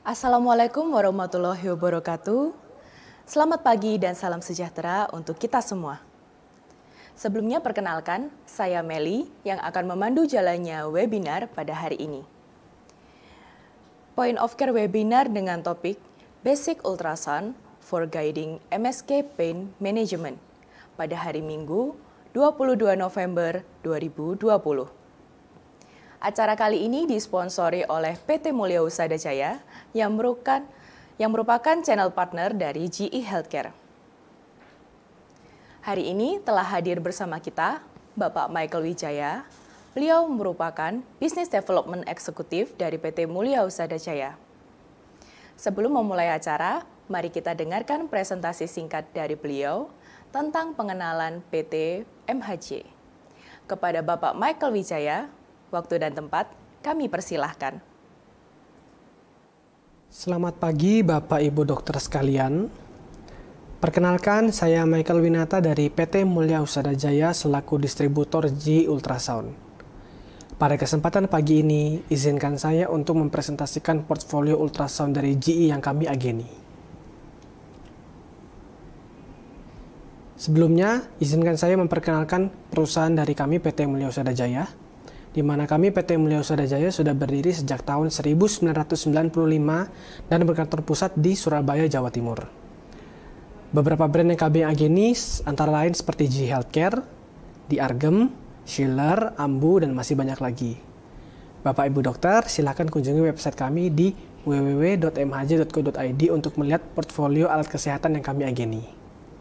Assalamualaikum warahmatullahi wabarakatuh. Selamat pagi dan salam sejahtera untuk kita semua. Sebelumnya perkenalkan, saya Meli yang akan memandu jalannya webinar pada hari ini. Point of Care webinar dengan topik Basic Ultrasound for Guiding MSK Pain Management pada hari Minggu 22 November 2020. Acara kali ini disponsori oleh PT Mulia Husada Jaya yang merupakan channel partner dari GE Healthcare. Hari ini telah hadir bersama kita Bapak Michael Wijaya. Beliau merupakan Business Development Executive dari PT Mulia Husada Jaya. Sebelum memulai acara, mari kita dengarkan presentasi singkat dari beliau tentang pengenalan PT MHJ. Kepada Bapak Michael Wijaya, waktu dan tempat kami persilahkan. Selamat pagi Bapak Ibu dokter sekalian. Perkenalkan, saya Michael Winata dari PT Mulia Husada Jaya selaku distributor GE Ultrasound. Pada kesempatan pagi ini, izinkan saya untuk mempresentasikan portfolio ultrasound dari GE yang kami ageni. Sebelumnya, izinkan saya memperkenalkan perusahaan dari kami PT Mulia Husada Jaya, di mana kami PT Mulia Husada Jaya sudah berdiri sejak tahun 1995 dan berkantor pusat di Surabaya, Jawa Timur. Beberapa brand yang kami ageni antara lain seperti GE Healthcare, Diargem, Schiller, Ambu, dan masih banyak lagi. Bapak Ibu dokter, silakan kunjungi website kami di www.mhj.co.id untuk melihat portfolio alat kesehatan yang kami ageni.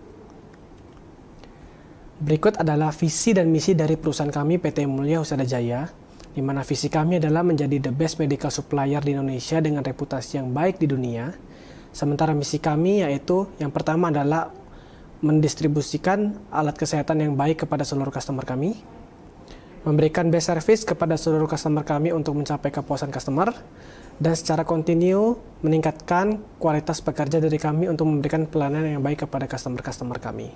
Berikut adalah visi dan misi dari perusahaan kami PT Mulia Husada Jaya, di mana visi kami adalah menjadi the best medical supplier di Indonesia dengan reputasi yang baik di dunia. Sementara misi kami yaitu yang pertama adalah mendistribusikan alat kesehatan yang baik kepada seluruh customer kami, memberikan best service kepada seluruh customer kami untuk mencapai kepuasan customer, dan secara kontinu meningkatkan kualitas pekerja dari kami untuk memberikan pelayanan yang baik kepada customer-customer kami.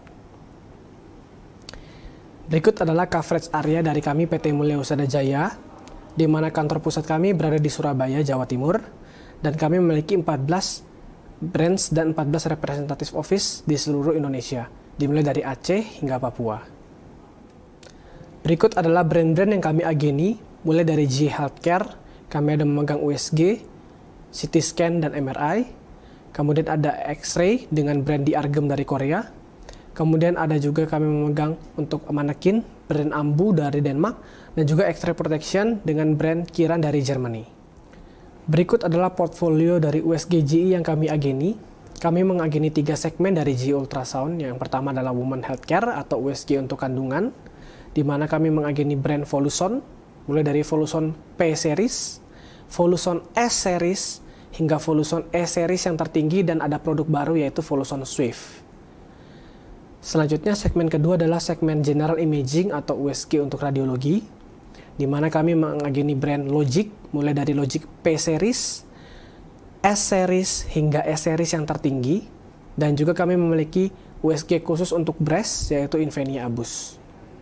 Berikut adalah coverage area dari kami PT Mulia Husada Jaya, di mana kantor pusat kami berada di Surabaya, Jawa Timur, dan kami memiliki 14 branch dan 14 representative office di seluruh Indonesia, dimulai dari Aceh hingga Papua. Berikut adalah brand-brand yang kami ageni, mulai dari GE Healthcare, kami ada memegang USG, CT scan, dan MRI. Kemudian ada X-ray dengan brand Diargem dari Korea. Kemudian ada juga kami memegang untuk manekin brand Ambu dari Denmark dan juga X-ray protection dengan brand Kiran dari Germany. Berikut adalah portfolio dari USG GE yang kami ageni. Kami mengageni 3 segmen dari GE Ultrasound. Yang pertama adalah Women Healthcare atau USG untuk kandungan, di mana kami mengageni brand Voluson, mulai dari Voluson P series, Voluson S series, hingga Voluson E series yang tertinggi, dan ada produk baru yaitu Voluson Swift. Selanjutnya, segmen kedua adalah segmen General Imaging atau USG untuk radiologi, di mana kami mengageni brand Logic, mulai dari Logic P series, S series, hingga S series yang tertinggi, dan juga kami memiliki USG khusus untuk breast, yaitu Invenia Abus.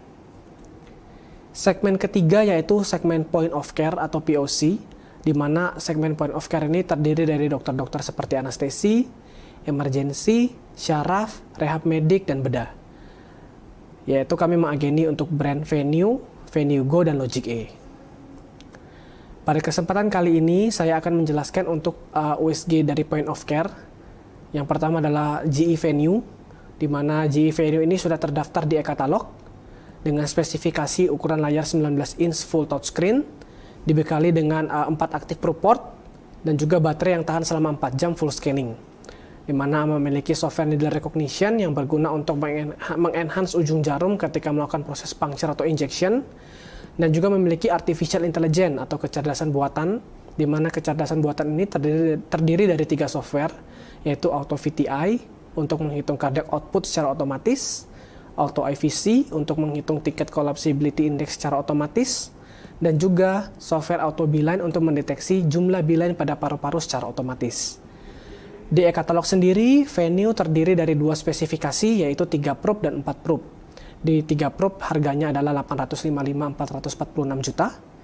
Segmen ketiga yaitu segmen Point of Care atau POC, di mana segmen Point of Care ini terdiri dari dokter-dokter seperti anestesi, emergency, syaraf, rehab medik, dan bedah. Yaitu kami mengageni untuk brand Venue, Venue Go, dan Logic E. Pada kesempatan kali ini, saya akan menjelaskan untuk USG dari Point of Care. Yang pertama adalah GE Venue, di mana GE Venue ini sudah terdaftar di e-katalog dengan spesifikasi ukuran layar 19 inch full touchscreen, dibekali dengan 4 active probe port, dan juga baterai yang tahan selama 4 jam full scanning, di mana memiliki software needle recognition yang berguna untuk mengenhance ujung jarum ketika melakukan proses puncture atau injection, dan juga memiliki artificial intelligence atau kecerdasan buatan, di mana kecerdasan buatan ini terdiri dari 3 software, yaitu Auto VTI untuk menghitung cardiac output secara otomatis, Auto IVC untuk menghitung ticket collapsibility index secara otomatis, dan juga software Auto Beeline untuk mendeteksi jumlah beeline pada paru-paru secara otomatis. Di e-katalog sendiri, Venue terdiri dari 2 spesifikasi, yaitu 3 probe dan 4 probe. Di 3 probe harganya adalah 855.446 juta.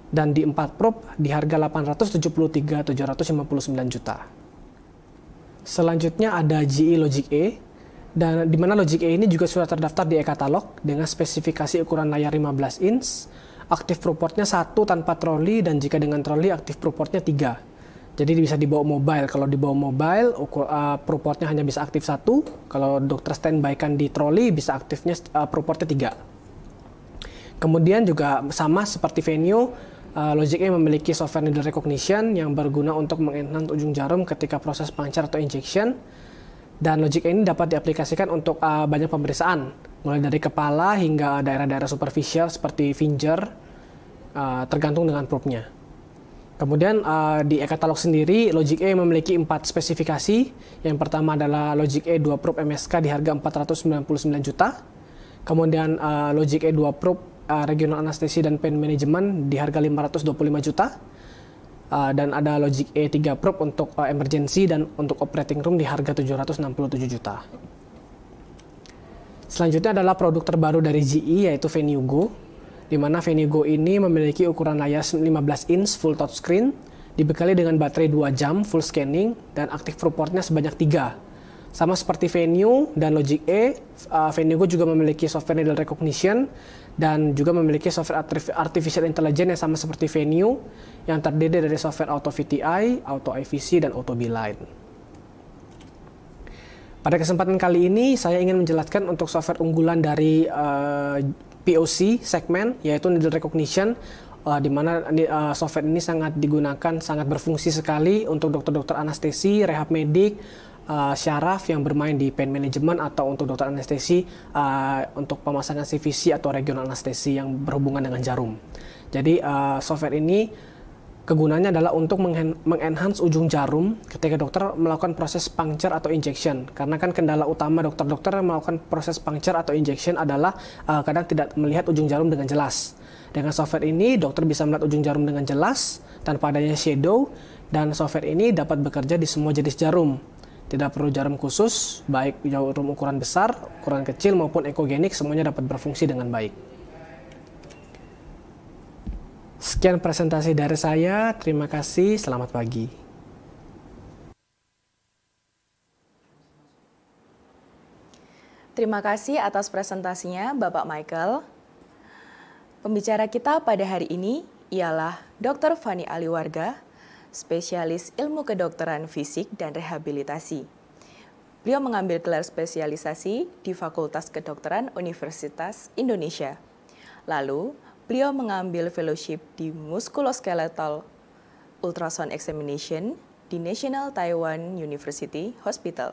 dan di 4 probe di harga 873.759 juta. Selanjutnya ada GE Logic E, dan di mana Logic E ini juga sudah terdaftar di e-katalog dengan spesifikasi ukuran layar 15 inch, aktif proportnya 1 tanpa troli, dan jika dengan troli aktif proportnya 3. Jadi bisa dibawa mobile. Kalau dibawa mobile, proportnya hanya bisa aktif 1. Kalau dokter standby-kan di troli, bisa aktifnya proportnya 3. Kemudian juga sama seperti Venue, Logic E memiliki software needle recognition yang berguna untuk mengenhance ujung jarum ketika proses puncture atau injection. Dan Logic E ini dapat diaplikasikan untuk banyak pemeriksaan, mulai dari kepala hingga daerah-daerah superficial seperti finger, tergantung dengan probe-nya. Kemudian di e-katalog sendiri, Logic E memiliki 4 spesifikasi. Yang pertama adalah Logic E 2 Probe MSK di harga 499 juta. Kemudian Logic E 2 Probe Regional Anestesi dan Pain Management di harga 525 juta. Dan ada Logic E 3 Probe untuk emergency dan untuk operating room di harga 767 juta. Selanjutnya adalah produk terbaru dari GE, yaitu Venue Go, di mana Venue Go ini memiliki ukuran layar 15 inch full touchscreen, dibekali dengan baterai 2 jam full scanning, dan aktif proportnya sebanyak 3. Sama seperti Venue dan Logic E, Venue Go juga memiliki software needle recognition dan juga memiliki software artificial intelligence yang sama seperti Venue, yang terdiri dari software Auto VTI, Auto IVC, dan Auto Beeline. Pada kesempatan kali ini, saya ingin menjelaskan untuk software unggulan dari POC segmen, yaitu needle recognition, di mana software ini sangat digunakan, sangat berfungsi sekali untuk dokter-dokter anestesi, rehab medik, syaraf yang bermain di pain management, atau untuk dokter anestesi untuk pemasangan CVC atau regional anestesi yang berhubungan dengan jarum. Jadi software ini kegunaannya adalah untuk mengenhance ujung jarum ketika dokter melakukan proses puncture atau injection. Karena kan kendala utama dokter-dokter yang melakukan proses puncture atau injection adalah kadang tidak melihat ujung jarum dengan jelas. Dengan software ini, dokter bisa melihat ujung jarum dengan jelas tanpa adanya shadow, dan software ini dapat bekerja di semua jenis jarum. Tidak perlu jarum khusus, baik jarum ukuran besar, ukuran kecil maupun ekogenik, semuanya dapat berfungsi dengan baik. Sekian presentasi dari saya, terima kasih, selamat pagi. Terima kasih atas presentasinya, Bapak Michael. Pembicara kita pada hari ini ialah Dr. Fani Aliwarga, spesialis ilmu kedokteran fisik dan rehabilitasi. Beliau mengambil gelar spesialisasi di Fakultas Kedokteran Universitas Indonesia. Lalu, beliau mengambil fellowship di Musculoskeletal Ultrasound Examination di National Taiwan University Hospital.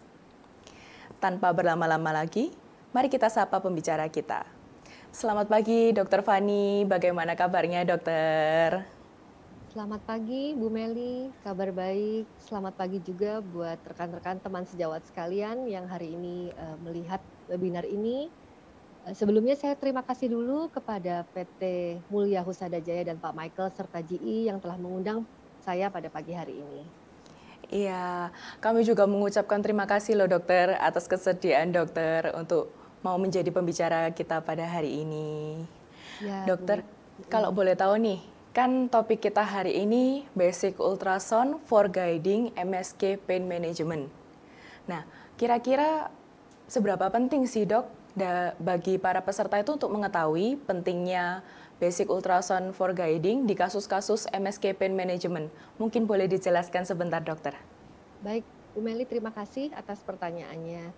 Tanpa berlama-lama lagi, mari kita sapa pembicara kita. Selamat pagi, Dr. Fani. Bagaimana kabarnya, dokter? Selamat pagi, Bu Meli. Kabar baik. Selamat pagi juga buat rekan-rekan teman sejawat sekalian yang hari ini melihat webinar ini. Sebelumnya saya terima kasih dulu kepada PT Mulia Husada Jaya dan Pak Michael serta GE yang telah mengundang saya pada pagi hari ini. Iya, kami juga mengucapkan terima kasih loh dokter atas kesediaan dokter untuk mau menjadi pembicara kita pada hari ini. Ya, dokter, kalau boleh tahu nih, kan topik kita hari ini Basic Ultrasound for Guiding MSK Pain Management. Nah, kira-kira seberapa penting sih dok bagi para peserta itu untuk mengetahui pentingnya Basic Ultrasound for Guiding di kasus-kasus MSK Pain Management? Mungkin boleh dijelaskan sebentar, dokter. Baik, Bu Meli, terima kasih atas pertanyaannya.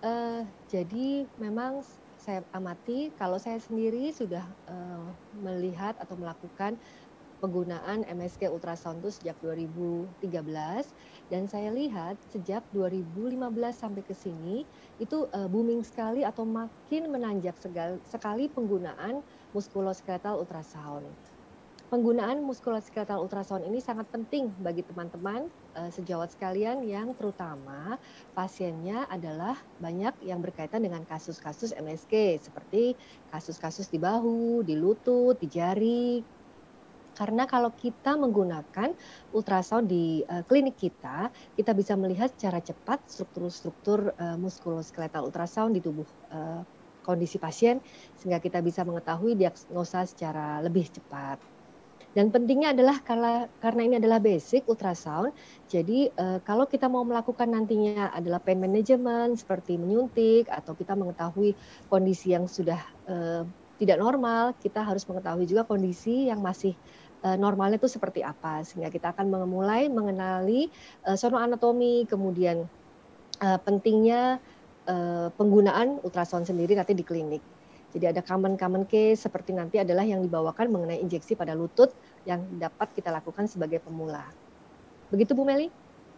Jadi memang saya amati, kalau saya sendiri sudah melihat atau melakukan penggunaan MSK ultrasound itu sejak 2013, dan saya lihat sejak 2015 sampai ke sini itu booming sekali atau makin menanjak sekali penggunaan muskuloskeletal ultrasound. Penggunaan muskuloskeletal ultrasound ini sangat penting bagi teman-teman sejawat sekalian yang terutama pasiennya adalah banyak yang berkaitan dengan kasus-kasus MSK seperti kasus-kasus di bahu, di lutut, di jari. Karena kalau kita menggunakan ultrasound di klinik kita bisa melihat secara cepat struktur-struktur muskuloskeletal ultrasound di tubuh kondisi pasien, sehingga kita bisa mengetahui diagnosa secara lebih cepat. Dan pentingnya adalah karena ini adalah basic ultrasound, jadi kalau kita mau melakukan nantinya adalah pain management seperti menyuntik atau kita mengetahui kondisi yang sudah tidak normal, kita harus mengetahui juga kondisi yang masih normalnya itu seperti apa, sehingga kita akan memulai mengenali sono anatomi, kemudian pentingnya penggunaan ultrasound sendiri nanti di klinik. Jadi ada common case seperti nanti adalah yang dibawakan mengenai injeksi pada lutut yang dapat kita lakukan sebagai pemula. Begitu Bu Meli?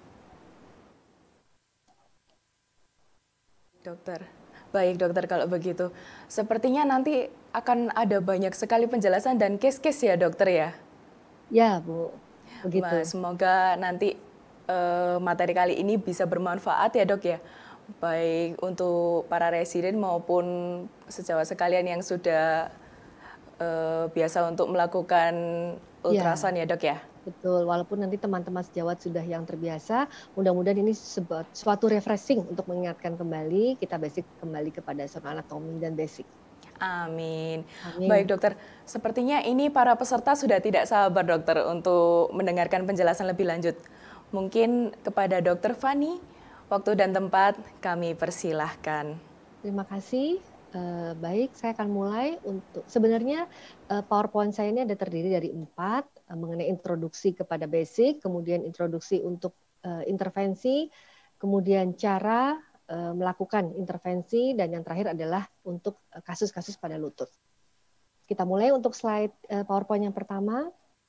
Dokter. Baik dokter kalau begitu. Sepertinya nanti akan ada banyak sekali penjelasan dan case-case ya dokter ya? Ya Bu, begitu. Semoga nanti materi kali ini bisa bermanfaat ya dok ya. Baik untuk para residen maupun sejawat sekalian yang sudah biasa untuk melakukan ultrasound ya dok ya? Betul, walaupun nanti teman-teman sejawat sudah yang terbiasa, mudah-mudahan ini suatu refreshing untuk mengingatkan kembali, kita basic kembali kepada sono anatomi dan basic. Amin. Baik dokter, sepertinya ini para peserta sudah tidak sabar dokter untuk mendengarkan penjelasan lebih lanjut. Mungkin kepada dokter Fani, waktu dan tempat kami persilahkan. Terima kasih. Baik, saya akan mulai untuk sebenarnya PowerPoint saya ini ada terdiri dari 4 mengenai introduksi kepada basic, kemudian introduksi untuk intervensi, kemudian cara melakukan intervensi, dan yang terakhir adalah untuk kasus-kasus pada lutut. Kita mulai untuk slide PowerPoint yang pertama.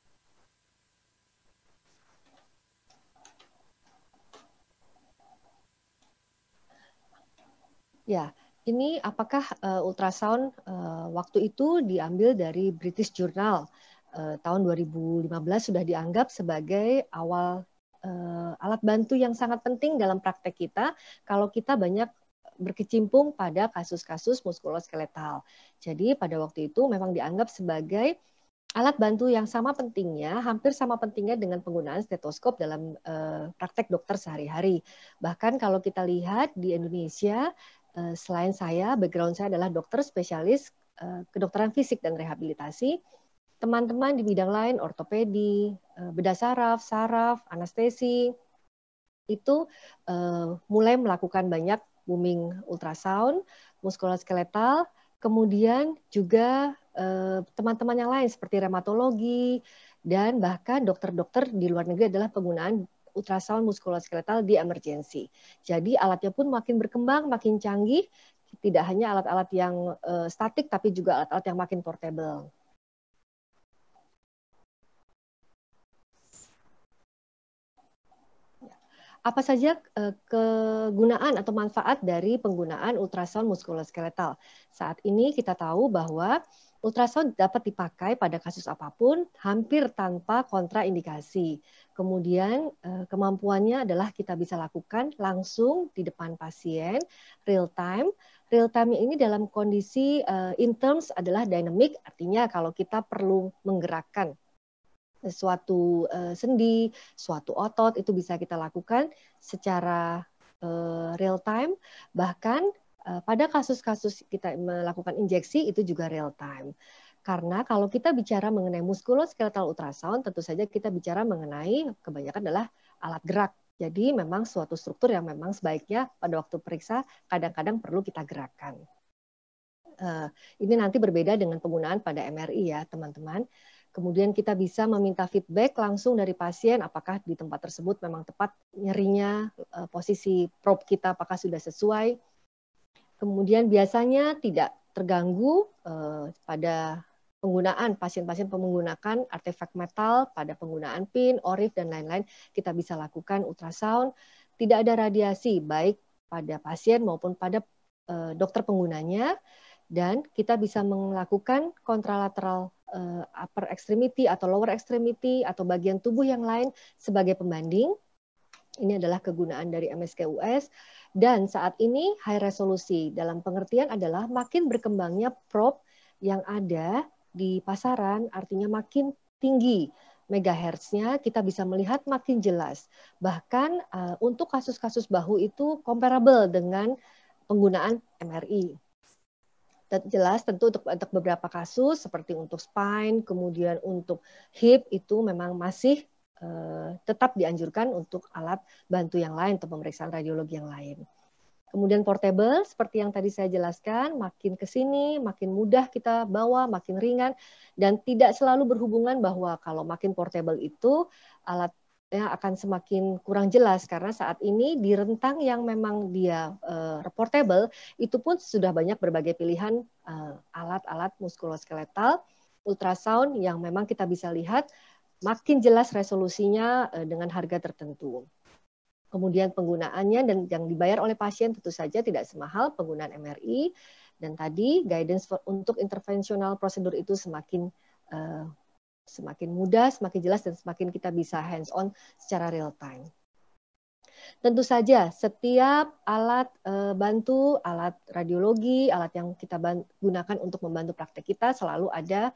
Ya, ini apakah ultrasound waktu itu diambil dari British Journal tahun 2015 sudah dianggap sebagai awal alat bantu yang sangat penting dalam praktek kita kalau kita banyak berkecimpung pada kasus-kasus muskuloskeletal. Jadi pada waktu itu memang dianggap sebagai alat bantu yang sama pentingnya, hampir sama pentingnya dengan penggunaan stetoskop dalam praktek dokter sehari-hari. Bahkan kalau kita lihat di Indonesia, selain saya, background saya adalah dokter spesialis kedokteran fisik dan rehabilitasi. Teman-teman di bidang lain, ortopedi, bedah saraf, anestesi, itu mulai melakukan banyak booming ultrasound, muskuloskeletal, kemudian juga teman-teman yang lain seperti reumatologi, dan bahkan dokter-dokter di luar negeri adalah penggunaan ultrasound muskuloskeletal di emergency. Jadi alatnya pun makin berkembang, makin canggih, tidak hanya alat-alat yang statik, tapi juga alat-alat yang makin portable. Apa saja kegunaan atau manfaat dari penggunaan ultrasound muskuloskeletal? Saat ini kita tahu bahwa ultrasound dapat dipakai pada kasus apapun, hampir tanpa kontraindikasi. Kemudian kemampuannya adalah kita bisa lakukan langsung di depan pasien, real time. Real time ini dalam kondisi in terms adalah dynamic, artinya kalau kita perlu menggerakkan suatu sendi, suatu otot, itu bisa kita lakukan secara real time. Bahkan pada kasus-kasus kita melakukan injeksi itu juga real time. Karena kalau kita bicara mengenai muskuloskeletal ultrasound, tentu saja kita bicara mengenai kebanyakan adalah alat gerak. Jadi memang suatu struktur yang memang sebaiknya pada waktu periksa kadang-kadang perlu kita gerakkan. Ini nanti berbeda dengan penggunaan pada MRI ya teman-teman. Kemudian kita bisa meminta feedback langsung dari pasien apakah di tempat tersebut memang tepat nyerinya, posisi probe kita apakah sudah sesuai. Kemudian biasanya tidak terganggu pada penggunaan pasien-pasien menggunakan artefak metal pada penggunaan pin, ORIF, dan lain-lain. Kita bisa lakukan ultrasound. Tidak ada radiasi baik pada pasien maupun pada dokter penggunanya. Dan kita bisa melakukan kontralateral upper extremity atau lower extremity atau bagian tubuh yang lain sebagai pembanding. Ini adalah kegunaan dari MSK-US. Dan saat ini high resolusi dalam pengertian adalah makin berkembangnya probe yang ada di pasaran, artinya makin tinggi megahertznya, kita bisa melihat makin jelas. Bahkan untuk kasus-kasus bahu itu comparable dengan penggunaan MRI. Jelas tentu untuk beberapa kasus seperti untuk spine, kemudian untuk hip itu memang masih tetap dianjurkan untuk alat bantu yang lain atau pemeriksaan radiologi yang lain. Kemudian portable, seperti yang tadi saya jelaskan, makin ke sini, makin mudah kita bawa, makin ringan, dan tidak selalu berhubungan bahwa kalau makin portable itu alat akan semakin kurang jelas, karena saat ini di rentang yang memang dia portable, itu pun sudah banyak berbagai pilihan alat-alat muskuloskeletal, ultrasound yang memang kita bisa lihat makin jelas resolusinya dengan harga tertentu. Kemudian penggunaannya dan yang dibayar oleh pasien tentu saja tidak semahal penggunaan MRI, dan tadi guidance untuk intervensional prosedur itu semakin mudah, semakin jelas, dan semakin kita bisa hands-on secara real time. Tentu saja setiap alat bantu, alat radiologi, alat yang kita gunakan untuk membantu praktek kita selalu ada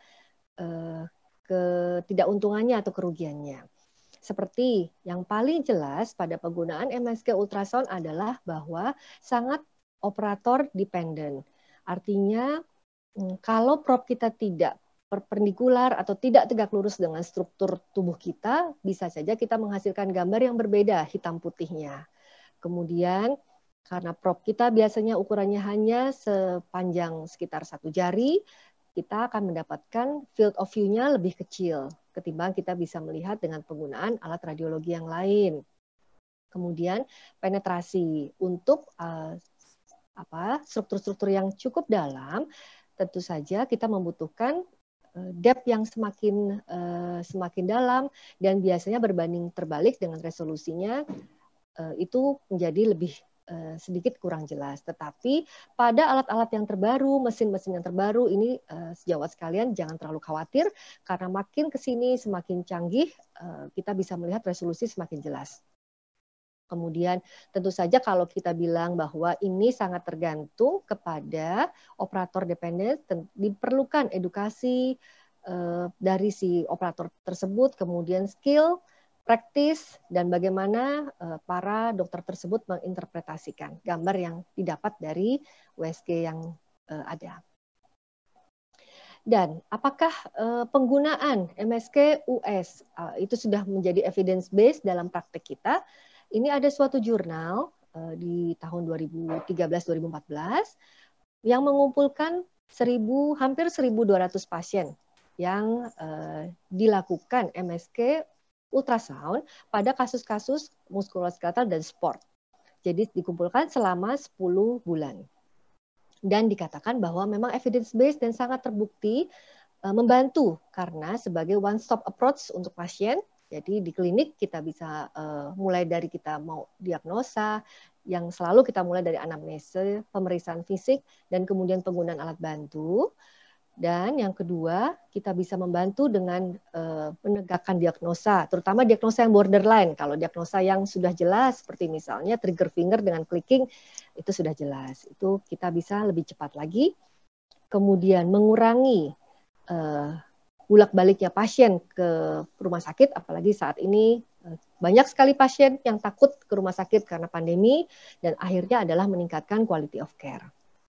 ketidakuntungannya atau kerugiannya. Seperti yang paling jelas pada penggunaan MSK ultrasound adalah bahwa sangat operator dependent. Artinya kalau prop kita tidak perpendikular atau tidak tegak lurus dengan struktur tubuh kita, bisa saja kita menghasilkan gambar yang berbeda hitam putihnya. Kemudian karena prop kita biasanya ukurannya hanya sepanjang sekitar 1 jari, kita akan mendapatkan field of view-nya lebih kecil ketimbang kita bisa melihat dengan penggunaan alat radiologi yang lain. Kemudian penetrasi untuk struktur-struktur yang cukup dalam, tentu saja kita membutuhkan depth yang semakin dalam, dan biasanya berbanding terbalik dengan resolusinya itu menjadi lebih sedikit kurang jelas. Tetapi pada alat-alat yang terbaru, mesin-mesin yang terbaru ini sejawat sekalian jangan terlalu khawatir, karena makin ke sini semakin canggih kita bisa melihat resolusi semakin jelas. Kemudian tentu saja kalau kita bilang bahwa ini sangat tergantung kepada operator dependent, diperlukan edukasi dari si operator tersebut, kemudian skill, praktis, dan bagaimana para dokter tersebut menginterpretasikan gambar yang didapat dari USG yang ada. Dan apakah penggunaan MSK US itu sudah menjadi evidence based dalam praktek kita? Ini ada suatu jurnal di tahun 2013-2014 yang mengumpulkan hampir 1.200 pasien yang dilakukan MSK ultrasound pada kasus-kasus muskuloskeletal dan sport. Jadi dikumpulkan selama 10 bulan. Dan dikatakan bahwa memang evidence based dan sangat terbukti membantu, karena sebagai one stop approach untuk pasien. Jadi di klinik kita bisa mulai dari kita mau diagnosa, yang selalu kita mulai dari anamnese, pemeriksaan fisik, dan kemudian penggunaan alat bantu. Dan yang kedua, kita bisa membantu dengan menegakkan diagnosa, terutama diagnosa yang borderline. Kalau diagnosa yang sudah jelas, seperti misalnya trigger finger dengan clicking, itu sudah jelas. Itu kita bisa lebih cepat lagi. Kemudian mengurangi bolak-baliknya pasien ke rumah sakit, apalagi saat ini banyak sekali pasien yang takut ke rumah sakit karena pandemi, dan akhirnya adalah meningkatkan quality of care.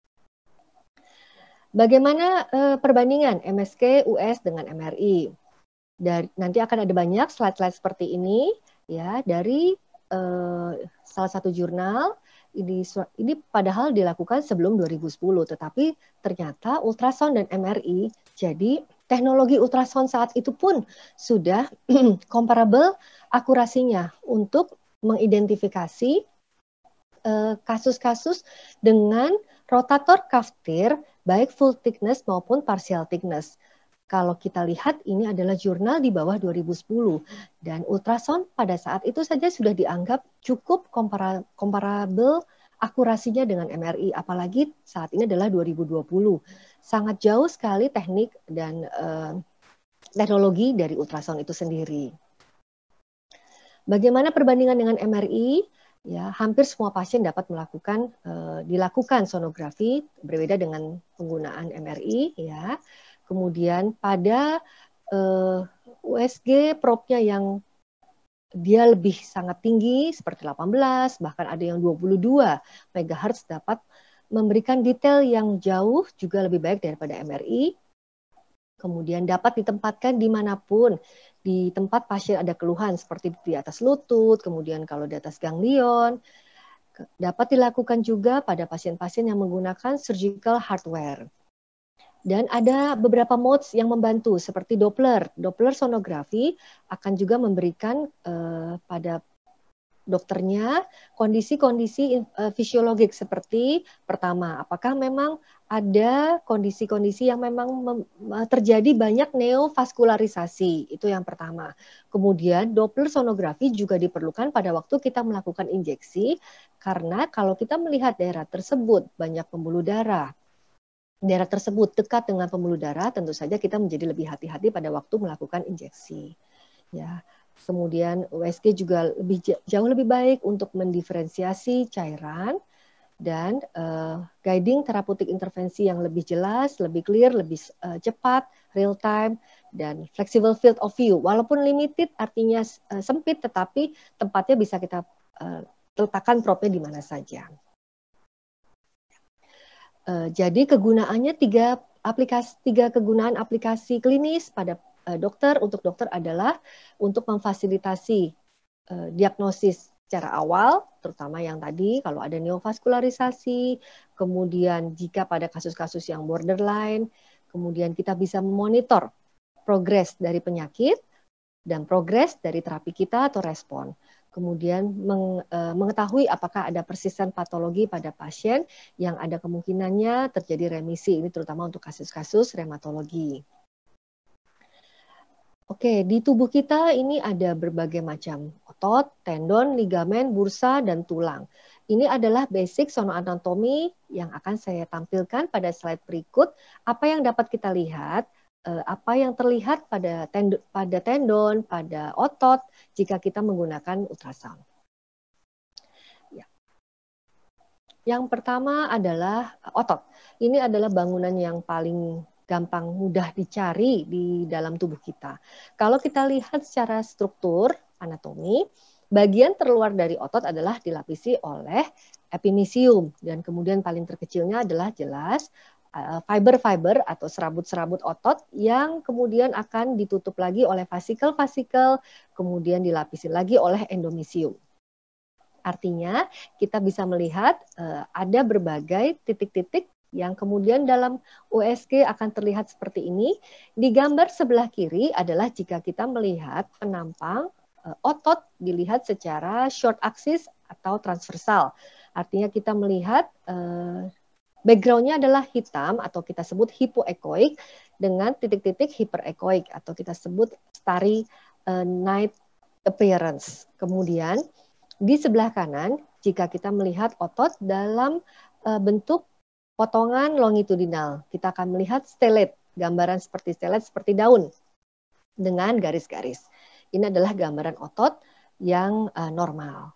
Bagaimana perbandingan MSK US dengan MRI? Nanti akan ada banyak slide-slide seperti ini ya dari salah satu jurnal. Ini padahal dilakukan sebelum 2010, tetapi ternyata ultrasound dan MRI, jadi teknologi ultrasound saat itu pun sudah comparable akurasinya untuk mengidentifikasi kasus-kasus dengan rotator cuff tear, baik full thickness maupun partial thickness. Kalau kita lihat ini adalah jurnal di bawah 2010, dan ultrasound pada saat itu saja sudah dianggap cukup comparable akurasinya dengan MRI, apalagi saat ini adalah 2020. Sangat jauh sekali teknik dan teknologi dari ultrasound itu sendiri. Bagaimana perbandingan dengan MRI? Ya, hampir semua pasien dapat dilakukan sonografi, berbeda dengan penggunaan MRI ya. Kemudian pada USG probe-nya yang dia lebih sangat tinggi seperti 18, bahkan ada yang 22 MHz dapat memberikan detail yang jauh juga lebih baik daripada MRI. Kemudian dapat ditempatkan dimanapun, di tempat pasien ada keluhan seperti di atas lutut, kemudian kalau di atas ganglion. Dapat dilakukan juga pada pasien-pasien yang menggunakan surgical hardware. Dan ada beberapa modes yang membantu seperti Doppler. Doppler sonografi akan juga memberikan pada dokternya kondisi-kondisi fisiologik seperti pertama, apakah memang ada kondisi-kondisi yang memang terjadi banyak neovaskularisasi, itu yang pertama. Kemudian Doppler sonografi juga diperlukan pada waktu kita melakukan injeksi, karena kalau kita melihat daerah tersebut banyak pembuluh darah, daerah tersebut dekat dengan pembuluh darah, tentu saja kita menjadi lebih hati-hati pada waktu melakukan injeksi. Ya, kemudian USG juga jauh lebih baik untuk mendiferensiasi cairan dan guiding terapeutik intervensi yang lebih jelas, lebih clear, lebih cepat, real time, dan flexible field of view. Walaupun limited artinya sempit, tetapi tempatnya bisa kita letakkan probe-nya di mana saja. Jadi kegunaannya tiga kegunaan aplikasi klinis pada dokter adalah untuk memfasilitasi diagnosis secara awal, terutama yang tadi kalau ada neovaskularisasi, kemudian jika pada kasus-kasus yang borderline, kemudian kita bisa memonitor progres dari penyakit dan progres dari terapi kita atau respon. Kemudian mengetahui apakah ada persisten patologi pada pasien yang ada kemungkinannya terjadi remisi, ini terutama untuk kasus-kasus reumatologi. Oke, di tubuh kita ini ada berbagai macam otot, tendon, ligamen, bursa, dan tulang. Ini adalah basic sonoanatomi yang akan saya tampilkan pada slide berikut. Apa yang dapat kita lihat, apa yang terlihat pada tendon, pada otot jika kita menggunakan ultrasound. Ya. Yang pertama adalah otot. Ini adalah bangunan yang paling gampang mudah dicari di dalam tubuh kita. Kalau kita lihat secara struktur anatomi, bagian terluar dari otot adalah dilapisi oleh epimysium dan kemudian paling terkecilnya adalah jelas fiber-fiber atau serabut-serabut otot yang kemudian akan ditutup lagi oleh fasikel-fasikel, kemudian dilapisi lagi oleh endomysium. Artinya kita bisa melihat ada berbagai titik-titik yang kemudian dalam USG akan terlihat seperti ini. Di gambar sebelah kiri adalah jika kita melihat penampang otot dilihat secara short axis atau transversal. Artinya kita melihat background-nya adalah hitam atau kita sebut hypoechoic dengan titik-titik hyperechoic atau kita sebut starry night appearance. Kemudian di sebelah kanan jika kita melihat otot dalam bentuk potongan longitudinal, kita akan melihat stellate, gambaran seperti stellate seperti daun dengan garis-garis. Ini adalah gambaran otot yang normal.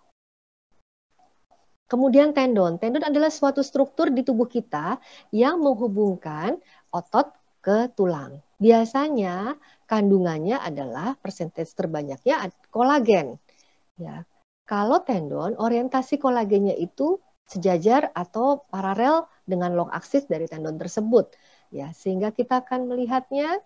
Kemudian tendon. Tendon adalah suatu struktur di tubuh kita yang menghubungkan otot ke tulang. Biasanya kandungannya adalah persentase terbanyaknya kolagen. Ya. Kalau tendon, orientasi kolagennya itu sejajar atau paralel dengan long axis dari tendon tersebut. Ya, sehingga kita akan melihatnya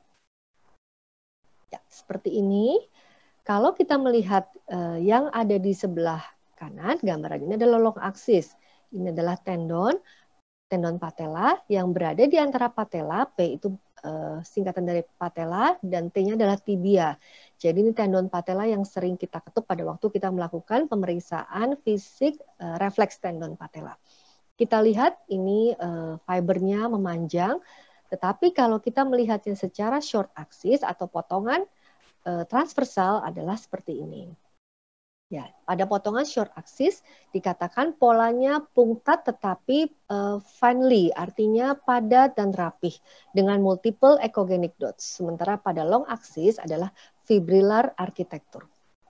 ya, seperti ini. Kalau kita melihat yang ada di sebelah kanan, gambaran ini adalah long axis. Ini adalah tendon patella yang berada di antara patella, P itu singkatan dari patella, dan T-nya adalah tibia. Jadi ini tendon patella yang sering kita ketuk pada waktu kita melakukan pemeriksaan fisik refleks tendon patella. Kita lihat ini fibernya memanjang, tetapi kalau kita melihatnya secara short axis atau potongan transversal adalah seperti ini. Ya, pada potongan short axis dikatakan polanya punctat tetapi finely, artinya padat dan rapih dengan multiple echogenic dots. Sementara pada long axis adalah fibrillar architecture.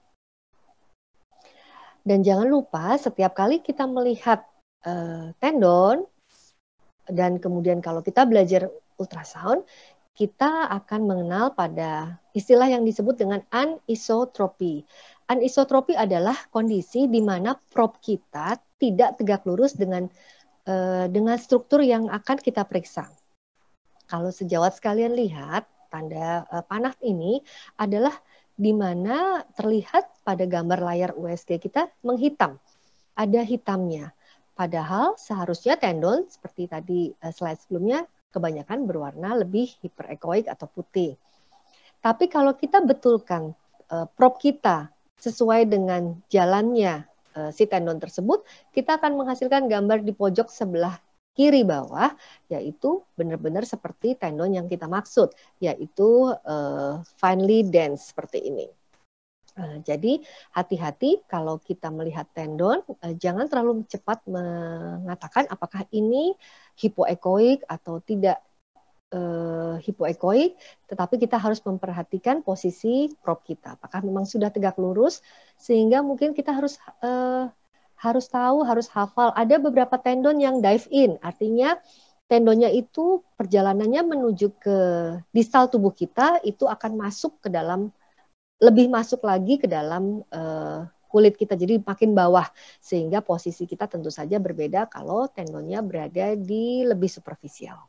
Dan jangan lupa setiap kali kita melihat tendon dan kemudian kalau kita belajar ultrasound, kita akan mengenal pada istilah yang disebut dengan anisotropi. Anisotropi adalah kondisi di mana probe kita tidak tegak lurus dengan dengan struktur yang akan kita periksa. Kalau sejawat sekalian lihat, tanda panah ini adalah di mana terlihat pada gambar layar USG kita menghitam. Ada hitamnya. Padahal seharusnya tendon seperti tadi slide sebelumnya kebanyakan berwarna lebih hiperekoik atau putih. Tapi kalau kita betulkan prop kita sesuai dengan jalannya si tendon tersebut, kita akan menghasilkan gambar di pojok sebelah kiri bawah, yaitu benar-benar seperti tendon yang kita maksud, yaitu finely dense seperti ini. Jadi hati-hati kalau kita melihat tendon, jangan terlalu cepat mengatakan apakah ini hipoekoik atau tidak hipoekoik, tetapi kita harus memperhatikan posisi prop kita. Apakah memang sudah tegak lurus, sehingga mungkin kita harus tahu, harus hafal. Ada beberapa tendon yang dive in, artinya tendonnya itu perjalanannya menuju ke distal tubuh kita, itu akan masuk ke dalam, lebih masuk lagi ke dalam kulit kita, jadi makin bawah, sehingga posisi kita tentu saja berbeda kalau tendonnya berada di lebih superficial.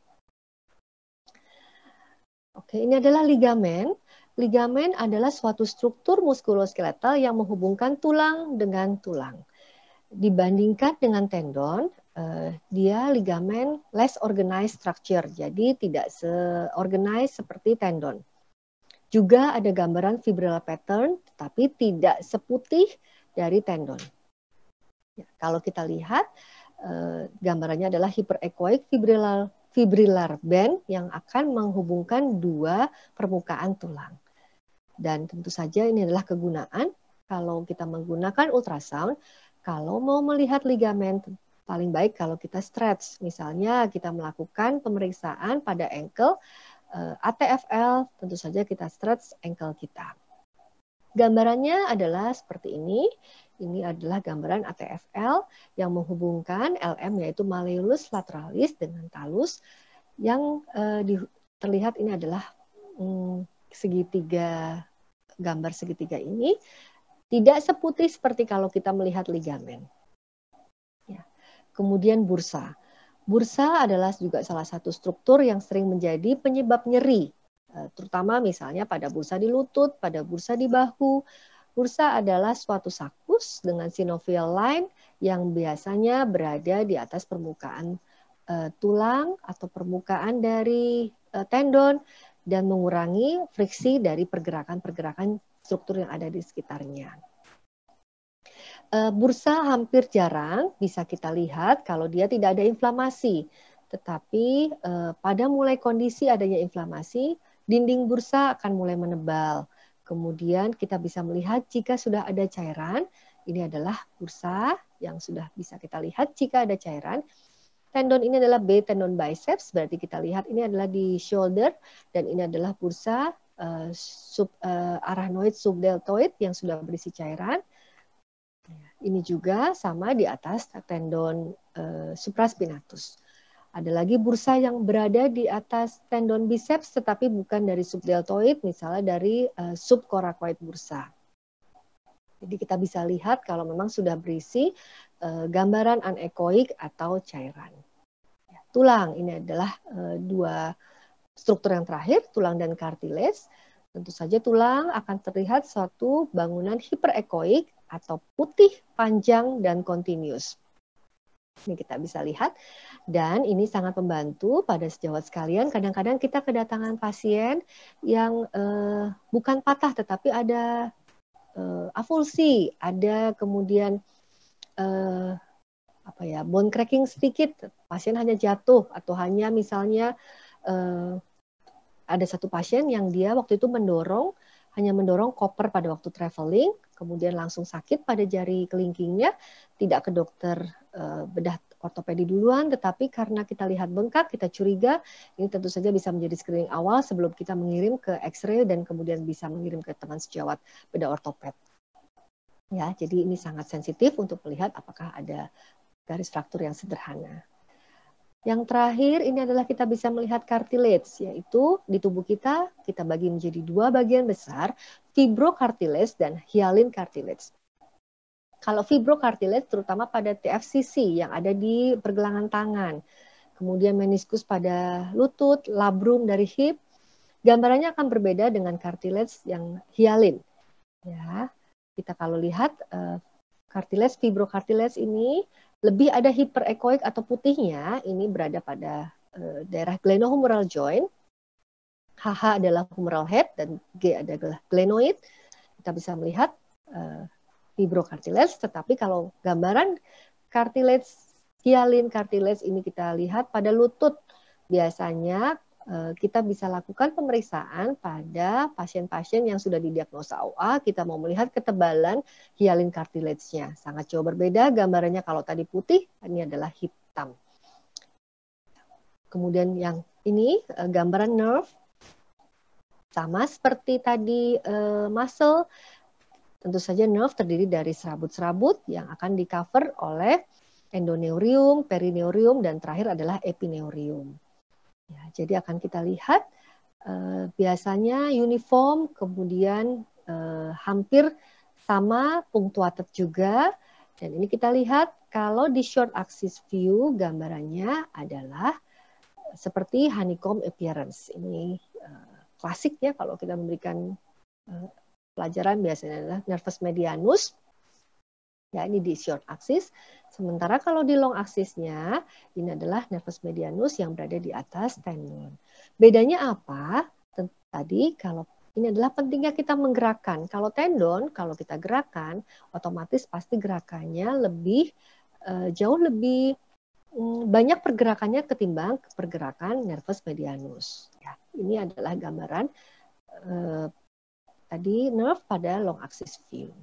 Oke, ini adalah ligamen. Ligamen adalah suatu struktur muskuloskeletal yang menghubungkan tulang dengan tulang. Dibandingkan dengan tendon, dia ligamen less organized structure, jadi tidak se-organized seperti tendon. Juga ada gambaran fibrillar pattern, tetapi tidak seputih dari tendon. Ya, kalau kita lihat, gambarannya adalah hyperechoic fibrillar band yang akan menghubungkan dua permukaan tulang. Dan tentu saja ini adalah kegunaan kalau kita menggunakan ultrasound, kalau mau melihat ligamen paling baik kalau kita stretch. Misalnya kita melakukan pemeriksaan pada ankle, ATFL, tentu saja kita stretch ankle kita. Gambarannya adalah seperti ini. Ini adalah gambaran ATFL yang menghubungkan LM, yaitu malleolus lateralis dengan talus, yang terlihat ini adalah segitiga, gambar segitiga ini tidak seputih seperti kalau kita melihat ligamen. Ya. Kemudian bursa. Bursa adalah juga salah satu struktur yang sering menjadi penyebab nyeri, terutama misalnya pada bursa di lutut, pada bursa di bahu. Bursa adalah suatu sakus dengan synovial line yang biasanya berada di atas permukaan tulang atau permukaan dari tendon dan mengurangi friksi dari pergerakan-pergerakan struktur yang ada di sekitarnya. Bursa hampir jarang bisa kita lihat kalau dia tidak ada inflamasi. Tetapi pada mulai kondisi adanya inflamasi, dinding bursa akan mulai menebal. Kemudian kita bisa melihat jika sudah ada cairan, ini adalah bursa yang sudah bisa kita lihat jika ada cairan. Tendon ini adalah B tendon biceps, berarti kita lihat ini adalah di shoulder, dan ini adalah bursa arachnoid subdeltoid yang sudah berisi cairan. Ini juga sama di atas tendon supraspinatus. Ada lagi bursa yang berada di atas tendon biceps tetapi bukan dari subdeltoid, misalnya dari subcoracoid bursa. Jadi kita bisa lihat kalau memang sudah berisi gambaran anechoic atau cairan. Ya, tulang, ini adalah dua struktur yang terakhir, tulang dan cartilage. Tentu saja tulang akan terlihat suatu bangunan hiperechoic atau putih, panjang, dan continuous. Ini kita bisa lihat, dan ini sangat membantu pada sejawat sekalian. Kadang-kadang kita kedatangan pasien yang bukan patah, tetapi ada avulsi, ada kemudian bone cracking sedikit, pasien hanya jatuh, atau hanya misalnya ada satu pasien yang dia waktu itu hanya mendorong koper pada waktu traveling, kemudian langsung sakit pada jari kelingkingnya, tidak ke dokter bedah ortopedi duluan, tetapi karena kita lihat bengkak, kita curiga, ini tentu saja bisa menjadi screening awal sebelum kita mengirim ke X-ray dan kemudian bisa mengirim ke teman sejawat bedah ortoped. Ya, jadi ini sangat sensitif untuk melihat apakah ada garis fraktur yang sederhana. Yang terakhir ini adalah kita bisa melihat cartilage, yaitu di tubuh kita bagi menjadi dua bagian besar, fibrocartilage dan hyaline cartilage. Kalau fibrocartilage terutama pada TFCC yang ada di pergelangan tangan, kemudian meniskus pada lutut, labrum dari hip, gambarannya akan berbeda dengan cartilage yang hyalin. Ya, kita kalau lihat cartilage, fibrocartilage ini lebih ada hyperechoic atau putihnya, ini berada pada daerah glenohumeral joint. HH adalah humeral head dan G adalah glenoid. Kita bisa melihat fibrocartilage, tetapi kalau gambaran cartilage, hyalin cartilage ini kita lihat pada lutut. Biasanya kita bisa lakukan pemeriksaan pada pasien-pasien yang sudah didiagnosa OA, kita mau melihat ketebalan hyalin cartilage-nya. Sangat jauh berbeda gambarannya, kalau tadi putih, ini adalah hitam. Kemudian yang ini gambaran nerve, sama seperti tadi muscle, tentu saja nerve terdiri dari serabut-serabut yang akan di-cover oleh endoneurium, perineurium, dan terakhir adalah epineurium. Ya, jadi akan kita lihat biasanya uniform, kemudian hampir sama, punctuated juga. Dan ini kita lihat kalau di short axis view gambarannya adalah seperti honeycomb appearance. Ini klasik ya kalau kita memberikan pelajaran biasanya adalah nervus medianus. Ya, ini di short axis. Sementara kalau di long axisnya, ini adalah nervus medianus yang berada di atas tendon. Bedanya apa? Tadi kalau ini adalah pentingnya kita menggerakkan. Kalau tendon, kalau kita gerakan, otomatis pasti gerakannya lebih jauh lebih banyak pergerakannya ketimbang pergerakan nervus medianus. Ya, ini adalah gambaran tadi nerve pada long axis view.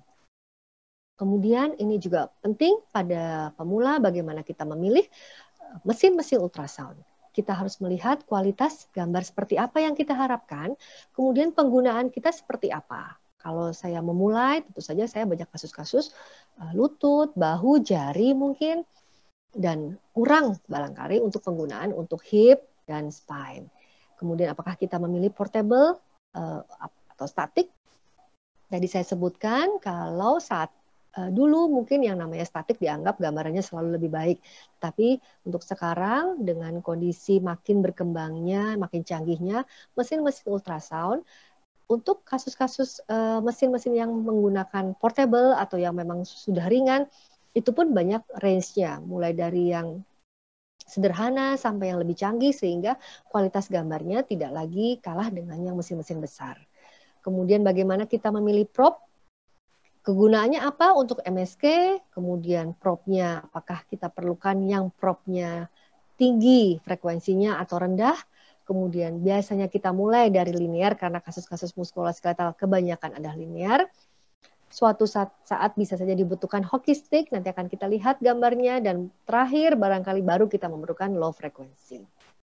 Kemudian ini juga penting pada pemula bagaimana kita memilih mesin-mesin ultrasound. Kita harus melihat kualitas gambar seperti apa yang kita harapkan, kemudian penggunaan kita seperti apa. Kalau saya memulai, tentu saja saya banyak kasus-kasus lutut, bahu, jari mungkin, dan kurang barangkali untuk penggunaan untuk hip dan spine. Kemudian apakah kita memilih portable atau statik? Tadi saya sebutkan kalau saat dulu mungkin yang namanya statik dianggap gambarannya selalu lebih baik. Tapi untuk sekarang dengan kondisi makin berkembangnya, makin canggihnya mesin-mesin ultrasound, untuk kasus-kasus mesin-mesin yang menggunakan portable atau yang memang sudah ringan, itu pun banyak range-nya, mulai dari yang sederhana sampai yang lebih canggih sehingga kualitas gambarnya tidak lagi kalah dengan yang mesin-mesin besar. Kemudian bagaimana kita memilih prop? Kegunaannya apa untuk MSK? Kemudian propnya, apakah kita perlukan yang propnya tinggi frekuensinya atau rendah? Kemudian biasanya kita mulai dari linear karena kasus-kasus muskuloskeletal kebanyakan adalah linear. Suatu saat bisa saja dibutuhkan hockey stick, nanti akan kita lihat gambarnya, dan terakhir barangkali baru kita memerlukan low frequency.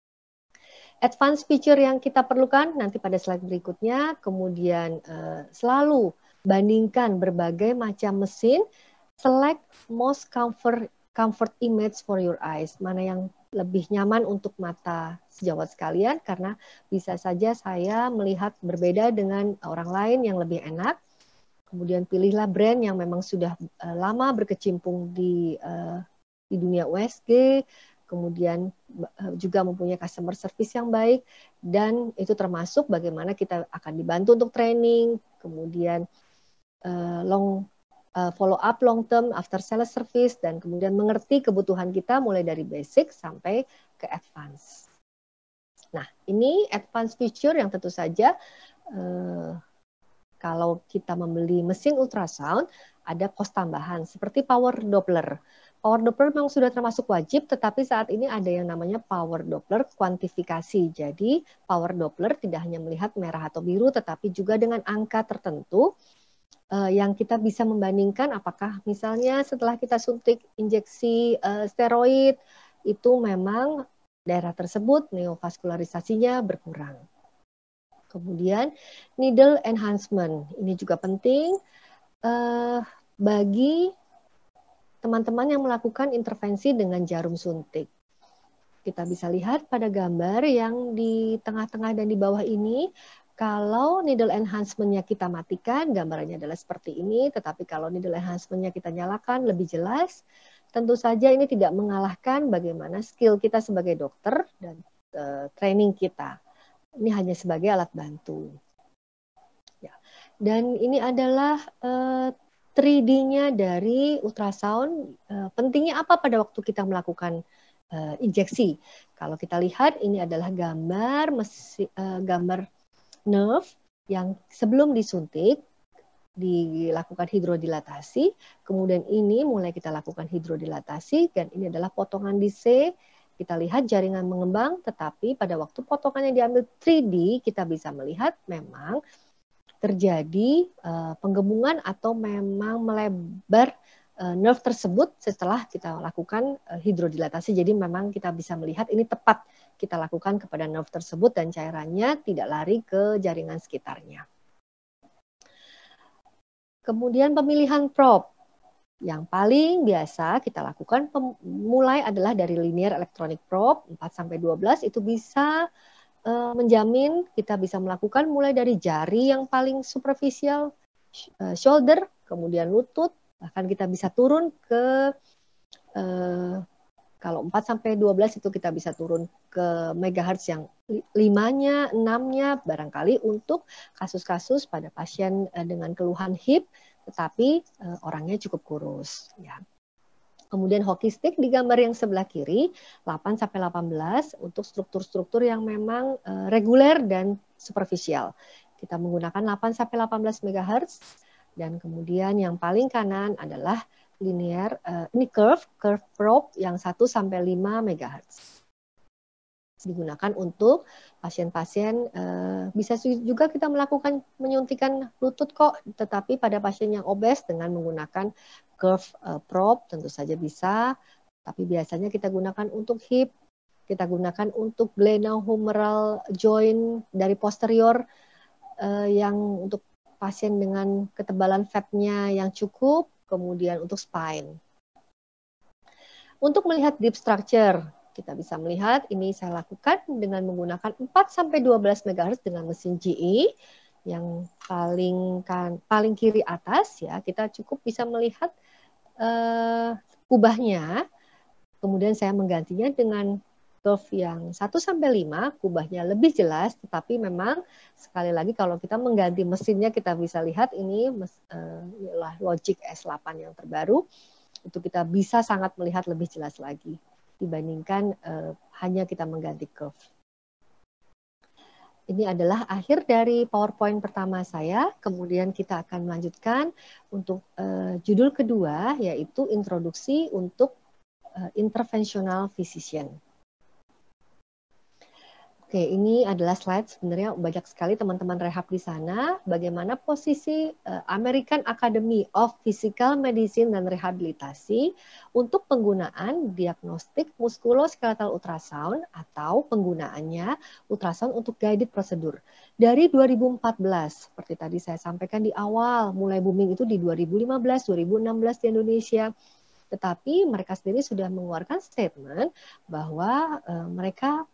Advanced feature yang kita perlukan nanti pada slide berikutnya, kemudian selalu bandingkan berbagai macam mesin, select most comfort image for your eyes, mana yang lebih nyaman untuk mata sejawat sekalian, karena bisa saja saya melihat berbeda dengan orang lain yang lebih enak. Kemudian pilihlah brand yang memang sudah lama berkecimpung di dunia USG, kemudian juga mempunyai customer service yang baik, dan itu termasuk bagaimana kita akan dibantu untuk training, kemudian follow up long term after sales service, dan kemudian mengerti kebutuhan kita mulai dari basic sampai ke advance. Nah, ini advanced feature yang tentu saja kalau kita membeli mesin ultrasound, ada kos tambahan seperti power Doppler. Power Doppler memang sudah termasuk wajib, tetapi saat ini ada yang namanya power Doppler kuantifikasi. Jadi power Doppler tidak hanya melihat merah atau biru, tetapi juga dengan angka tertentu yang kita bisa membandingkan apakah misalnya setelah kita suntik injeksi steroid, itu memang daerah tersebut neovaskularisasinya berkurang. Kemudian needle enhancement, ini juga penting bagi teman-teman yang melakukan intervensi dengan jarum suntik. Kita bisa lihat pada gambar yang di tengah-tengah dan di bawah ini, Kalau needle enhancement-nya kita matikan, gambarannya adalah seperti ini, tetapi kalau needle enhancement-nya kita nyalakan lebih jelas, tentu saja ini tidak mengalahkan bagaimana skill kita sebagai dokter dan training kita. Ini hanya sebagai alat bantu. Ya. Dan ini adalah 3D-nya dari ultrasound. Pentingnya apa pada waktu kita melakukan injeksi? Kalau kita lihat, ini adalah gambar nerve yang sebelum disuntik dilakukan hidrodilatasi, kemudian ini mulai kita lakukan hidrodilatasi, dan ini adalah potongan di C. Kita lihat jaringan mengembang, tetapi pada waktu potongannya diambil 3D, kita bisa melihat memang terjadi penggembungan atau memang melebar nerve tersebut setelah kita lakukan hidrodilatasi. Jadi memang kita bisa melihat ini tepat kita lakukan kepada nerve tersebut dan cairannya tidak lari ke jaringan sekitarnya. Kemudian pemilihan probe. Yang paling biasa kita lakukan mulai adalah dari linear electronic probe 4-12 itu bisa menjamin kita bisa melakukan mulai dari jari yang paling superficial, shoulder, kemudian lutut, bahkan kita bisa turun ke kalau 4-12 itu kita bisa turun ke megahertz yang 5-nya, 6-nya barangkali untuk kasus-kasus pada pasien dengan keluhan hip tetapi orangnya cukup kurus ya. Kemudian hockey stick di gambar yang sebelah kiri 8-18 untuk struktur-struktur yang memang reguler dan superficial. Kita menggunakan 8-18 MHz dan kemudian yang paling kanan adalah linear, ini curve probe yang 1-5 MHz. Digunakan untuk pasien-pasien, bisa juga kita melakukan menyuntikan lutut kok, tetapi pada pasien yang obes dengan menggunakan curve probe tentu saja bisa, tapi biasanya kita gunakan untuk hip, kita gunakan untuk glenohumeral joint dari posterior, yang untuk pasien dengan ketebalan fatnya yang cukup, kemudian untuk spine. Untuk melihat deep structure, kita bisa melihat ini saya lakukan dengan menggunakan 4-12 MHz dengan mesin GE yang paling kiri atas ya. Kita cukup bisa melihat kubahnya. Kemudian saya menggantinya dengan curve yang 1-5, kubahnya lebih jelas, tetapi memang sekali lagi kalau kita mengganti mesinnya kita bisa lihat ini Logic S8 yang terbaru, itu kita bisa sangat melihat lebih jelas lagi dibandingkan hanya kita mengganti curve. Ini adalah akhir dari PowerPoint pertama saya, kemudian kita akan melanjutkan untuk judul kedua yaitu introduksi untuk interventional physician. Oke, ini adalah slide sebenarnya banyak sekali teman-teman rehab di sana. Bagaimana posisi American Academy of Physical Medicine dan Rehabilitasi untuk penggunaan diagnostik muskuloskeletal ultrasound atau penggunaannya ultrasound untuk guided prosedur. Dari 2014, seperti tadi saya sampaikan di awal, mulai booming itu di 2015, 2016 di Indonesia. Tetapi mereka sendiri sudah mengeluarkan statement bahwa mereka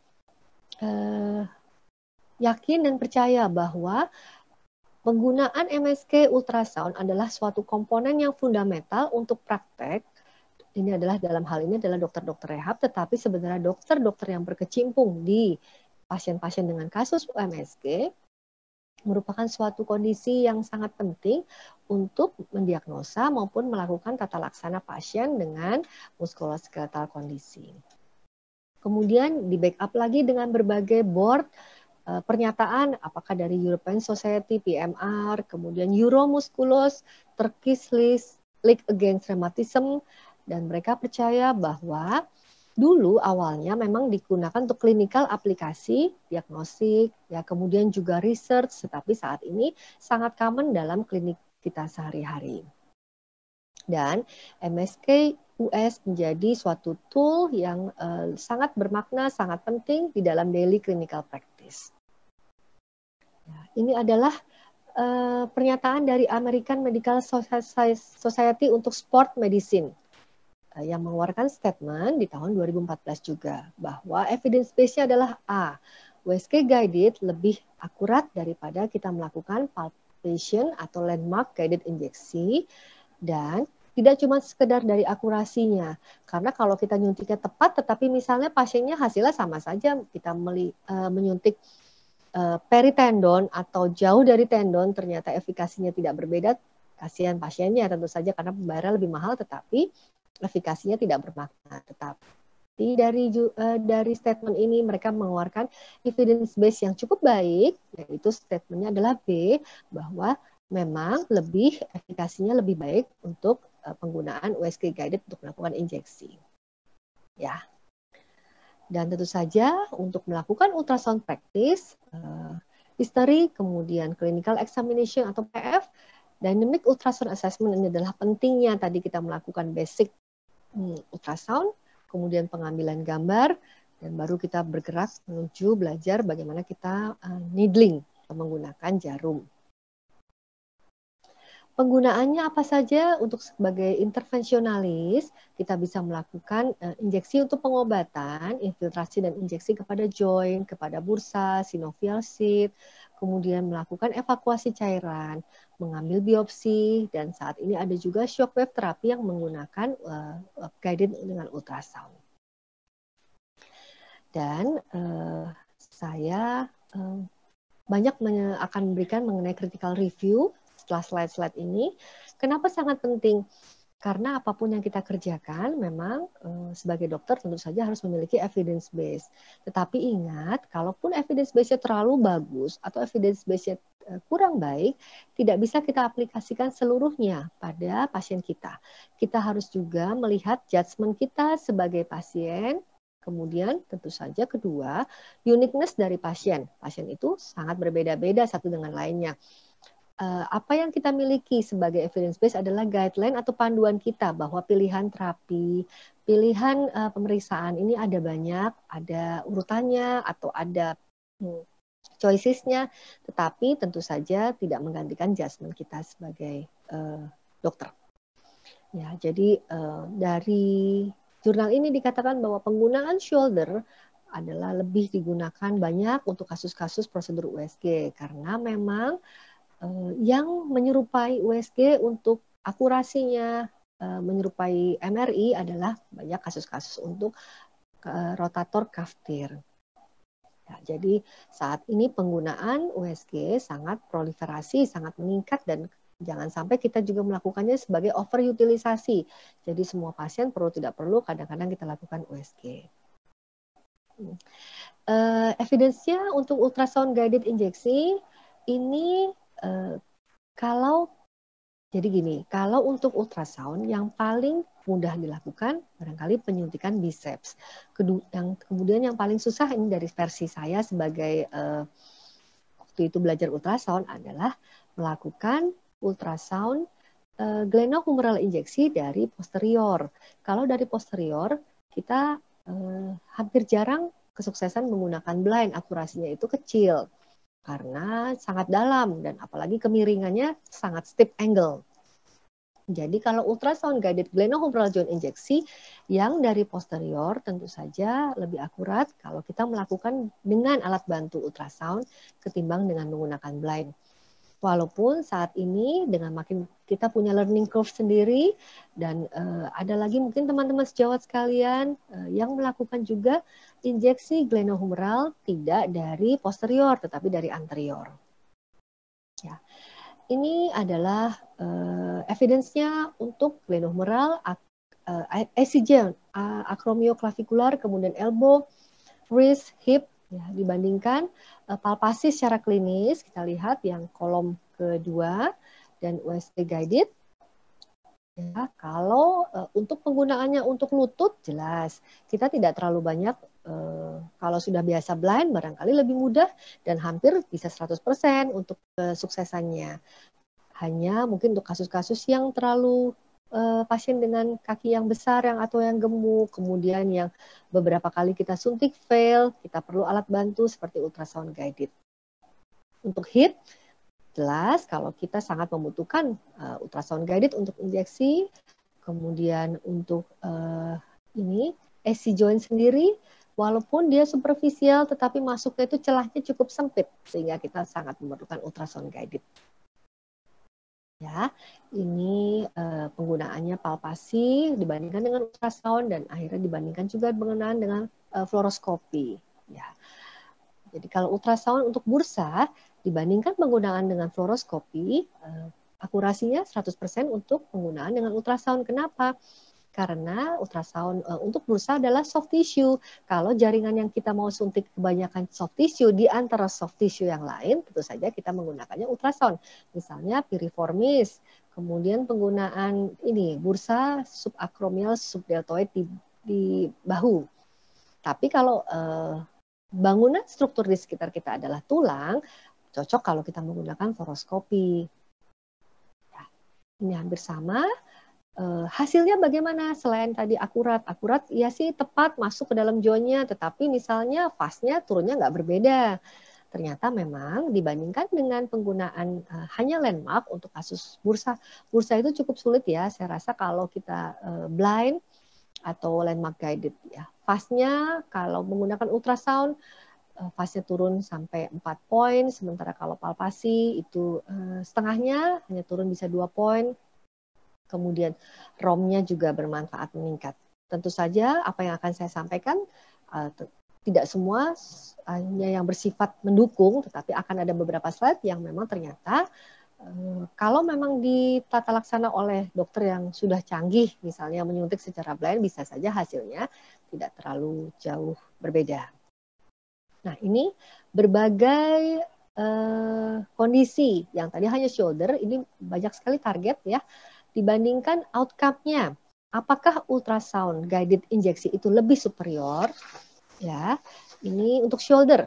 yakin dan percaya bahwa penggunaan MSK ultrasound adalah suatu komponen yang fundamental untuk praktek. Ini adalah dalam hal ini adalah dokter-dokter rehab, tetapi sebenarnya dokter-dokter yang berkecimpung di pasien-pasien dengan kasus MSK merupakan suatu kondisi yang sangat penting untuk mendiagnosa maupun melakukan tata laksana pasien dengan muskuloskeletal kondisi. Kemudian di backup lagi dengan berbagai board pernyataan apakah dari European Society, PMR, kemudian Euromusculos, Turkish League Against Rheumatism, dan mereka percaya bahwa dulu awalnya memang digunakan untuk klinikal aplikasi, diagnostik, ya kemudian juga research, tetapi saat ini sangat common dalam klinik kita sehari-hari. Dan MSK US menjadi suatu tool yang sangat bermakna, sangat penting di dalam daily clinical practice. Ya, ini adalah pernyataan dari American Medical Society untuk Sport Medicine yang mengeluarkan statement di tahun 2014 juga bahwa evidence base-nya adalah A, USG guided lebih akurat daripada kita melakukan palpation atau landmark guided injeksi, dan tidak cuma sekedar dari akurasinya. Karena kalau kita nyuntiknya tepat, tetapi misalnya pasiennya hasilnya sama saja, kita menyuntik peritendon atau jauh dari tendon, ternyata efikasinya tidak berbeda, kasihan pasiennya tentu saja karena pembayaran lebih mahal, tetapi efikasinya tidak bermakna. Tetapi dari statement ini mereka mengeluarkan evidence base yang cukup baik, yaitu statementnya adalah B, bahwa memang efikasinya lebih baik untuk penggunaan USG guided untuk melakukan injeksi. Ya. Dan tentu saja untuk melakukan ultrasound practice, history, kemudian clinical examination atau PF, dynamic ultrasound assessment ini adalah pentingnya tadi kita melakukan basic ultrasound, kemudian pengambilan gambar, dan baru kita bergerak menuju belajar bagaimana kita needling atau menggunakan jarum. Penggunaannya apa saja? Untuk sebagai intervensionalis, kita bisa melakukan injeksi untuk pengobatan, infiltrasi dan injeksi kepada joint, kepada bursa, sinovial sheath, kemudian melakukan evakuasi cairan, mengambil biopsi, dan saat ini ada juga shockwave terapi yang menggunakan guided dengan ultrasound. Dan saya banyak akan memberikan mengenai critical review setelah slide-slide ini. Kenapa sangat penting? Karena apapun yang kita kerjakan, memang sebagai dokter tentu saja harus memiliki evidence base. Tetapi ingat, kalaupun evidence base-nya terlalu bagus atau evidence base-nya kurang baik, tidak bisa kita aplikasikan seluruhnya pada pasien kita. Kita harus juga melihat judgement kita sebagai pasien. Kemudian tentu saja kedua, uniqueness dari pasien. Pasien itu sangat berbeda-beda satu dengan lainnya. Apa yang kita miliki sebagai evidence base adalah guideline atau panduan kita bahwa pilihan terapi, pilihan pemeriksaan ini ada banyak, ada urutannya atau ada choicesnya, tetapi tentu saja tidak menggantikan judgement kita sebagai dokter. Ya, jadi dari jurnal ini dikatakan bahwa penggunaan shoulder adalah lebih digunakan banyak untuk kasus-kasus prosedur USG karena memang yang menyerupai USG untuk akurasinya menyerupai MRI adalah banyak kasus-kasus untuk rotator cuff tear. Ya, jadi saat ini penggunaan USG sangat proliferasi, sangat meningkat, dan jangan sampai kita juga melakukannya sebagai overutilisasi. Jadi semua pasien perlu tidak perlu kadang-kadang kita lakukan USG. Evidence-nya untuk ultrasound guided injeksi ini kalau untuk ultrasound yang paling mudah dilakukan barangkali penyuntikan biceps. Kemudian yang paling susah ini dari versi saya sebagai waktu itu belajar ultrasound adalah melakukan ultrasound glenohumeral injeksi dari posterior. Kalau dari posterior kita hampir jarang kesuksesan menggunakan blind, akurasinya itu kecil karena sangat dalam dan apalagi kemiringannya sangat steep angle. Jadi kalau ultrasound guided glenohumeral joint injeksi yang dari posterior tentu saja lebih akurat kalau kita melakukan dengan alat bantu ultrasound ketimbang dengan menggunakan blind. Walaupun saat ini dengan makin kita punya learning curve sendiri dan ada lagi mungkin teman-teman sejawat sekalian yang melakukan juga injeksi glenohumeral tidak dari posterior tetapi dari anterior. Ya. Ini adalah evidence-nya untuk glenohumeral, ACJ, acromioclavicular, kemudian elbow, wrist, hip. Ya, dibandingkan palpasi secara klinis, kita lihat yang kolom kedua dan USG guided. Ya, kalau untuk penggunaannya untuk lutut jelas kita tidak terlalu banyak. Kalau sudah biasa blind barangkali lebih mudah dan hampir bisa 100% untuk kesuksesannya. Hanya mungkin untuk kasus-kasus yang terlalu pasien dengan kaki yang besar atau yang gemuk, kemudian yang beberapa kali kita suntik fail, kita perlu alat bantu seperti ultrasound guided. Untuk hip, jelas kalau kita sangat membutuhkan ultrasound guided untuk injeksi, kemudian untuk AC joint sendiri, walaupun dia superficial tetapi masuknya itu celahnya cukup sempit sehingga kita sangat memerlukan ultrasound guided. Ya, ini penggunaannya palpasi dibandingkan dengan ultrasound dan akhirnya dibandingkan juga penggunaan dengan fluoroskopi. Ya. Jadi kalau ultrasound untuk bursa dibandingkan penggunaan dengan fluoroskopi, akurasinya 100% untuk penggunaan dengan ultrasound. Kenapa? Karena ultrasound untuk bursa adalah soft tissue. Kalau jaringan yang kita mau suntik kebanyakan soft tissue di antara soft tissue yang lain, tentu saja kita menggunakannya ultrasound. Misalnya piriformis, kemudian penggunaan ini bursa subacromial subdeltoid di bahu. Tapi kalau bangunan struktur di sekitar kita adalah tulang, cocok kalau kita menggunakan fluoroskopi. Ya, ini hampir sama. Hasilnya bagaimana? Selain tadi akurat ya sih tepat masuk ke dalam zona, tetapi misalnya fase-nya turunnya nggak berbeda. Ternyata memang dibandingkan dengan penggunaan hanya landmark untuk kasus bursa itu cukup sulit ya. Saya rasa kalau kita blind atau landmark guided ya. Fase-nya kalau menggunakan ultrasound fase-nya turun sampai 4 poin, sementara kalau palpasi itu setengahnya hanya turun bisa 2 poin. Kemudian ROM-nya juga bermanfaat meningkat. Tentu saja apa yang akan saya sampaikan tidak semua hanya yang bersifat mendukung, tetapi akan ada beberapa slide yang memang ternyata kalau memang ditata laksana oleh dokter yang sudah canggih, misalnya menyuntik secara blind, bisa saja hasilnya tidak terlalu jauh berbeda. Nah, ini berbagai kondisi yang tadi hanya shoulder, ini banyak sekali target ya, dibandingkan outcome-nya. Apakah ultrasound guided injeksi itu lebih superior? Ya, ini untuk shoulder.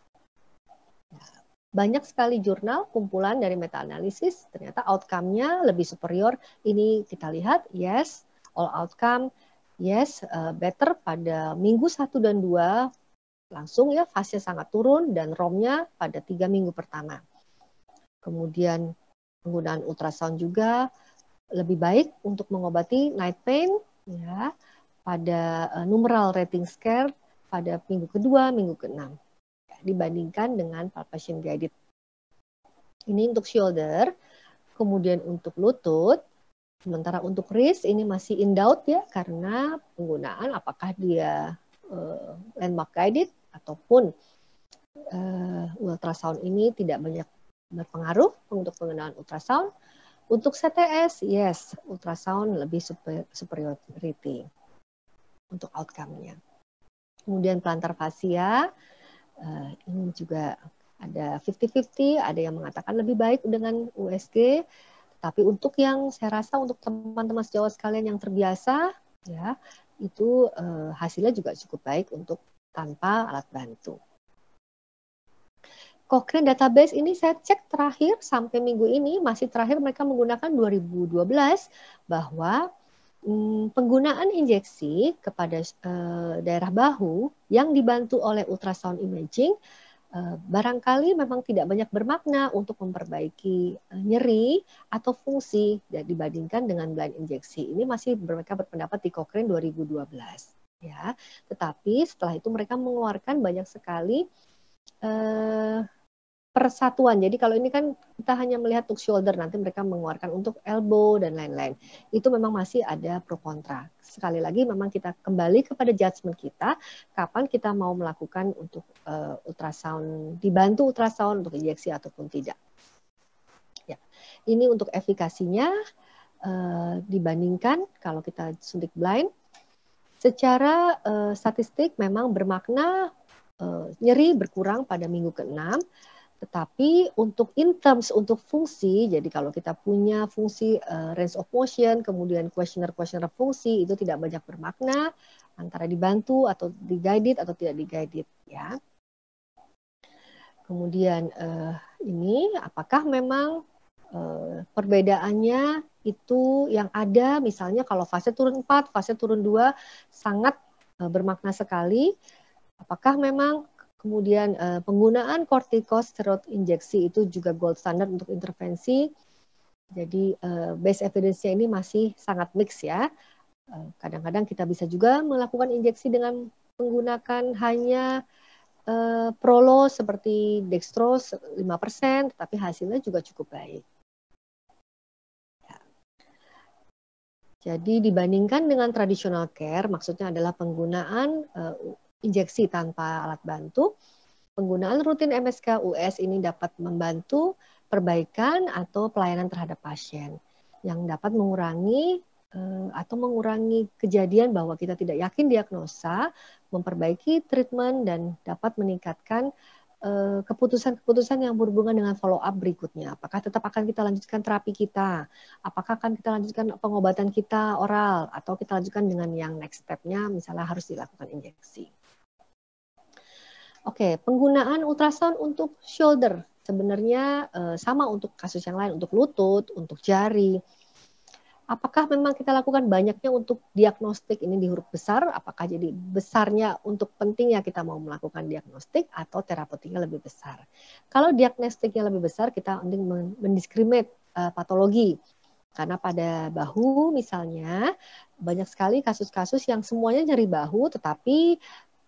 Banyak sekali jurnal kumpulan dari meta-analisis, ternyata outcome-nya lebih superior. Ini kita lihat, yes, all outcome, yes, better pada minggu 1 dan 2, langsung ya fase sangat turun dan ROM-nya pada 3 minggu pertama. Kemudian penggunaan ultrasound juga lebih baik untuk mengobati night pain ya pada numeral rating scale pada minggu kedua, minggu ke-6 ya, dibandingkan dengan palpation guided. Ini untuk shoulder, kemudian untuk lutut, sementara untuk wrist ini masih in doubt ya karena penggunaan apakah dia landmark guided ataupun ultrasound ini tidak banyak berpengaruh untuk penggunaan ultrasound. Untuk CTS, yes, ultrasound lebih superiority untuk outcome-nya. Kemudian plantar fascia, ini juga ada 50-50, ada yang mengatakan lebih baik dengan USG, tapi untuk yang saya rasa untuk teman-teman sejawat sekalian yang terbiasa, ya itu hasilnya juga cukup baik untuk tanpa alat bantu. Cochrane database ini saya cek terakhir sampai minggu ini, masih terakhir mereka menggunakan 2012, bahwa penggunaan injeksi kepada daerah bahu yang dibantu oleh ultrasound imaging barangkali memang tidak banyak bermakna untuk memperbaiki nyeri atau fungsi dibandingkan dengan blind injeksi. Ini masih mereka berpendapat di Cochrane 2012. Ya, tetapi setelah itu mereka mengeluarkan banyak sekali persatuan. Jadi kalau ini kan kita hanya melihat untuk shoulder, nanti mereka mengeluarkan untuk elbow dan lain-lain. Itu memang masih ada pro kontra. Sekali lagi memang kita kembali kepada judgement kita, kapan kita mau melakukan untuk ultrasound, dibantu ultrasound untuk injeksi ataupun tidak. Ya. Ini untuk efikasinya dibandingkan kalau kita suntik blind. Secara statistik memang bermakna nyeri berkurang pada minggu ke-6, tetapi untuk in terms untuk fungsi, jadi kalau kita punya fungsi range of motion, kemudian questionnaire fungsi, itu tidak banyak bermakna antara dibantu atau di-guided atau tidak di-guided. Ya. Kemudian ini apakah memang perbedaannya itu yang ada, misalnya kalau fase turun 4, fase turun 2, sangat bermakna sekali. Apakah memang kemudian penggunaan kortikosteroid injeksi itu juga gold standard untuk intervensi. Jadi base evidence-nya ini masih sangat mix ya. Kadang-kadang kita bisa juga melakukan injeksi dengan menggunakan hanya prolo seperti dextrose 5%, tetapi hasilnya juga cukup baik. Jadi dibandingkan dengan traditional care, maksudnya adalah penggunaan injeksi tanpa alat bantu, penggunaan rutin MSK US ini dapat membantu perbaikan atau pelayanan terhadap pasien yang dapat mengurangi kejadian bahwa kita tidak yakin diagnosa, memperbaiki treatment dan dapat meningkatkan keputusan-keputusan yang berhubungan dengan follow up berikutnya. Apakah tetap akan kita lanjutkan terapi kita? Apakah akan kita lanjutkan pengobatan kita oral? Atau kita lanjutkan dengan yang next step-nya misalnya harus dilakukan injeksi. Oke, penggunaan ultrasound untuk shoulder sebenarnya sama untuk kasus yang lain, untuk lutut, untuk jari. Apakah memang kita lakukan banyaknya untuk diagnostik ini di huruf besar? Apakah jadi besarnya untuk pentingnya kita mau melakukan diagnostik atau terapeutiknya lebih besar? Kalau diagnostiknya lebih besar, kita mendiskriminate patologi. Karena pada bahu misalnya, banyak sekali kasus-kasus yang semuanya nyeri bahu, tetapi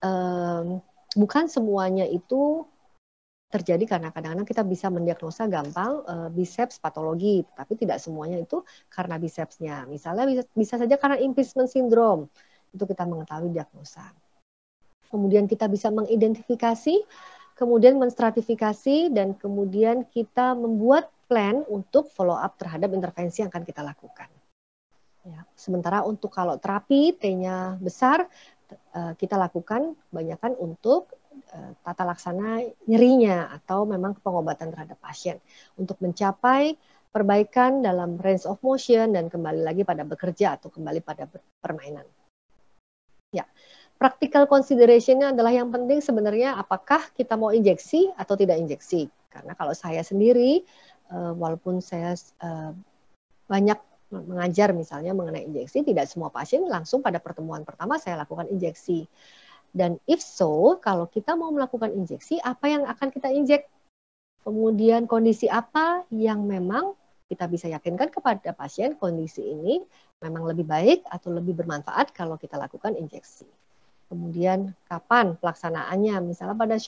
bukan semuanya itu terjadi karena kadang-kadang kita bisa mendiagnosa gampang biceps patologi, tapi tidak semuanya itu karena bicepsnya. Misalnya bisa saja karena impingement syndrome, itu kita mengetahui diagnosa. Kemudian kita bisa mengidentifikasi, kemudian menstratifikasi, dan kemudian kita membuat plan untuk follow up terhadap intervensi yang akan kita lakukan. Ya. Sementara untuk kalau terapi T-nya besar, kita lakukan kebanyakan untuk tata laksana nyerinya atau memang pengobatan terhadap pasien untuk mencapai perbaikan dalam range of motion dan kembali lagi pada bekerja atau kembali pada permainan. Ya, practical consideration-nya adalah yang penting sebenarnya apakah kita mau injeksi atau tidak injeksi. Karena kalau saya sendiri, walaupun saya banyak mengajar misalnya mengenai injeksi, tidak semua pasien langsung pada pertemuan pertama saya lakukan injeksi. Dan if so, kalau kita mau melakukan injeksi, apa yang akan kita injek? Kemudian kondisi apa yang memang kita bisa yakinkan kepada pasien kondisi ini memang lebih baik atau lebih bermanfaat kalau kita lakukan injeksi. Kemudian kapan pelaksanaannya? Misalnya pada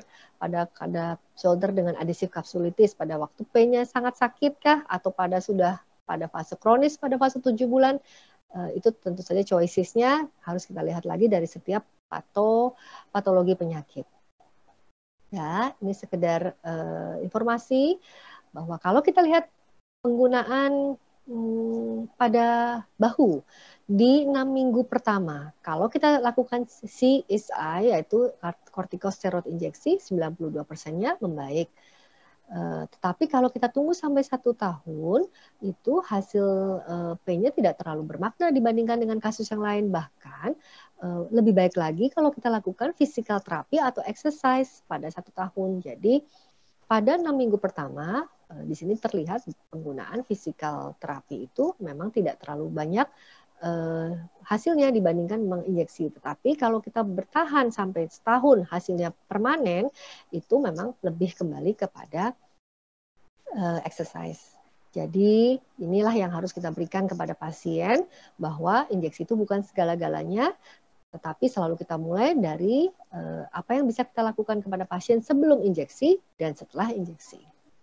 shoulder dengan adhesive kapsulitis, pada waktu pain-nya sangat sakit kah? Atau pada fase kronis, pada fase 7 bulan? Itu tentu saja choices-nya harus kita lihat lagi dari setiap patologi penyakit. Ya, ini sekedar informasi bahwa kalau kita lihat penggunaan pada bahu di 6 minggu pertama, kalau kita lakukan CSI yaitu corticosteroid injeksi, 92%-nya membaik. Tetapi kalau kita tunggu sampai 1 tahun, itu hasil pain-nya tidak terlalu bermakna dibandingkan dengan kasus yang lain. Bahkan lebih baik lagi kalau kita lakukan physical therapy atau exercise pada 1 tahun. Jadi pada 6 minggu pertama, di sini terlihat penggunaan physical therapy itu memang tidak terlalu banyak hasilnya dibandingkan menginjeksi. Tetapi kalau kita bertahan sampai setahun hasilnya permanen, itu memang lebih kembali kepada exercise. Jadi inilah yang harus kita berikan kepada pasien bahwa injeksi itu bukan segala-galanya, tetapi selalu kita mulai dari apa yang bisa kita lakukan kepada pasien sebelum injeksi dan setelah injeksi.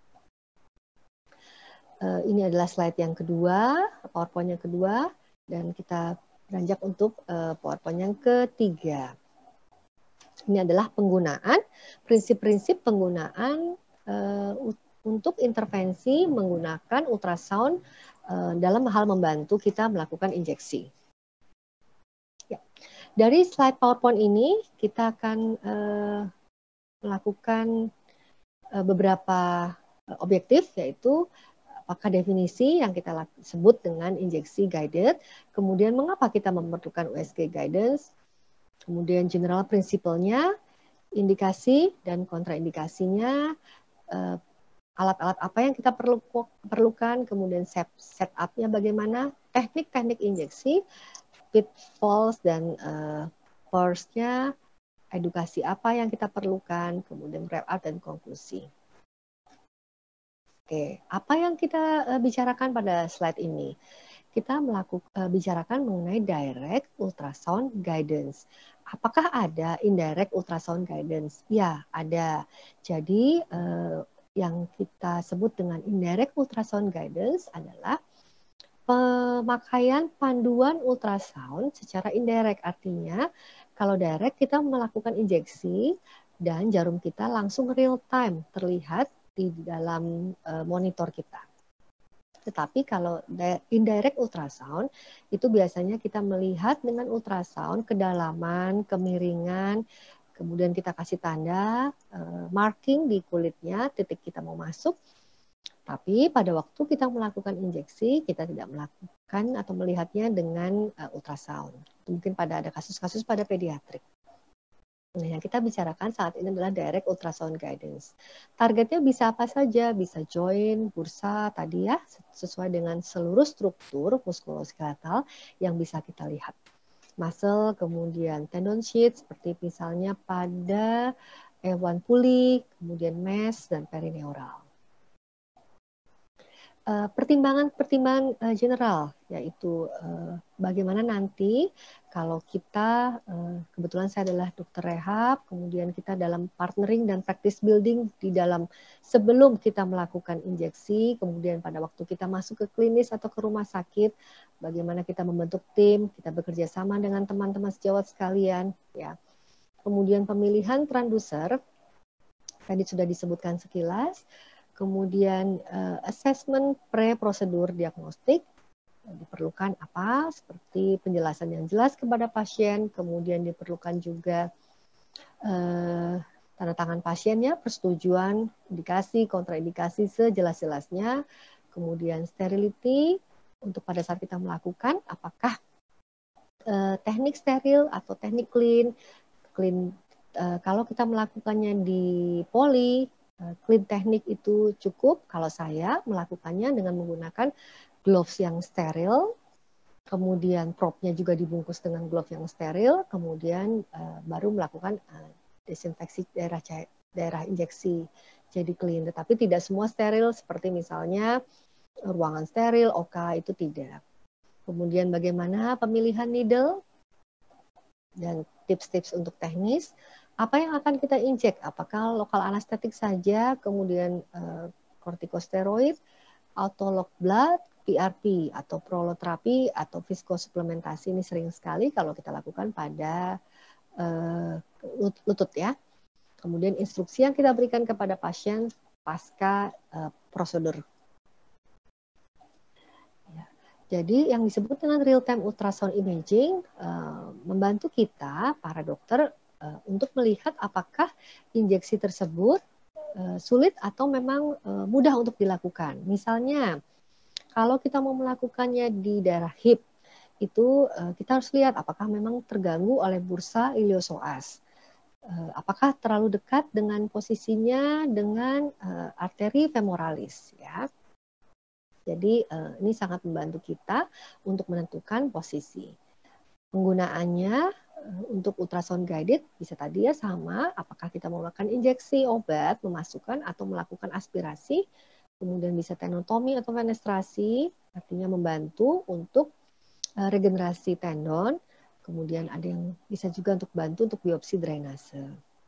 Ini adalah slide yang kedua, PowerPoint yang kedua, dan kita beranjak untuk PowerPoint yang ketiga. Ini adalah prinsip-prinsip penggunaan untuk intervensi menggunakan ultrasound dalam hal membantu kita melakukan injeksi. Ya. Dari slide PowerPoint ini kita akan melakukan beberapa objektif, yaitu apakah definisi yang kita sebut dengan injeksi guided, kemudian mengapa kita memerlukan USG guidance, kemudian general principle-nya, indikasi dan kontraindikasinya, alat-alat apa yang kita perlukan, kemudian setup-nya bagaimana, teknik-teknik injeksi, pitfalls dan force-nya, edukasi apa yang kita perlukan, kemudian wrap up dan konklusi. Oke, apa yang kita bicarakan pada slide ini? Kita bicarakan mengenai direct ultrasound guidance. apakah ada indirect ultrasound guidance? Ya, ada. Jadi yang kita sebut dengan indirect ultrasound guidance adalah pemakaian panduan ultrasound secara indirect. Artinya kalau direct kita melakukan injeksi dan jarum kita langsung real time terlihat di dalam monitor kita. Tetapi kalau indirect ultrasound itu biasanya kita melihat dengan ultrasound kedalaman, kemiringan, kemudian kita kasih tanda marking di kulitnya, titik kita mau masuk. Tapi pada waktu kita melakukan injeksi, kita tidak melakukan atau melihatnya dengan ultrasound. Mungkin ada kasus-kasus pada pediatrik. Nah, yang kita bicarakan saat ini adalah direct ultrasound guidance. Targetnya bisa apa saja, bisa joint, bursa tadi ya, sesuai dengan seluruh struktur muskuloskeletal yang bisa kita lihat. Muscle, kemudian tendon sheath, seperti misalnya pada A1 puli, kemudian mesh, dan perineural. Pertimbangan-pertimbangan general, yaitu bagaimana nanti kalau kita, kebetulan saya adalah dokter rehab, kemudian kita dalam partnering dan practice building di dalam sebelum kita melakukan injeksi, kemudian pada waktu kita masuk ke klinis atau ke rumah sakit, bagaimana kita membentuk tim, kita bekerja sama dengan teman-teman sejawat sekalian, ya. Kemudian pemilihan transducer, tadi sudah disebutkan sekilas. Kemudian assessment pre-prosedur diagnostik, diperlukan apa? Seperti penjelasan yang jelas kepada pasien, kemudian diperlukan juga tanda tangan pasiennya, persetujuan, indikasi, kontraindikasi sejelas-jelasnya, kemudian sterility, untuk pada saat kita melakukan, apakah teknik steril atau teknik clean, kalau kita melakukannya di poli, clean teknik itu cukup. Kalau saya melakukannya dengan menggunakan gloves yang steril, kemudian propnya juga dibungkus dengan glove yang steril, kemudian baru melakukan desinfeksi daerah injeksi jadi clean. Tetapi tidak semua steril, seperti misalnya ruangan steril, OK, itu tidak. Kemudian bagaimana pemilihan needle dan tips-tips untuk teknis. Apa yang akan kita injek? Apakah lokal anestetik saja, kemudian kortikosteroid, autolog blood, PRP, atau proloterapi, atau viskosuplementasi. Ini sering sekali kalau kita lakukan pada lutut ya. Kemudian instruksi yang kita berikan kepada pasien pasca prosedur. Jadi yang disebut dengan real-time ultrasound imaging membantu kita, para dokter, untuk melihat apakah injeksi tersebut sulit atau memang mudah untuk dilakukan. Misalnya, kalau kita mau melakukannya di daerah hip, itu kita harus lihat apakah memang terganggu oleh bursa iliopsoas. Apakah terlalu dekat dengan posisinya dengan arteri femoralis, ya. Jadi ini sangat membantu kita untuk menentukan posisi. Penggunaannya untuk ultrasound guided bisa tadi ya sama, apakah kita melakukan injeksi obat, memasukkan atau melakukan aspirasi, kemudian bisa tenotomi atau fenestrasi, artinya membantu untuk regenerasi tendon, kemudian ada yang bisa juga untuk bantu untuk biopsi drainase.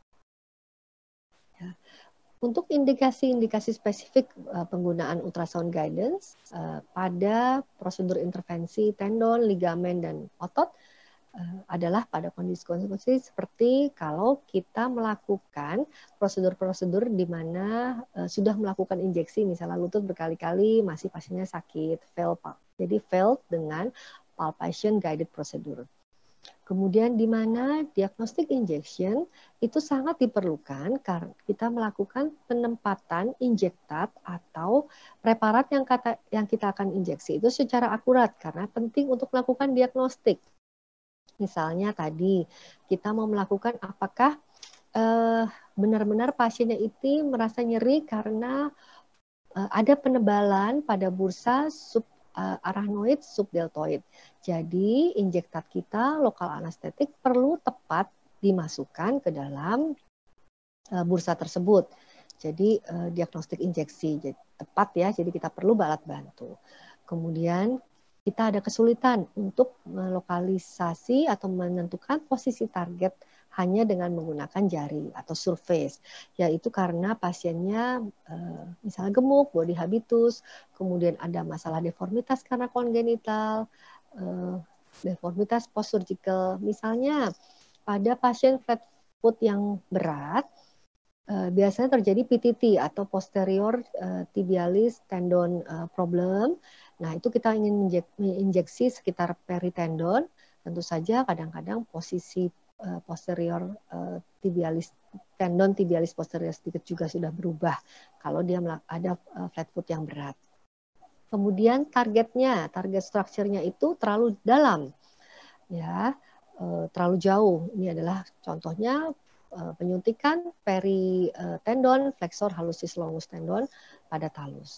Ya. Untuk indikasi-indikasi spesifik penggunaan ultrasound guidance pada prosedur intervensi tendon, ligamen, dan otot adalah pada kondisi-kondisi seperti kalau kita melakukan prosedur-prosedur di mana sudah melakukan injeksi, misalnya lutut berkali-kali masih pasiennya sakit, fail. Jadi failed dengan palpation guided procedure. Kemudian di mana diagnostic injection itu sangat diperlukan karena kita melakukan penempatan injektat atau preparat yang kita akan injeksi itu secara akurat karena penting untuk melakukan diagnostik. Misalnya tadi kita mau melakukan apakah benar-benar pasiennya itu merasa nyeri karena ada penebalan pada bursa arachnoid subdeltoid. Jadi injektat kita lokal anestetik perlu tepat dimasukkan ke dalam bursa tersebut. Jadi diagnostik injeksi jadi tepat ya. Jadi kita perlu alat bantu. Kemudian kita ada kesulitan untuk melokalisasi atau menentukan posisi target hanya dengan menggunakan jari atau surface, yaitu karena pasiennya misalnya gemuk, body habitus, kemudian ada masalah deformitas karena kongenital, deformitas post surgical. Misalnya pada pasien flat foot yang berat, biasanya terjadi PTT atau posterior tibialis tendon problem. Nah, itu kita ingin menginjeksi sekitar peritendon. Tentu saja kadang-kadang posisi posterior tibialis tendon tibialis posterior sedikit juga sudah berubah kalau dia ada flat foot yang berat. Kemudian target structure-nya itu terlalu dalam, ya, terlalu jauh. Ini adalah contohnya penyuntikan peritendon flexor hallucis longus tendon pada talus.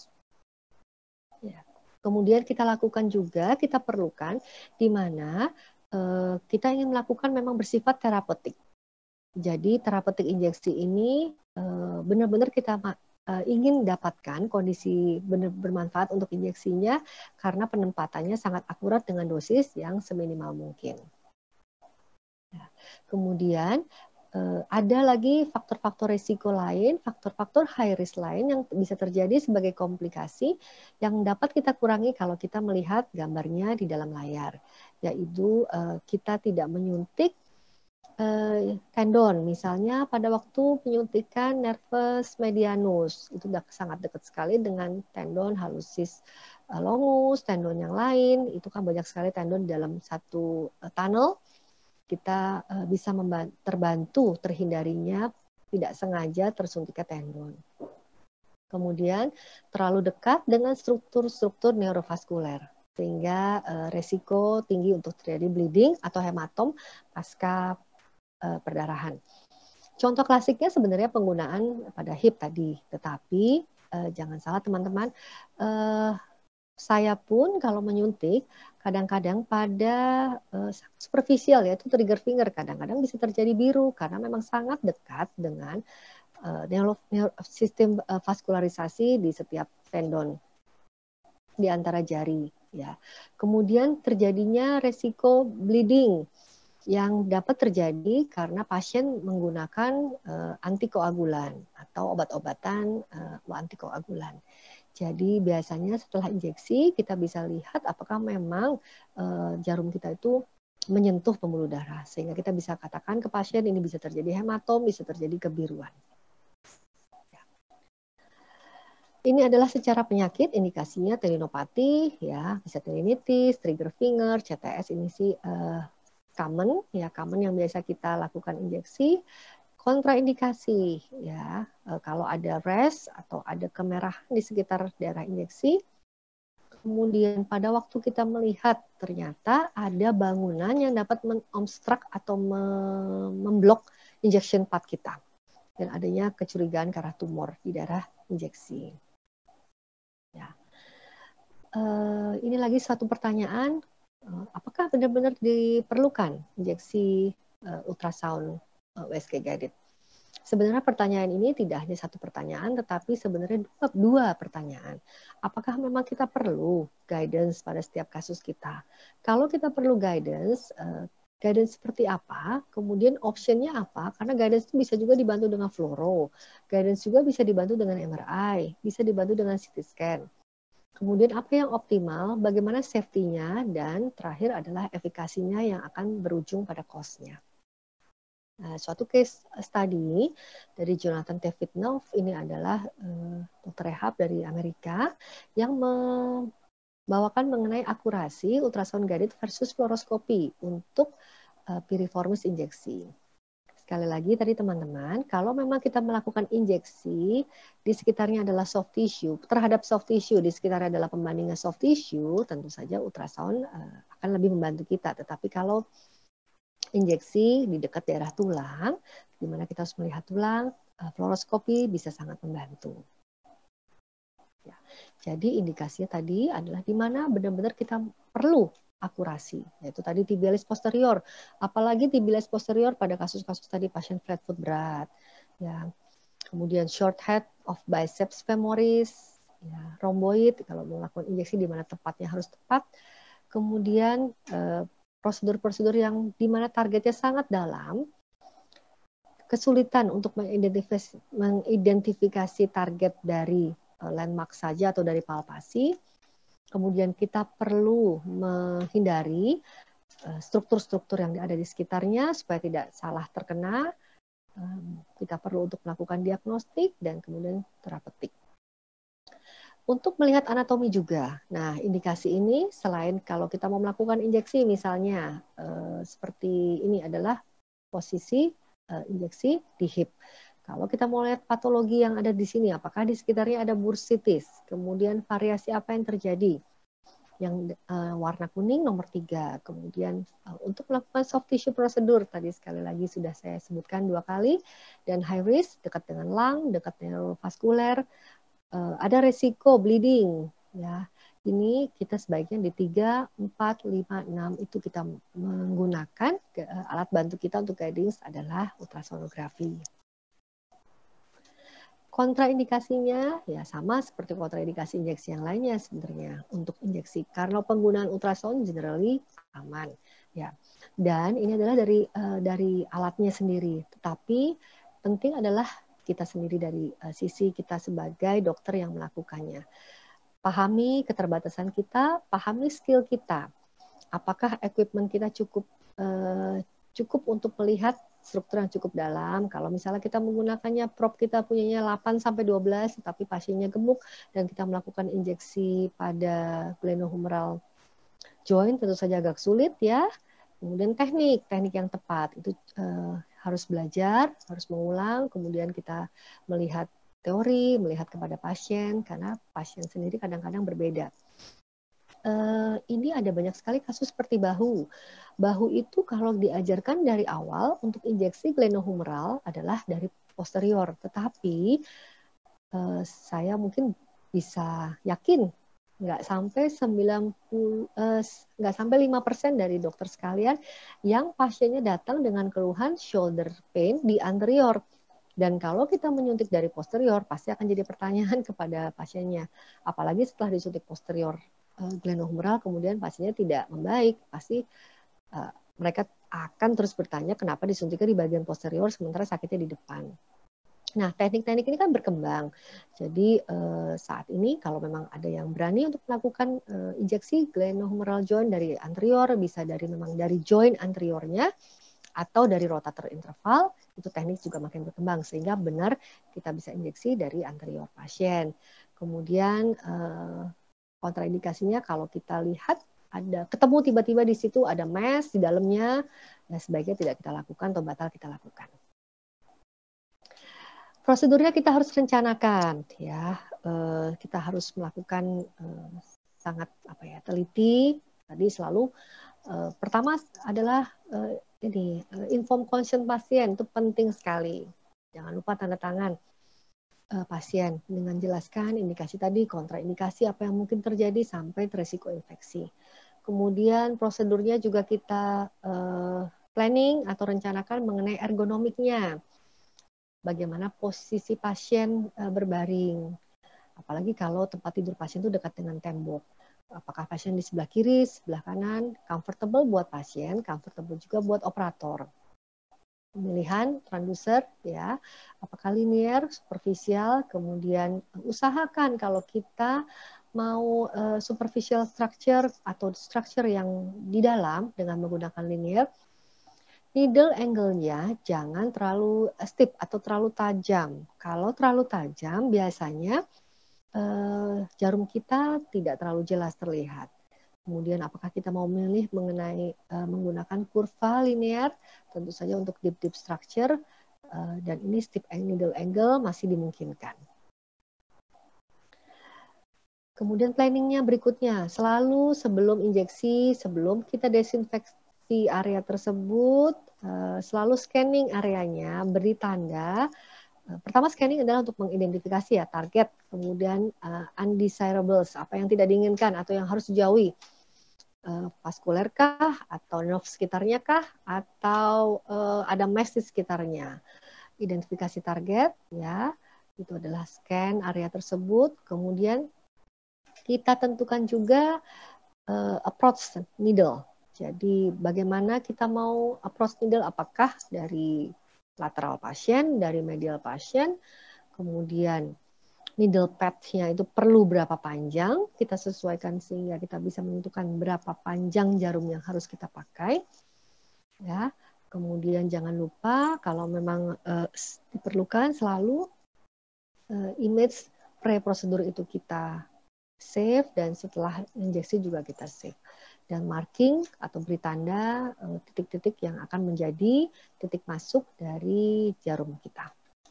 Ya. Kemudian kita lakukan juga, kita perlukan di mana kita ingin melakukan memang bersifat terapeutik. Jadi terapeutik injeksi ini benar-benar kita ingin dapatkan kondisi benar bermanfaat untuk injeksinya karena penempatannya sangat akurat dengan dosis yang seminimal mungkin. Nah, kemudian ada lagi faktor-faktor risiko lain, faktor-faktor high risk lain yang bisa terjadi sebagai komplikasi yang dapat kita kurangi kalau kita melihat gambarnya di dalam layar, yaitu kita tidak menyuntik tendon, misalnya pada waktu penyuntikan nervus medianus, itu sudah sangat dekat sekali dengan tendon hallucis longus, tendon yang lain, itu kan banyak sekali tendon dalam satu tunnel. Kita bisa terbantu terhindarinya tidak sengaja tersuntiknya tendon. Kemudian terlalu dekat dengan struktur-struktur neurovaskuler sehingga resiko tinggi untuk terjadi bleeding atau hematom pasca perdarahan. Contoh klasiknya sebenarnya penggunaan pada hip tadi, tetapi jangan salah teman-teman, saya pun kalau menyuntik kadang-kadang pada superficial, yaitu trigger finger, kadang-kadang bisa terjadi biru karena memang sangat dekat dengan sistem vaskularisasi di setiap tendon di antara jari. Ya. Kemudian terjadinya resiko bleeding yang dapat terjadi karena pasien menggunakan antikoagulan atau obat-obatan antikoagulan. Jadi biasanya setelah injeksi kita bisa lihat apakah memang jarum kita itu menyentuh pembuluh darah. Sehingga kita bisa katakan ke pasien ini bisa terjadi hematom, bisa terjadi kebiruan. Ini adalah secara penyakit, indikasinya tendinopati, ya, bisa tendinitis, trigger finger, CTS ini sih common yang biasa kita lakukan injeksi. Kontraindikasi, ya, kalau ada rash atau ada kemerahan di sekitar daerah injeksi, kemudian pada waktu kita melihat ternyata ada bangunan yang dapat mengobstruk atau memblok injection path kita, dan adanya kecurigaan ke arah tumor di daerah injeksi. Ya. Ini lagi suatu pertanyaan, apakah benar-benar diperlukan injeksi ultrasound USG guided? Sebenarnya pertanyaan ini tidak hanya satu pertanyaan, tetapi sebenarnya dua pertanyaan. Apakah memang kita perlu guidance pada setiap kasus kita? Kalau kita perlu guidance, guidance seperti apa? Kemudian optionnya apa? Karena guidance itu bisa juga dibantu dengan fluoro, guidance juga bisa dibantu dengan MRI, bisa dibantu dengan CT scan. Kemudian apa yang optimal, bagaimana safety-nya, dan terakhir adalah efikasinya yang akan berujung pada cost-nya. Nah, suatu case study dari Jonathan Tevitnov, ini adalah dokter rehab dari Amerika yang membawakan mengenai akurasi ultrasound guided versus fluoroskopi untuk piriformis injeksi. Sekali lagi tadi teman-teman, kalau memang kita melakukan injeksi, di sekitarnya adalah soft tissue, terhadap soft tissue, di sekitarnya adalah pembandingnya soft tissue, tentu saja ultrasound akan lebih membantu kita. Tetapi kalau injeksi di dekat daerah tulang, di mana kita harus melihat tulang, fluoroskopi bisa sangat membantu. Ya. Jadi indikasinya tadi adalah di mana benar-benar kita perlu akurasi, yaitu tadi tibialis posterior, apalagi tibialis posterior pada kasus-kasus tadi pasien flat foot berat, ya. Kemudian short head of biceps femoris, ya, rhomboid kalau melakukan injeksi di mana tempatnya harus tepat, kemudian prosedur-prosedur yang dimana targetnya sangat dalam, kesulitan untuk mengidentifikasi target dari landmark saja atau dari palpasi. Kemudian kita perlu menghindari struktur-struktur yang ada di sekitarnya supaya tidak salah terkena. Kita perlu untuk melakukan diagnostik dan kemudian terapeutik. Untuk melihat anatomi juga. Nah, indikasi ini selain kalau kita mau melakukan injeksi misalnya seperti ini adalah posisi injeksi di hip. Kalau kita mau lihat patologi yang ada di sini, apakah di sekitarnya ada bursitis, kemudian variasi apa yang terjadi. Yang warna kuning nomor 3. Kemudian untuk melakukan soft tissue prosedur, tadi sekali lagi sudah saya sebutkan 2 kali, dan high risk, dekat dengan lung, dekat neurovaskuler, ada resiko bleeding. Ya, ini kita sebaiknya di 3, 4, 5, 6 itu kita menggunakan alat bantu kita untuk guidance adalah ultrasonografi. Kontraindikasinya ya sama seperti kontraindikasi injeksi yang lainnya sebenarnya untuk injeksi. Karena penggunaan ultrasound generally aman ya. Dan ini adalah dari alatnya sendiri. Tetapi penting adalah kita sendiri dari sisi kita sebagai dokter yang melakukannya. Pahami keterbatasan kita, pahami skill kita. Apakah equipment kita cukup untuk melihat struktur yang cukup dalam. Kalau misalnya kita menggunakannya prop kita punyanya 8 sampai 12 tapi pasiennya gemuk dan kita melakukan injeksi pada glenohumeral joint tentu saja agak sulit ya. Kemudian teknik yang tepat itu harus belajar, harus mengulang, kemudian kita melihat teori, melihat kepada pasien karena pasien sendiri kadang-kadang berbeda. Ini ada banyak sekali kasus seperti bahu. Bahu itu kalau diajarkan dari awal untuk injeksi glenohumeral adalah dari posterior. Tetapi saya mungkin bisa yakin nggak sampai 5% dari dokter sekalian yang pasiennya datang dengan keluhan shoulder pain di anterior. Dan kalau kita menyuntik dari posterior, pasti akan jadi pertanyaan kepada pasiennya. Apalagi setelah disuntik posterior glenohumeral, kemudian pasiennya tidak membaik, pasti mereka akan terus bertanya kenapa disuntiknya di bagian posterior sementara sakitnya di depan. Nah, teknik-teknik ini kan berkembang. Jadi saat ini kalau memang ada yang berani untuk melakukan injeksi glenohumeral joint dari anterior, bisa memang dari joint anteriornya atau dari rotator interval, itu teknik juga makin berkembang sehingga benar kita bisa injeksi dari anterior pasien. Kemudian kontraindikasinya kalau kita lihat ada ketemu tiba-tiba di situ ada mass di dalamnya, ya sebaiknya tidak kita lakukan atau batal kita lakukan. Prosedurnya kita harus rencanakan, ya. Kita harus melakukan sangat teliti. Tadi selalu pertama adalah inform consent pasien itu penting sekali. Jangan lupa tanda tangan pasien dengan jelaskan indikasi tadi, kontraindikasi apa yang mungkin terjadi sampai resiko infeksi. Kemudian prosedurnya juga kita planning atau rencanakan mengenai ergonomiknya. Bagaimana posisi pasien berbaring. Apalagi kalau tempat tidur pasien itu dekat dengan tembok. Apakah pasien di sebelah kiri, sebelah kanan, comfortable buat pasien, comfortable juga buat operator. Pemilihan transducer ya, apakah linear, superficial, kemudian usahakan kalau kita mau superficial structure atau structure yang di dalam dengan menggunakan linear, needle angle-nya jangan terlalu steep atau terlalu tajam. Kalau terlalu tajam biasanya jarum kita tidak terlalu jelas terlihat. Kemudian apakah kita mau memilih mengenai menggunakan kurva linear, tentu saja untuk deep structure, dan ini steep needle angle masih dimungkinkan. Kemudian planningnya berikutnya, selalu sebelum injeksi, sebelum kita desinfeksi area tersebut, selalu scanning areanya, beri tanda. Pertama scanning adalah untuk mengidentifikasi ya target, kemudian undesirables, apa yang tidak diinginkan atau yang harus dijauhi. Vaskuler kah, atau nerve sekitarnya kah, atau ada mass di sekitarnya. Identifikasi target, ya, itu adalah scan area tersebut. Kemudian kita tentukan juga approach needle. Jadi bagaimana kita mau approach needle, apakah dari lateral pasien, dari medial pasien, kemudian needle path-nya itu perlu berapa panjang, kita sesuaikan sehingga kita bisa menentukan berapa panjang jarum yang harus kita pakai. Ya, kemudian jangan lupa kalau memang diperlukan selalu image pre-prosedur itu kita save dan setelah injeksi juga kita save. Dan marking atau beri tanda titik-titik yang akan menjadi titik masuk dari jarum kita.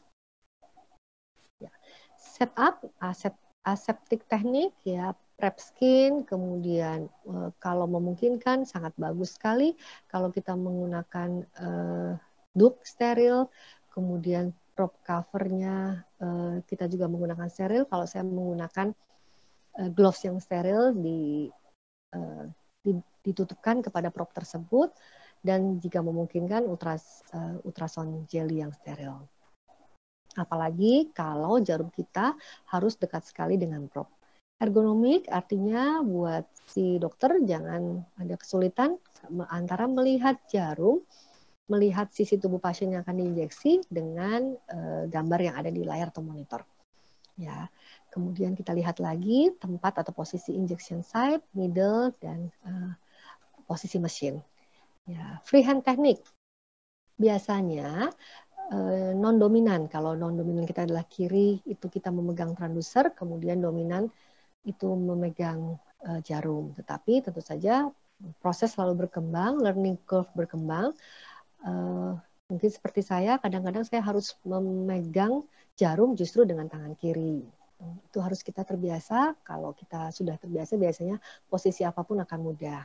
Ya. Setup, aseptik teknik, ya prep skin, kemudian kalau memungkinkan sangat bagus sekali kalau kita menggunakan duct steril, kemudian prop covernya kita juga menggunakan steril. Kalau saya menggunakan gloves yang steril ditutupkan kepada prop tersebut dan jika memungkinkan ultrasound jelly yang steril. Apalagi kalau jarum kita harus dekat sekali dengan prop. Ergonomik artinya buat si dokter jangan ada kesulitan antara melihat jarum, melihat sisi tubuh pasien yang akan diinjeksi dengan gambar yang ada di layar atau monitor. Ya. Kemudian kita lihat lagi tempat atau posisi injection site, needle, dan posisi mesin. Ya, freehand teknik biasanya non-dominan. Kalau non-dominan kita adalah kiri, itu kita memegang transducer, kemudian dominan itu memegang jarum. Tetapi tentu saja proses selalu berkembang, learning curve berkembang. Mungkin seperti saya, kadang-kadang saya harus memegang jarum justru dengan tangan kiri. Itu harus kita terbiasa. Kalau kita sudah terbiasa, biasanya posisi apapun akan mudah.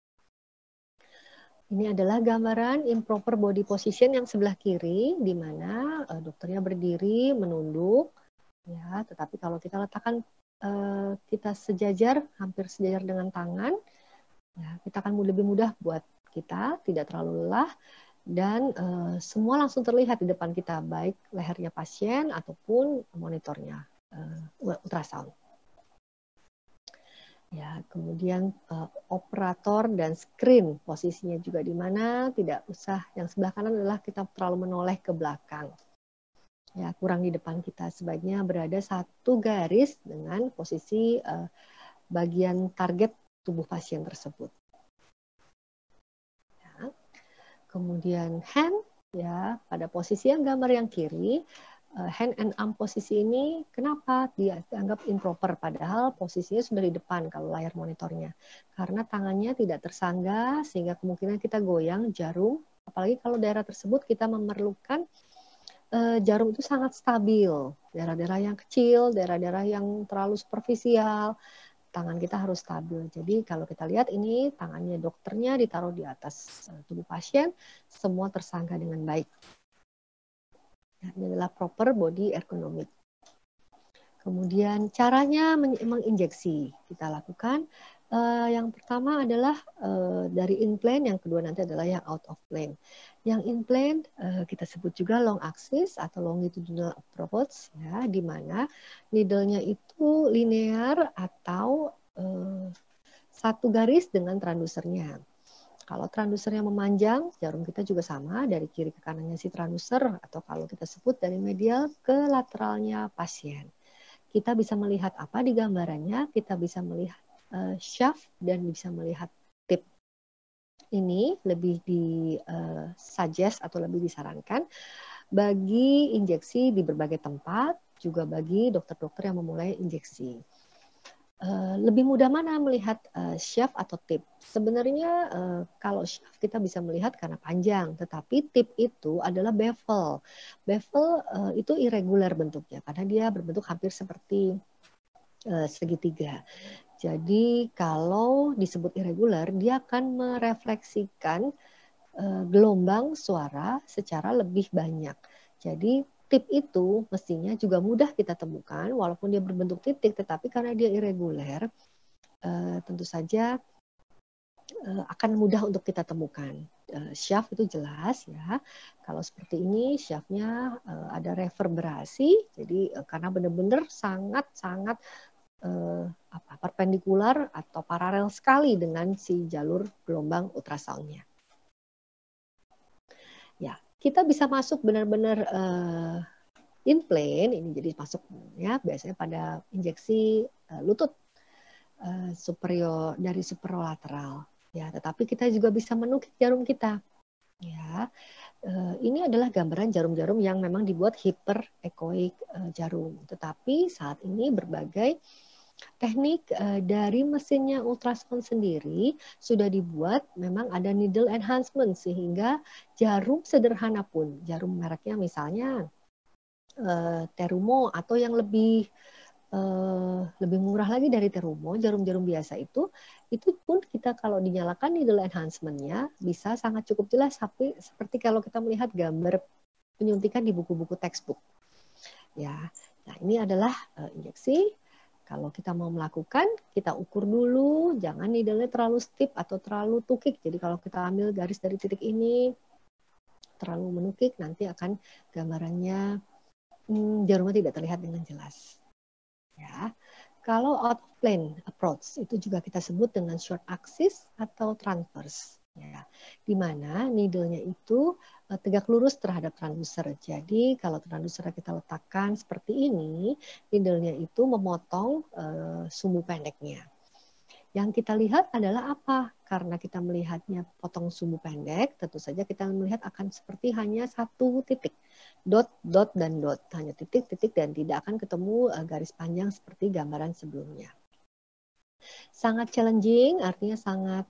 Ini adalah gambaran improper body position yang sebelah kiri, di mana dokternya berdiri, menunduk. Ya, tetapi kalau kita letakkan kita sejajar, hampir sejajar dengan tangan, ya, kita akan lebih mudah buat kita, tidak terlalu lelah, dan semua langsung terlihat di depan kita, baik lehernya pasien ataupun monitornya. Ultrasound. Ya, kemudian operator dan screen posisinya juga di mana, tidak usah yang sebelah kanan adalah kita terlalu menoleh ke belakang. Ya, kurang di depan kita, sebaiknya berada satu garis dengan posisi bagian target tubuh pasien tersebut. Ya. Kemudian hand, ya pada posisi yang gambar yang kiri. Hand and arm posisi ini kenapa dia dianggap improper padahal posisinya sudah di depan kalau layar monitornya, karena tangannya tidak tersangga sehingga kemungkinan kita goyang jarum, apalagi kalau daerah tersebut kita memerlukan jarum itu sangat stabil, daerah-daerah yang kecil, daerah-daerah yang terlalu superficial, tangan kita harus stabil. Jadi kalau kita lihat ini tangannya dokternya ditaruh di atas tubuh pasien, semua tersangga dengan baik. Ini adalah proper body ergonomic. Kemudian caranya menginjeksi kita lakukan. Yang pertama adalah dari in plane, yang kedua nanti adalah yang out of plane. Yang in plane kita sebut juga long axis atau longitudinal approach, ya, di mana needle-nya itu linear atau satu garis dengan transducernya. Kalau transducernya memanjang, jarum kita juga sama dari kiri ke kanannya si transducer, atau kalau kita sebut dari medial ke lateralnya pasien. Kita bisa melihat apa di gambarannya, kita bisa melihat shaft dan bisa melihat tip. Ini lebih suggest atau lebih disarankan bagi injeksi di berbagai tempat, juga bagi dokter-dokter yang memulai injeksi. Lebih mudah mana melihat shaft atau tip? Sebenarnya kalau shaft kita bisa melihat karena panjang, tetapi tip itu adalah bevel. Bevel itu irregular bentuknya karena dia berbentuk hampir seperti segitiga. Jadi kalau disebut irregular, dia akan merefleksikan gelombang suara secara lebih banyak. Jadi tip itu mestinya juga mudah kita temukan, walaupun dia berbentuk titik, tetapi karena dia irregular, tentu saja akan mudah untuk kita temukan. Shaft itu jelas, ya. Kalau seperti ini, shaftnya ada reverberasi, jadi karena benar-benar sangat-sangat perpendikular atau paralel sekali dengan si jalur gelombang ultrasoundnya. Ya, kita bisa masuk benar-benar in plane, ini jadi masuk ya biasanya pada injeksi lutut superior dari superolateral ya, tetapi kita juga bisa menukik jarum kita ya. Ini adalah gambaran jarum-jarum yang memang dibuat hyperechoic jarum, tetapi saat ini berbagai teknik dari mesinnya ultrasound sendiri sudah dibuat, memang ada needle enhancement sehingga jarum sederhana pun, jarum mereknya misalnya Terumo atau yang lebih murah lagi dari Terumo, jarum-jarum biasa itu pun kita kalau dinyalakan needle enhancement-nya bisa sangat cukup jelas, tapi seperti kalau kita melihat gambar penyuntikan di buku-buku textbook. Ya, nah ini adalah injeksi. Kalau kita mau melakukan, kita ukur dulu, jangan needle-nya terlalu stiff atau terlalu tukik. Jadi kalau kita ambil garis dari titik ini, terlalu menukik, nanti akan gambarannya jarumnya tidak terlihat dengan jelas. Ya, kalau out of plane approach itu juga kita sebut dengan short axis atau transverse. Ya, di mana needle-nya itu tegak lurus terhadap transducer. Jadi kalau transducer kita letakkan seperti ini, needle-nya itu memotong sumbu pendeknya. Yang kita lihat adalah apa? Karena kita melihatnya potong sumbu pendek, tentu saja kita melihat akan seperti hanya satu titik. Dot, dot, dan dot. Hanya titik, titik, dan tidak akan ketemu garis panjang seperti gambaran sebelumnya. Sangat challenging, artinya sangat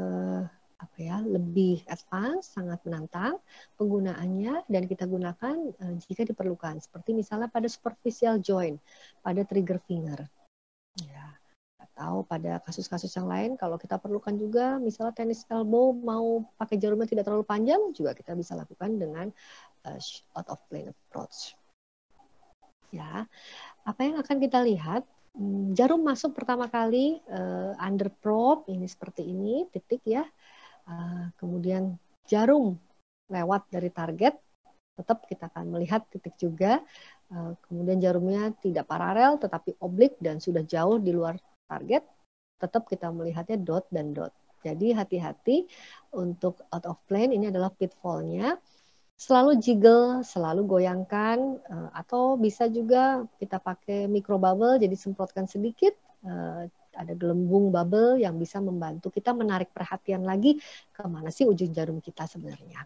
lebih advance, sangat menantang penggunaannya, dan kita gunakan jika diperlukan. Seperti misalnya pada superficial joint, pada trigger finger. Ya. Atau pada kasus-kasus yang lain, kalau kita perlukan juga, misalnya tennis elbow mau pakai jarumnya tidak terlalu panjang, juga kita bisa lakukan dengan out of plane approach. Ya, apa yang akan kita lihat? Jarum masuk pertama kali under probe, ini seperti ini, titik ya. Kemudian jarum lewat dari target, tetap kita akan melihat titik juga. Kemudian jarumnya tidak paralel, tetapi oblik dan sudah jauh di luar target, tetap kita melihatnya dot dan dot. Jadi hati-hati untuk out of plane, ini adalah pitfall-nya. Selalu jiggle, selalu goyangkan, atau bisa juga kita pakai micro bubble, jadi semprotkan sedikit, ada gelembung bubble yang bisa membantu kita menarik perhatian lagi kemana sih ujung jarum kita sebenarnya.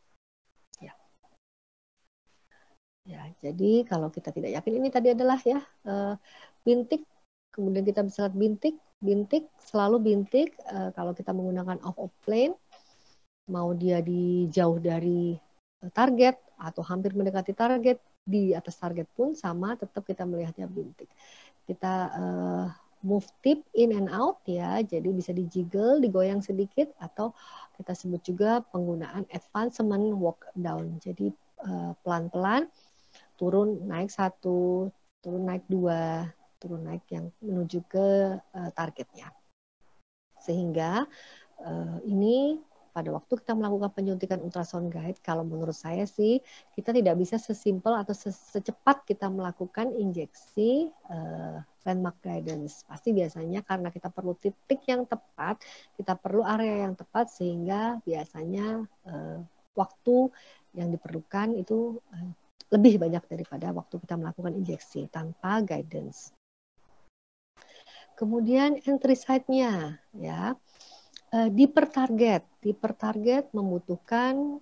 Ya, jadi kalau kita tidak yakin, ini tadi adalah ya bintik. Kemudian kita bisa lihat bintik, selalu bintik kalau kita menggunakan off plane, mau dia di jauh dari target atau hampir mendekati target, di atas target pun sama, tetap kita melihatnya bintik. Kita move tip in and out ya, jadi bisa dijiggle, digoyang sedikit, atau kita sebut juga penggunaan advancement walk down. Jadi pelan-pelan turun naik 1, turun naik 2, turun naik yang menuju ke targetnya. Sehingga ini pada waktu kita melakukan penyuntikan ultrasound guide, kalau menurut saya sih kita tidak bisa sesimpel atau secepat kita melakukan injeksi landmark guidance. Pasti biasanya karena kita perlu titik yang tepat, kita perlu area yang tepat, sehingga biasanya waktu yang diperlukan itu lebih banyak daripada waktu kita melakukan injeksi tanpa guidance. Kemudian entry site-nya ya, dipertarget membutuhkan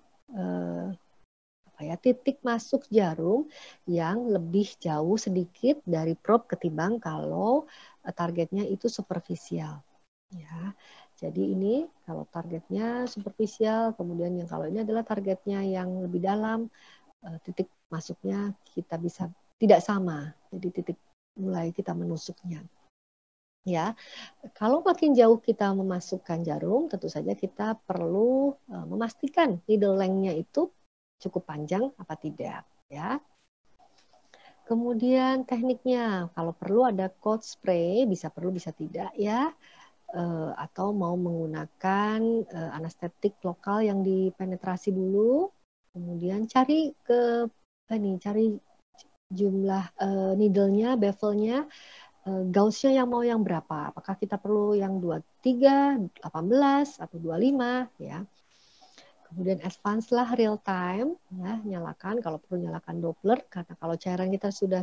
titik masuk jarum yang lebih jauh sedikit dari probe ketimbang kalau targetnya itu superficial. Ya, jadi ini kalau targetnya superficial, kemudian yang kalau ini adalah targetnya yang lebih dalam, titik masuknya kita bisa tidak sama. Jadi titik mulai kita menusuknya. Ya, kalau makin jauh kita memasukkan jarum, tentu saja kita perlu memastikan needle length-nya itu cukup panjang apa tidak. Ya. Kemudian tekniknya, kalau perlu ada cold spray, bisa perlu bisa tidak ya. Atau mau menggunakan anestetik lokal yang dipenetrasi dulu, kemudian cari jumlah needle-nya, bevel-nya gauge-nya yang mau yang berapa? Apakah kita perlu yang 23, 18 atau 25 ya. Kemudian advance lah real time ya, nyalakan kalau perlu nyalakan Doppler karena kalau cairan kita sudah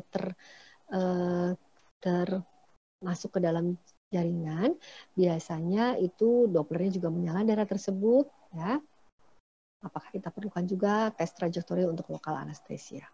masuk ke dalam jaringan, biasanya itu Dopplernya juga menyala daerah tersebut ya. Apakah kita perlukan juga tes trajektori untuk lokal anestesia.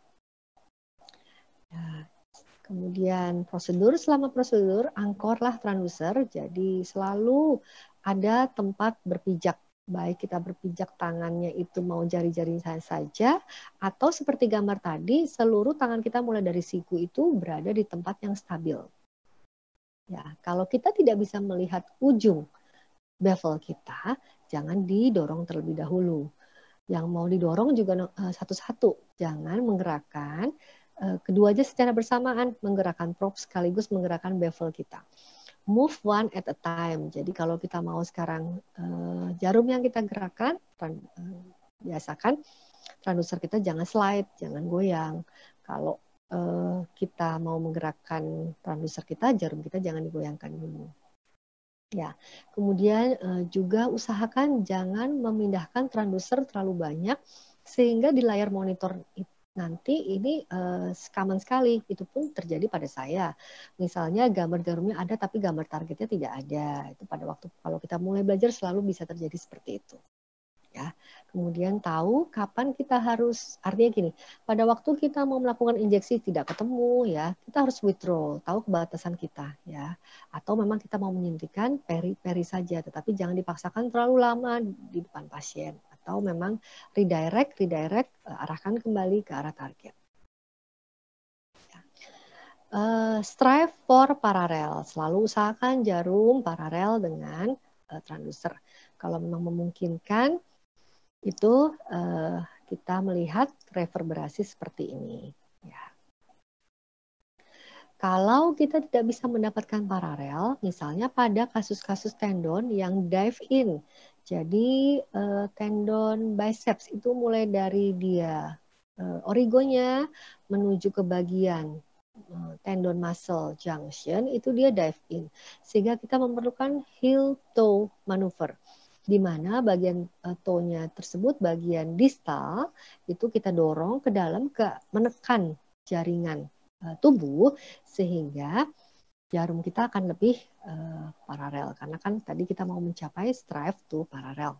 Ya. Kemudian selama prosedur, angkorlah transducer, jadi selalu ada tempat berpijak. Baik kita berpijak tangannya itu mau jari-jari saja, atau seperti gambar tadi, seluruh tangan kita mulai dari siku itu berada di tempat yang stabil. Ya, kalau kita tidak bisa melihat ujung bevel kita, jangan didorong terlebih dahulu. Yang mau didorong juga satu-satu, jangan menggerakkan keduanya secara bersamaan, menggerakkan probe sekaligus menggerakkan bevel kita. Move one at a time. Jadi kalau kita mau sekarang jarum yang kita gerakkan, biasakan transducer kita jangan slide, jangan goyang. Kalau kita mau menggerakkan transducer kita, jarum kita jangan digoyangkan dulu. Ya, kemudian juga usahakan jangan memindahkan transducer terlalu banyak sehingga di layar monitor nanti ini common sekali, itu pun terjadi pada saya. Misalnya gambar jarumnya ada tapi gambar targetnya tidak ada. Itu pada waktu kalau kita mulai belajar selalu bisa terjadi seperti itu. Ya. Kemudian tahu kapan kita harus, artinya gini, pada waktu kita mau melakukan injeksi tidak ketemu ya, kita harus withdraw, tahu kebatasan kita ya. Atau memang kita mau menyuntikkan peri-peri saja, tetapi jangan dipaksakan terlalu lama di depan pasien. Atau memang redirect, arahkan kembali ke arah target. Strive for parallel, selalu usahakan jarum paralel dengan transducer. Kalau memang memungkinkan, itu kita melihat reverberasi seperti ini. Ya. Kalau kita tidak bisa mendapatkan paralel, misalnya pada kasus-kasus tendon yang dive in, jadi tendon biceps itu mulai dari dia origonya menuju ke bagian tendon muscle junction, itu dia dive in. Sehingga kita memerlukan heel toe maneuver, di mana bagian toe-nya tersebut, bagian distal, itu kita dorong ke dalam, menekan jaringan tubuh, sehingga jarum kita akan lebih paralel. Karena kan tadi kita mau mencapai strive to parallel.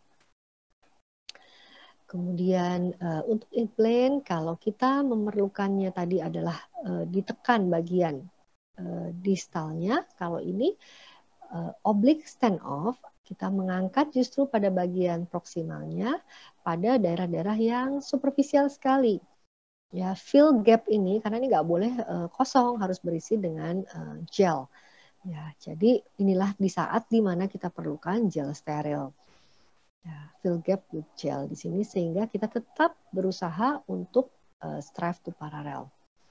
Kemudian untuk implant, kalau kita memerlukannya tadi adalah ditekan bagian distalnya, kalau ini oblique stand off, kita mengangkat justru pada bagian proksimalnya, pada daerah-daerah yang superficial sekali. Ya, fill gap ini, karena ini nggak boleh kosong, harus berisi dengan gel. Ya, jadi inilah di saat dimana kita perlukan gel steril. Ya, fill gap with gel di sini, sehingga kita tetap berusaha untuk strive to parallel.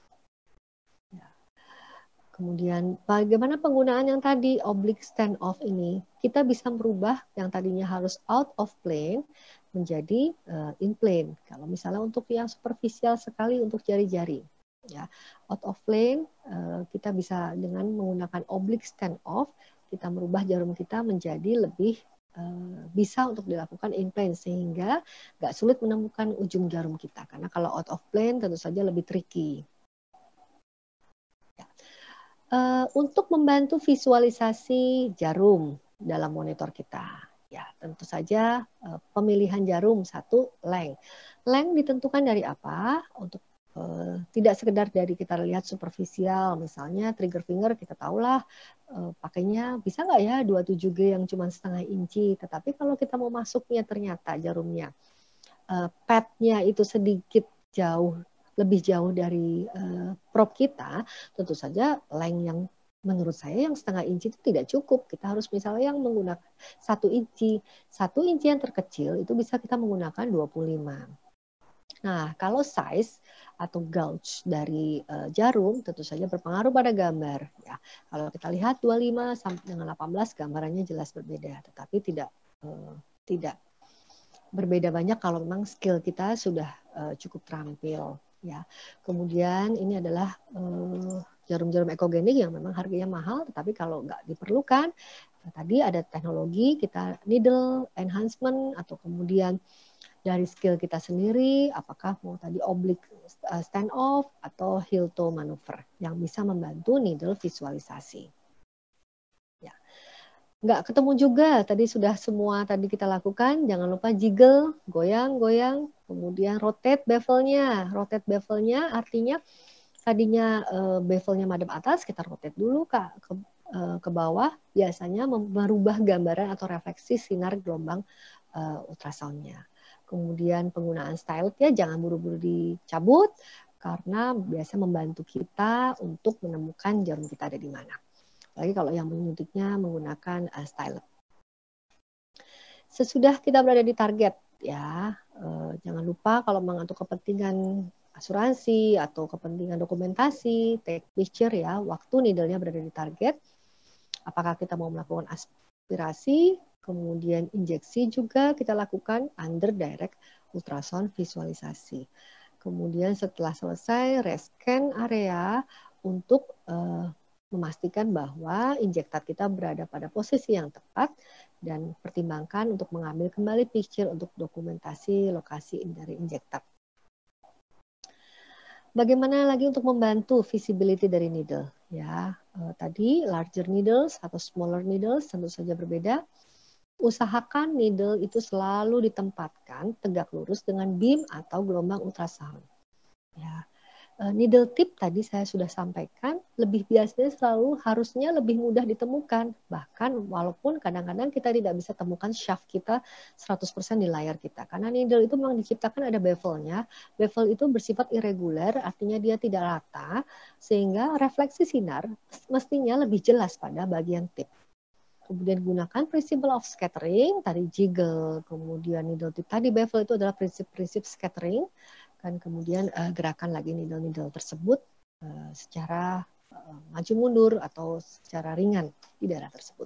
Kemudian bagaimana penggunaan yang tadi oblique stand off ini? Kita bisa merubah yang tadinya harus out of plane menjadi in plane. Kalau misalnya untuk yang superficial sekali untuk jari-jari, ya out of plane kita bisa dengan menggunakan oblique stand off, kita merubah jarum kita menjadi lebih bisa untuk dilakukan in plane, sehingga nggak sulit menemukan ujung jarum kita. Karena kalau out of plane tentu saja lebih tricky. Untuk membantu visualisasi jarum dalam monitor kita. Ya, tentu saja pemilihan jarum, satu, length. Length ditentukan dari apa? Untuk tidak sekedar dari kita lihat superficial, misalnya trigger finger kita tahulah pakainya bisa nggak ya 27G yang cuma setengah inci. Tetapi kalau kita mau masuknya ternyata jarumnya padnya itu sedikit lebih jauh dari probe kita, tentu saja length yang menurut saya yang setengah inci itu tidak cukup. Kita harus misalnya yang menggunakan 1 inci. 1 inci yang terkecil itu bisa kita menggunakan 25. Nah, kalau size atau gauge dari jarum tentu saja berpengaruh pada gambar. Ya, kalau kita lihat 25 sampai dengan 18 gambarannya jelas berbeda, tetapi tidak berbeda banyak kalau memang skill kita sudah cukup terampil. Ya, kemudian ini adalah jarum-jarum ekogenik yang memang harganya mahal, tetapi kalau nggak diperlukan, tadi ada teknologi kita needle enhancement atau kemudian dari skill kita sendiri, apakah mau tadi oblique stand off atau heel toe maneuver yang bisa membantu needle visualisasi. Ya. Nggak ketemu juga, tadi sudah semua tadi kita lakukan, jangan lupa jiggle, goyang-goyang, kemudian rotate bevelnya. Rotate bevelnya artinya tadinya bevelnya madep atas, kita rotate dulu ke bawah, biasanya merubah gambaran atau refleksi sinar gelombang ultrasoundnya. Kemudian penggunaan stylet ya jangan buru-buru dicabut karena biasa membantu kita untuk menemukan jarum kita ada di mana. Apalagi kalau yang menyuntiknya menggunakan stylet. Sesudah kita berada di target ya, jangan lupa kalau memang untuk kepentingan asuransi atau kepentingan dokumentasi, take picture ya, waktu needle-nya berada di target. Apakah kita mau melakukan aspirasi, kemudian injeksi juga kita lakukan under direct ultrasound visualisasi. Kemudian setelah selesai rescan area untuk memastikan bahwa injektat kita berada pada posisi yang tepat dan pertimbangkan untuk mengambil kembali picture untuk dokumentasi lokasi dari injektat. Bagaimana lagi untuk membantu visibility dari needle? Ya, tadi larger needles atau smaller needles tentu saja berbeda. Usahakan needle itu selalu ditempatkan tegak lurus dengan beam atau gelombang ultrasound. Ya, needle tip tadi saya sudah sampaikan lebih biasanya selalu harusnya lebih mudah ditemukan. Bahkan walaupun kadang-kadang kita tidak bisa temukan shaft kita 100% di layar kita. Karena needle itu memang diciptakan ada bevelnya. Bevel itu bersifat irregular, artinya dia tidak rata. Sehingga refleksi sinar mestinya lebih jelas pada bagian tip. Kemudian gunakan principle of scattering, tadi jiggle, kemudian needle tip. Tadi bevel itu adalah prinsip-prinsip scattering. Kan kemudian gerakan lagi needle-needle tersebut secara maju mundur atau secara ringan di daerah tersebut.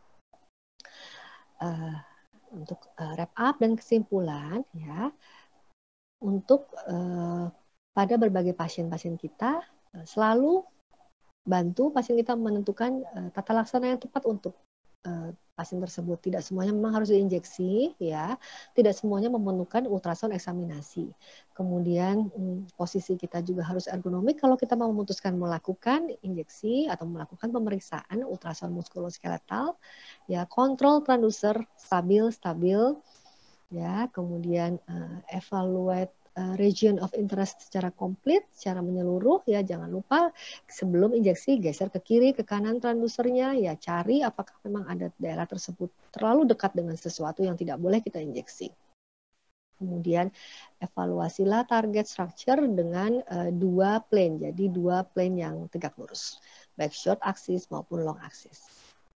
Untuk wrap up dan kesimpulan ya, untuk pada berbagai pasien-pasien kita selalu bantu pasien kita menentukan tata laksana yang tepat untuk pasien tersebut. Tidak semuanya memang harus diinjeksi, ya. Tidak semuanya memerlukan ultrasound eksaminasi. Kemudian posisi kita juga harus ergonomik kalau kita mau memutuskan melakukan injeksi atau melakukan pemeriksaan ultrasound muskuloskeletal. Ya, kontrol transducer stabil, ya. Kemudian evaluate region of interest secara komplit, secara menyeluruh ya, jangan lupa sebelum injeksi geser ke kiri, ke kanan transdusernya ya, cari apakah memang ada daerah tersebut terlalu dekat dengan sesuatu yang tidak boleh kita injeksi. Kemudian evaluasilah target structure dengan dua plane, jadi dua plane yang tegak lurus, baik short axis maupun long axis.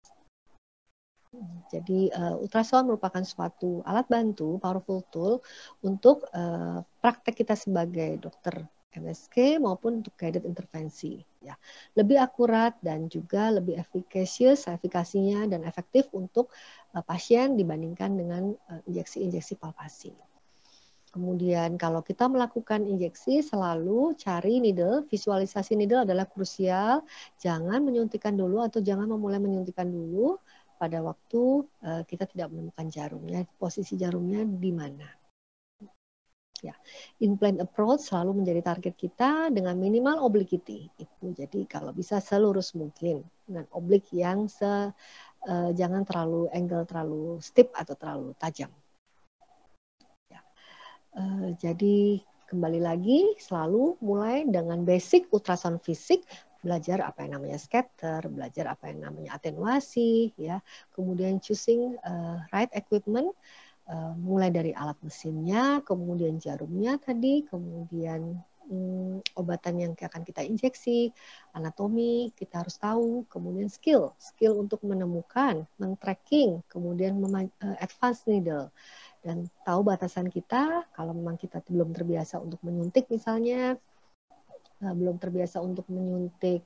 Jadi ultrasound merupakan suatu alat bantu, powerful tool untuk praktek kita sebagai dokter MSK maupun untuk guided intervensi. Ya, lebih akurat dan juga lebih efikasinya dan efektif untuk pasien dibandingkan dengan injeksi-injeksi palpasi. Kemudian kalau kita melakukan injeksi selalu cari needle, visualisasi needle adalah krusial. Jangan menyuntikkan dulu atau jangan memulai menyuntikkan dulu pada waktu kita tidak menemukan jarumnya, posisi jarumnya di mana. Ya, implant approach selalu menjadi target kita dengan minimal obliquity. Itu jadi kalau bisa selurus mungkin dengan oblik yang jangan terlalu angle terlalu steep atau terlalu tajam. Ya. Jadi kembali lagi selalu mulai dengan basic ultrasound fisik. Belajar apa yang namanya scatter, belajar apa yang namanya atenuasi, ya. Kemudian choosing right equipment, mulai dari alat mesinnya, kemudian jarumnya tadi, kemudian obatan yang akan kita injeksi, anatomi kita harus tahu, kemudian skill untuk menemukan, men-tracking, kemudian advance needle. Dan tahu batasan kita, kalau memang kita belum terbiasa untuk menyuntik misalnya, belum terbiasa untuk menyuntik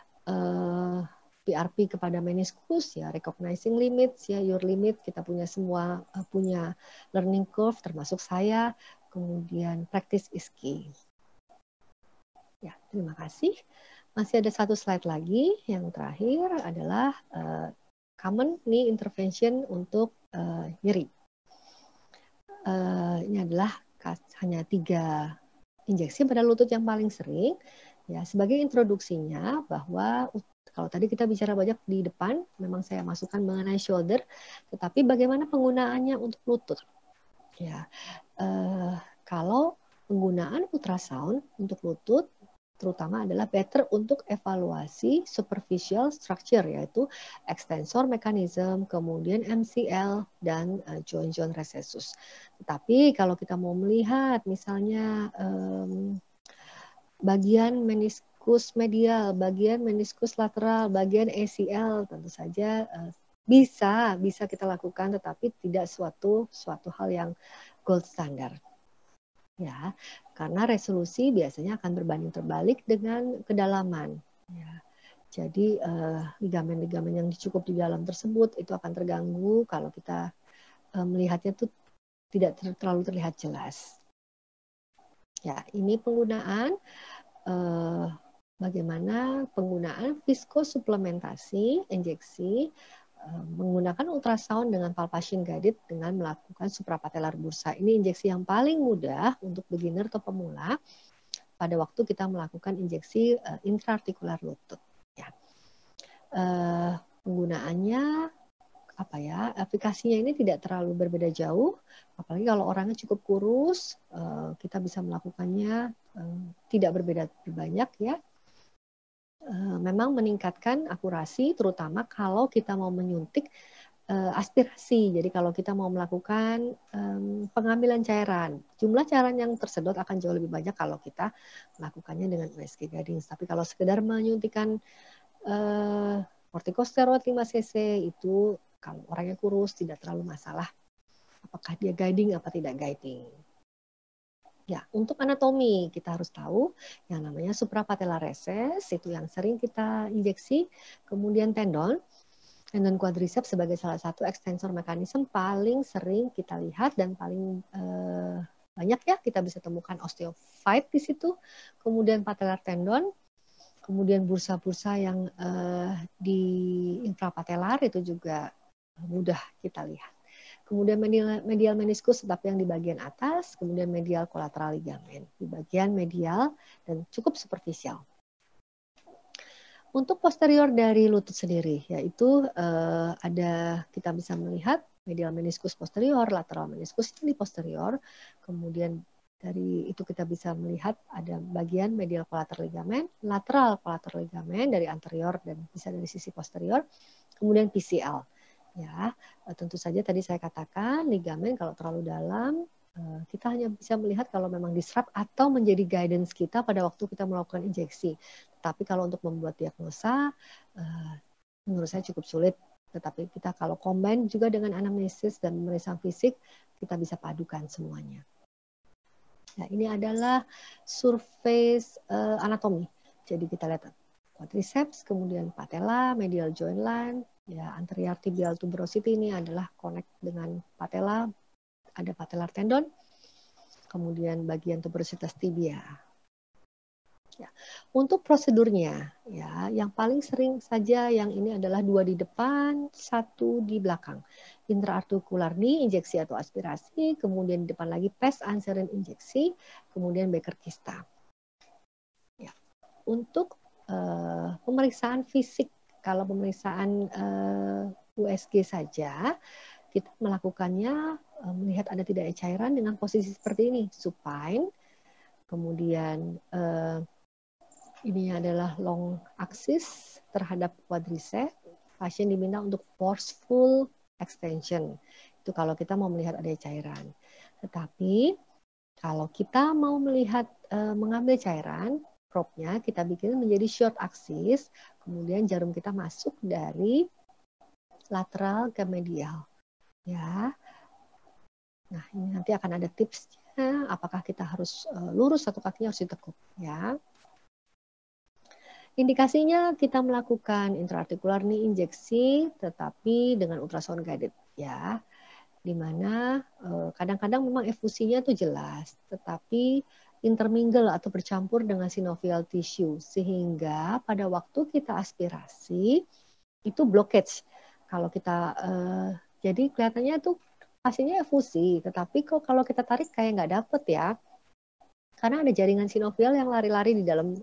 PRP kepada meniskus, ya recognizing limits, ya your limit, kita punya semua punya learning curve termasuk saya, kemudian practice is key. Ya, terima kasih. Masih ada satu slide lagi, yang terakhir adalah common knee intervention untuk nyeri. Ini adalah hanya 3 injeksi pada lutut yang paling sering. Ya, sebagai introduksinya bahwa kalau tadi kita bicara banyak di depan, memang saya masukkan mengenai shoulder, tetapi bagaimana penggunaannya untuk lutut? Ya, kalau penggunaan ultrasound untuk lutut terutama adalah better untuk evaluasi superficial structure, yaitu extensor mechanism, kemudian MCL, dan joint recessus. Tetapi kalau kita mau melihat misalnya bagian meniskus medial, bagian meniskus lateral, bagian ACL, tentu saja bisa kita lakukan, tetapi tidak suatu hal yang gold standard. Ya, karena resolusi biasanya akan berbanding terbalik dengan kedalaman. Ya, jadi ligamen-ligamen yang cukup di dalam tersebut itu akan terganggu kalau kita melihatnya itu tidak terlalu terlihat jelas. Ya, ini penggunaan bagaimana penggunaan viskosuplementasi injeksi menggunakan ultrasound dengan palpation guided dengan melakukan suprapatellar bursa. Ini injeksi yang paling mudah untuk beginner atau pemula pada waktu kita melakukan injeksi intraartikular lutut. Ya. Penggunaannya aplikasinya ini tidak terlalu berbeda jauh, apalagi kalau orangnya cukup kurus, kita bisa melakukannya tidak berbeda banyak ya. Memang meningkatkan akurasi, terutama kalau kita mau menyuntik aspirasi. Jadi kalau kita mau melakukan pengambilan cairan, jumlah cairan yang tersedot akan jauh lebih banyak kalau kita melakukannya dengan USG guiding. Tapi kalau sekedar menyuntikan kortikosteroid 5 cc itu kalau orangnya kurus tidak terlalu masalah apakah dia guiding apa tidak guiding. Ya, untuk anatomi kita harus tahu yang namanya suprapatellar recess itu yang sering kita injeksi, kemudian tendon quadriceps sebagai salah satu extensor mekanisme paling sering kita lihat dan paling banyak ya kita bisa temukan osteophyte di situ, kemudian patellar tendon, kemudian bursa-bursa yang di infrapatellar itu juga mudah kita lihat. Kemudian medial meniskus tetapi yang di bagian atas, kemudian medial collateral ligamen di bagian medial dan cukup superficial. Untuk posterior dari lutut sendiri, yaitu ada kita bisa melihat medial meniskus posterior, lateral meniskus di posterior, kemudian dari itu kita bisa melihat ada bagian medial collateral ligamen, lateral collateral ligamen dari anterior dan bisa dari sisi posterior, kemudian PCL. Ya, tentu saja tadi saya katakan ligamen kalau terlalu dalam kita hanya bisa melihat kalau memang diserap atau menjadi guidance kita pada waktu kita melakukan injeksi. Tapi kalau untuk membuat diagnosa, menurut saya cukup sulit. Tetapi kita kalau combine juga dengan anamnesis dan pemeriksaan fisik, kita bisa padukan semuanya. Nah, ini adalah surface anatomi. Jadi kita lihat quadriceps, kemudian patella, medial joint line, ya anterior tibial tuberosity ini adalah connect dengan patella, ada patellar tendon, kemudian bagian tuberositas tibia. Ya. Untuk prosedurnya, ya yang paling sering saja yang ini adalah 2 di depan, 1 di belakang. Intraartikular knee injeksi atau aspirasi, kemudian di depan lagi pes anserin injeksi, kemudian Becker kista. Ya. Untuk pemeriksaan fisik, kalau pemeriksaan USG saja, kita melakukannya melihat ada tidak cairan dengan posisi seperti ini, supine, kemudian ini adalah long axis terhadap quadriceps, pasien diminta untuk forceful extension, itu kalau kita mau melihat ada cairan. Tetapi kalau kita mau melihat mengambil cairan, probe-nya kita bikin menjadi short axis, kemudian jarum kita masuk dari lateral ke medial. Ya. Nah, ini nanti akan ada tipsnya, apakah kita harus lurus atau kakinya harus ditekuk, ya. Indikasinya kita melakukan intraartikular knee injeksi tetapi dengan ultrasound guided, ya. Di mana kadang-kadang memang efusinya itu jelas, tetapi intermingle atau bercampur dengan synovial tissue, sehingga pada waktu kita aspirasi itu blockage. Kalau kita jadi kelihatannya tuh pasiennya efusi, tetapi kok kalau kita tarik kayak nggak dapet ya, karena ada jaringan sinovial yang lari-lari di dalam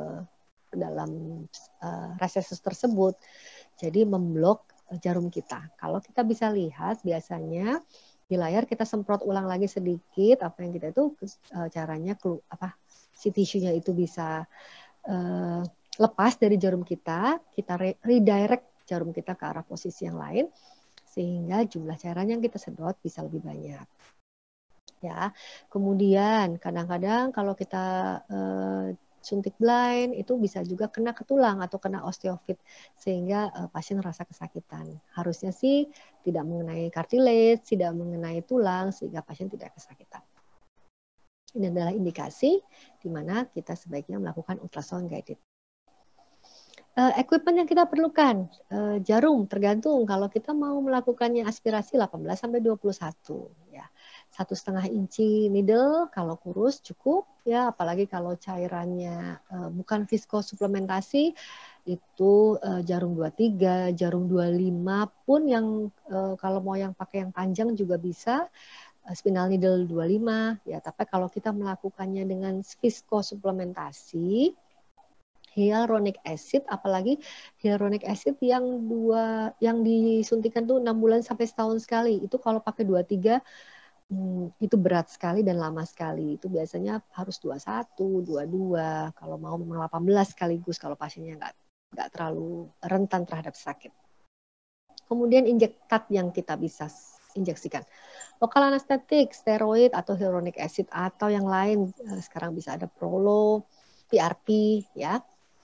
resesus tersebut, jadi memblok jarum kita. Kalau kita bisa lihat biasanya di layar kita semprot ulang lagi sedikit, apa yang kita itu caranya si tisunya itu bisa lepas dari jarum kita redirect jarum kita ke arah posisi yang lain, sehingga jumlah cairan yang kita sedot bisa lebih banyak. Ya, kemudian kadang-kadang kalau kita suntik blind itu bisa juga kena ke tulang atau kena osteofit sehingga pasien merasa kesakitan. Harusnya sih tidak mengenai cartilage, tidak mengenai tulang sehingga pasien tidak kesakitan. Ini adalah indikasi di mana kita sebaiknya melakukan ultrasound guided. Equipment yang kita perlukan, jarum tergantung kalau kita mau melakukannya aspirasi 18-21 ya. 1,5 inci needle kalau kurus cukup ya, apalagi kalau cairannya bukan viskosuplementasi itu jarum 23, jarum 25 pun yang kalau mau yang pakai yang panjang juga bisa, spinal needle 25 ya. Tapi kalau kita melakukannya dengan viskosuplementasi hyaluronic acid, apalagi hyaluronic acid yang disuntikan tuh 6 bulan sampai setahun sekali. Itu kalau pakai 23 itu berat sekali dan lama sekali. Itu biasanya harus 21, 22, kalau mau memang 18 sekaligus kalau pasiennya nggak terlalu rentan terhadap sakit. Kemudian injektat yang kita bisa injeksikan. Lokal anestetik, steroid atau hyaluronic acid atau yang lain. Sekarang bisa ada Prolo, PRP ya.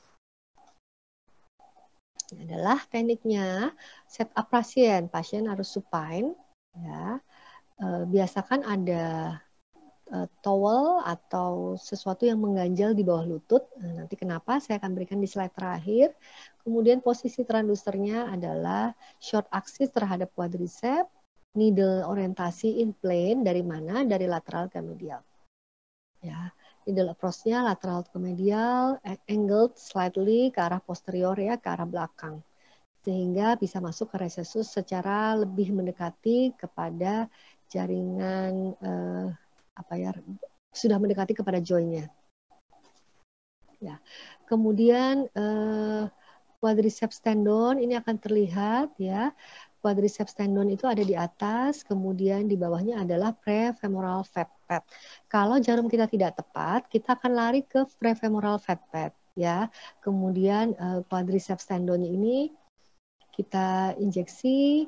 Ini adalah tekniknya, set up pasien harus supine ya. Biasakan ada towel atau sesuatu yang mengganjal di bawah lutut. Nanti kenapa saya akan berikan di slide terakhir. Kemudian posisi transdusernya adalah short axis terhadap quadriceps, needle orientasi in plane dari mana? Dari lateral ke medial. Ya. Needle approach-nya lateral ke medial, angled slightly ke arah posterior ya, ke arah belakang. Sehingga bisa masuk ke resesus secara lebih mendekati kepada jaringan sudah mendekati kepada joint-nya. Ya. Kemudian quadriceps tendon ini akan terlihat ya. Quadriceps tendon itu ada di atas, kemudian di bawahnya adalah prefemoral fat pad. Kalau jarum kita tidak tepat, kita akan lari ke prefemoral fat pad ya. Kemudian quadriceps tendon ini kita injeksi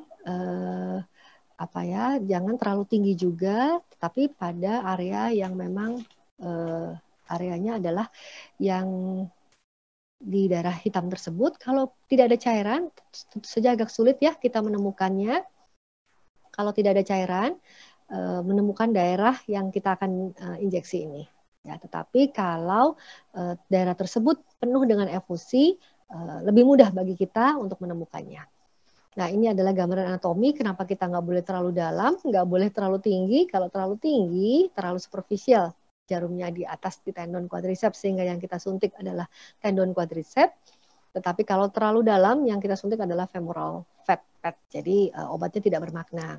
jangan terlalu tinggi juga, tetapi pada area yang memang areanya adalah yang di daerah hitam tersebut. Kalau tidak ada cairan, tentu saja agak sulit ya kita menemukannya. Kalau tidak ada cairan, menemukan daerah yang kita akan injeksi ini. Ya, tetapi kalau daerah tersebut penuh dengan efusi, lebih mudah bagi kita untuk menemukannya. Nah, ini adalah gambaran anatomi. Kenapa kita nggak boleh terlalu dalam, nggak boleh terlalu tinggi. Kalau terlalu tinggi, terlalu superficial. Jarumnya di atas di tendon quadriceps sehingga yang kita suntik adalah tendon quadriceps. Tetapi kalau terlalu dalam yang kita suntik adalah femoral fat pad. Jadi obatnya tidak bermakna.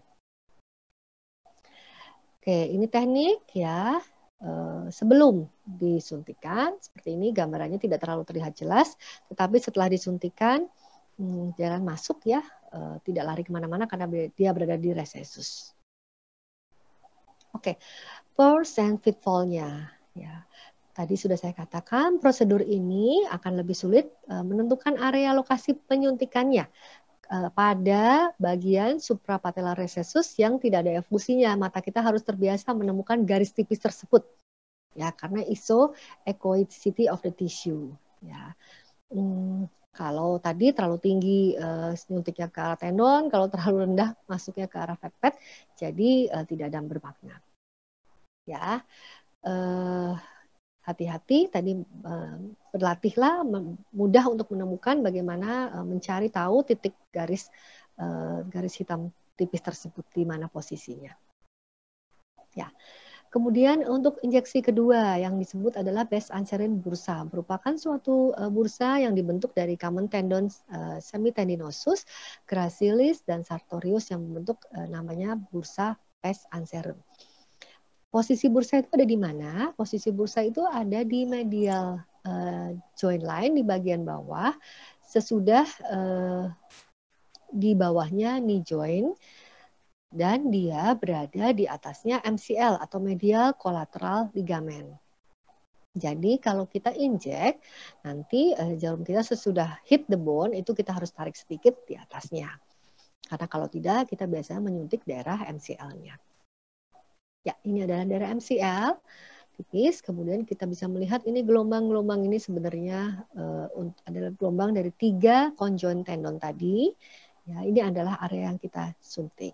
Oke, ini teknik ya. Sebelum disuntikan seperti ini, gambarannya tidak terlalu terlihat jelas. Tetapi setelah disuntikan jangan masuk ya, tidak lari kemana-mana karena dia berada di resesus. Oke. Force and pitfall-nya. Ya. Tadi sudah saya katakan prosedur ini akan lebih sulit menentukan area lokasi penyuntikannya pada bagian suprapatellar recessus yang tidak ada efusinya. Mata kita harus terbiasa menemukan garis tipis tersebut. Ya, karena isoechoicity of the tissue. Ya. Kalau tadi terlalu tinggi nyuntiknya ke arah tendon, kalau terlalu rendah masuknya ke arah fat pad, jadi tidak ada bermakna. Ya, hati-hati tadi berlatihlah mudah untuk menemukan bagaimana mencari tahu titik garis hitam tipis tersebut di mana posisinya. Ya, Kemudian untuk injeksi kedua yang disebut adalah base anserin bursa, merupakan suatu bursa yang dibentuk dari common tendon semitendinosus, gracilis, dan sartorius yang membentuk namanya bursa base anserin. Posisi bursa itu ada di mana? Posisi bursa itu ada di medial joint line di bagian bawah, sesudah di bawahnya knee joint, dan dia berada di atasnya MCL atau medial collateral ligament. Jadi kalau kita injek, nanti jarum kita sesudah hit the bone, itu kita harus tarik sedikit di atasnya. Karena kalau tidak, kita biasanya menyuntik daerah MCL-nya. Ya, ini adalah daerah MCL, tipis. Kemudian kita bisa melihat ini gelombang-gelombang ini sebenarnya adalah gelombang dari 3 conjoint tendon tadi. Ya, ini adalah area yang kita suntik.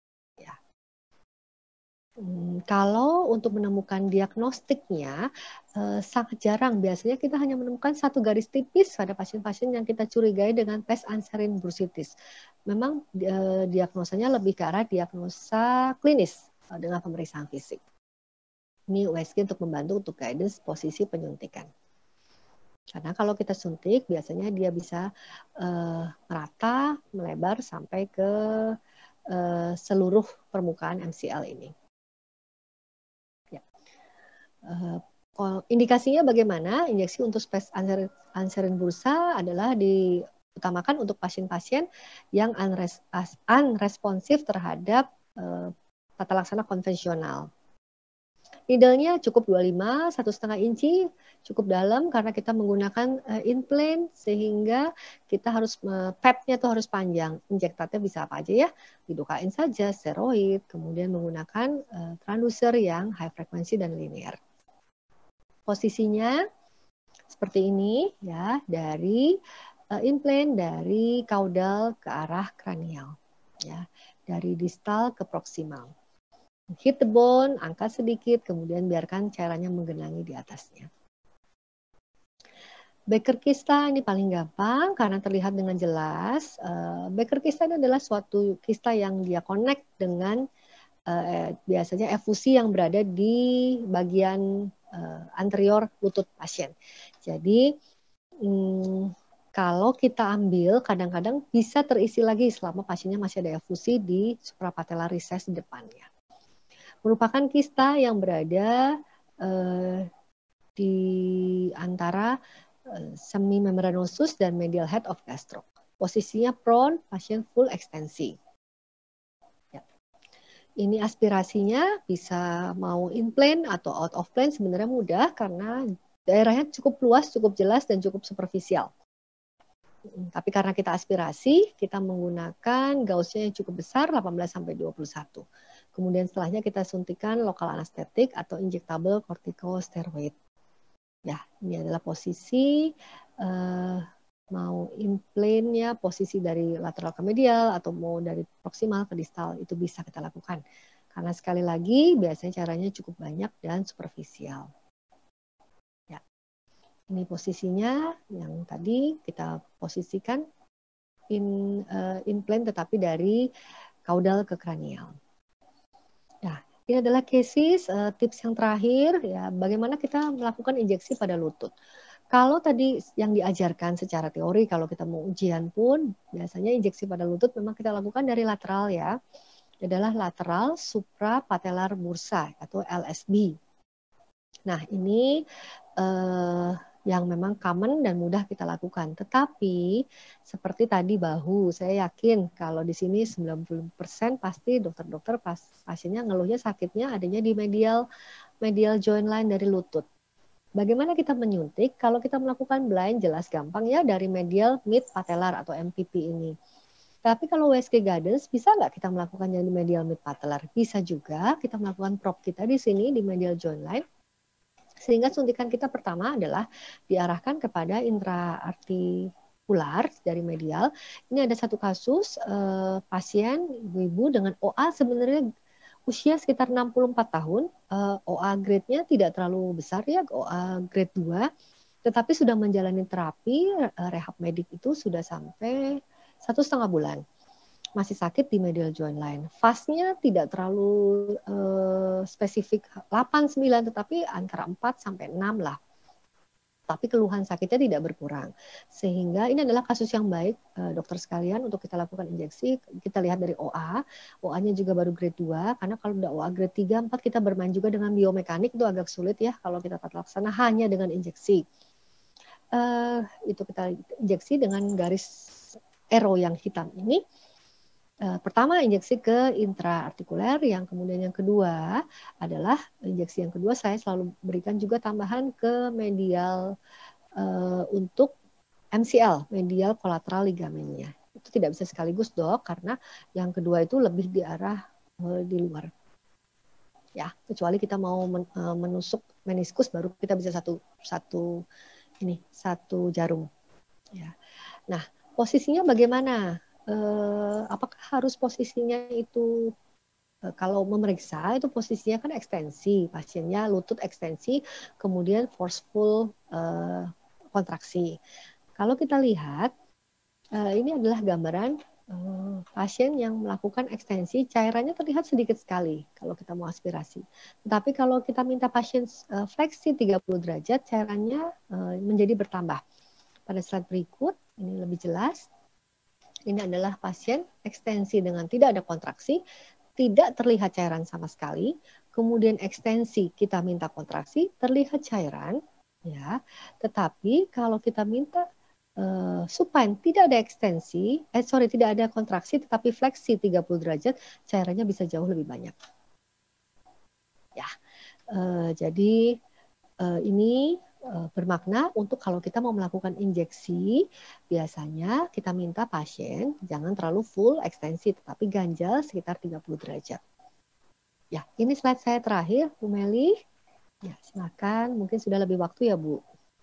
Kalau untuk menemukan diagnostiknya sangat jarang. Biasanya kita hanya menemukan satu garis tipis pada pasien-pasien yang kita curigai dengan pes anserin bursitis. Memang diagnosanya lebih ke arah diagnosa klinis dengan pemeriksaan fisik. Ini USG untuk membantu untuk guidance posisi penyuntikan. Karena kalau kita suntik biasanya dia bisa merata, melebar sampai ke seluruh permukaan MCL ini. Indikasinya bagaimana? Injeksi untuk spes anserin bursa adalah diutamakan untuk pasien-pasien yang unresponsif terhadap tata laksana konvensional. Needle-nya cukup 25, 1,5 inci, cukup dalam karena kita menggunakan implant sehingga kita harus pad-nya tuh harus panjang. Injektatnya bisa apa aja ya, lidokain saja, steroid, kemudian menggunakan transducer yang high frequency dan linear. Posisinya seperti ini ya, dari implant dari kaudal ke arah kranial ya, dari distal ke proksimal. Hit the bone, angkat sedikit, kemudian biarkan cairannya menggenangi di atasnya. Becker kista ini paling gampang karena terlihat dengan jelas. Becker kista ini adalah suatu kista yang dia connect dengan biasanya efusi yang berada di bagian anterior lutut pasien. Jadi kalau kita ambil kadang-kadang bisa terisi lagi selama pasiennya masih ada efusi di suprapatellar recess depannya. Merupakan kista yang berada di antara semimembranosus dan medial head of gastro. Posisinya prone, pasien full ekstensi. Ya. Ini aspirasinya bisa mau implant atau out of plan sebenarnya mudah karena daerahnya cukup luas, cukup jelas, dan cukup superficial. Tapi karena kita aspirasi, kita menggunakan gaussnya yang cukup besar, 18-21. Kemudian setelahnya kita suntikan lokal anestetik atau injectable corticosteroid. Ya, ini adalah posisi mau implant-nya, posisi dari lateral ke medial atau mau dari proksimal ke distal, itu bisa kita lakukan. Karena sekali lagi biasanya caranya cukup banyak dan superficial. Ya. Ini posisinya yang tadi kita posisikan implant tetapi dari kaudal ke kranial. Nah, ini adalah cases, tips yang terakhir, ya, bagaimana kita melakukan injeksi pada lutut. Kalau tadi yang diajarkan secara teori, kalau kita mau ujian pun, biasanya injeksi pada lutut memang kita lakukan dari lateral ya, adalah lateral suprapatellar bursa atau LSB. Nah, ini yang memang common dan mudah kita lakukan. Tetapi seperti tadi bahu, saya yakin kalau di sini 90% pasti dokter-dokter pasiennya ngeluhnya sakitnya adanya di medial joint line dari lutut. Bagaimana kita menyuntik? Kalau kita melakukan blind jelas gampang ya dari medial mid patellar atau MPP ini. Tapi kalau USG guidance bisa nggak kita melakukan yang di medial mid patellar? Bisa juga kita melakukan prop kita di sini di medial joint line. Sehingga suntikan kita pertama adalah diarahkan kepada intraartikular dari medial. Ini ada satu kasus pasien ibu-ibu dengan OA sebenarnya usia sekitar 64 tahun. OA grade-nya tidak terlalu besar ya, OA grade 2. Tetapi sudah menjalani terapi, rehab medik itu sudah sampai 1,5 bulan. masih sakit di medial joint line. Fase-nya tidak terlalu spesifik 8-9, tetapi antara 4-6 lah. Tapi keluhan sakitnya tidak berkurang. Sehingga ini adalah kasus yang baik, dokter sekalian, untuk kita lakukan injeksi. Kita lihat dari OA, OA-nya juga baru grade 2, karena kalau udah OA grade 3, 4 kita bermain juga dengan biomekanik, itu agak sulit ya kalau kita tata laksana hanya dengan injeksi. Itu kita injeksi dengan garis arrow yang hitam ini. Pertama injeksi ke intraartikuler, yang kemudian yang kedua adalah injeksi yang kedua saya selalu berikan juga tambahan ke medial untuk MCL, medial collateral ligamennya. Itu tidak bisa sekaligus dok, karena yang kedua itu lebih di arah di luar. Ya, kecuali kita mau menusuk meniskus, baru kita bisa satu jarum. Ya. Nah, posisinya bagaimana? Apakah harus posisinya itu kalau memeriksa itu posisinya kan ekstensi, pasiennya lutut ekstensi, kemudian forceful kontraksi. Kalau kita lihat ini adalah gambaran pasien yang melakukan ekstensi, cairannya terlihat sedikit sekali kalau kita mau aspirasi. Tetapi kalau kita minta pasien fleksi 30 derajat, cairannya menjadi bertambah. Pada slide berikut ini lebih jelas. Ini adalah pasien ekstensi dengan tidak ada kontraksi, tidak terlihat cairan sama sekali. Kemudian ekstensi kita minta kontraksi, terlihat cairan, ya. Tetapi kalau kita minta supine tidak ada ekstensi, tidak ada kontraksi, tetapi fleksi 30 derajat, cairannya bisa jauh lebih banyak. Ya, jadi ini bermakna untuk kalau kita mau melakukan injeksi, biasanya kita minta pasien jangan terlalu full ekstensi, tetapi ganjal sekitar 30 derajat. Ya, ini slide saya terakhir, Bu Meli. Ya, silakan. Mungkin sudah lebih waktu ya, Bu.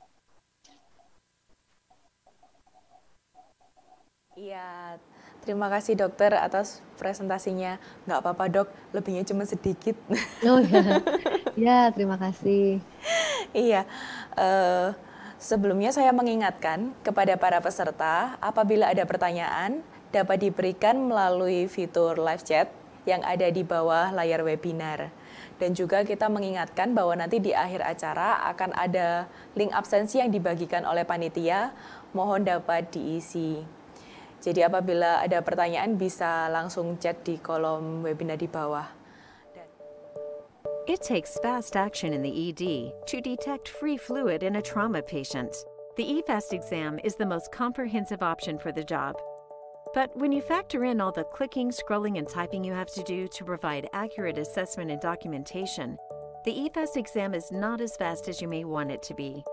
Iya, terima kasih dokter atas presentasinya. Nggak apa-apa dok, lebihnya cuma sedikit. Oh ya, ya terima kasih. Iya, sebelumnya saya mengingatkan kepada para peserta, apabila ada pertanyaan, dapat diberikan melalui fitur live chat yang ada di bawah layar webinar. Dan juga kita mengingatkan bahwa nanti di akhir acara akan ada link absensi yang dibagikan oleh panitia, mohon dapat diisi. Jadi apabila ada pertanyaan bisa langsung chat di kolom webinar di bawah. It takes fast action in the ED to detect free fluid in a trauma patient. The eFast exam is the most comprehensive option for the job. But when you factor in all the clicking, scrolling, and typing you have to do to provide accurate assessment and documentation, the eFast exam is not as fast as you may want it to be.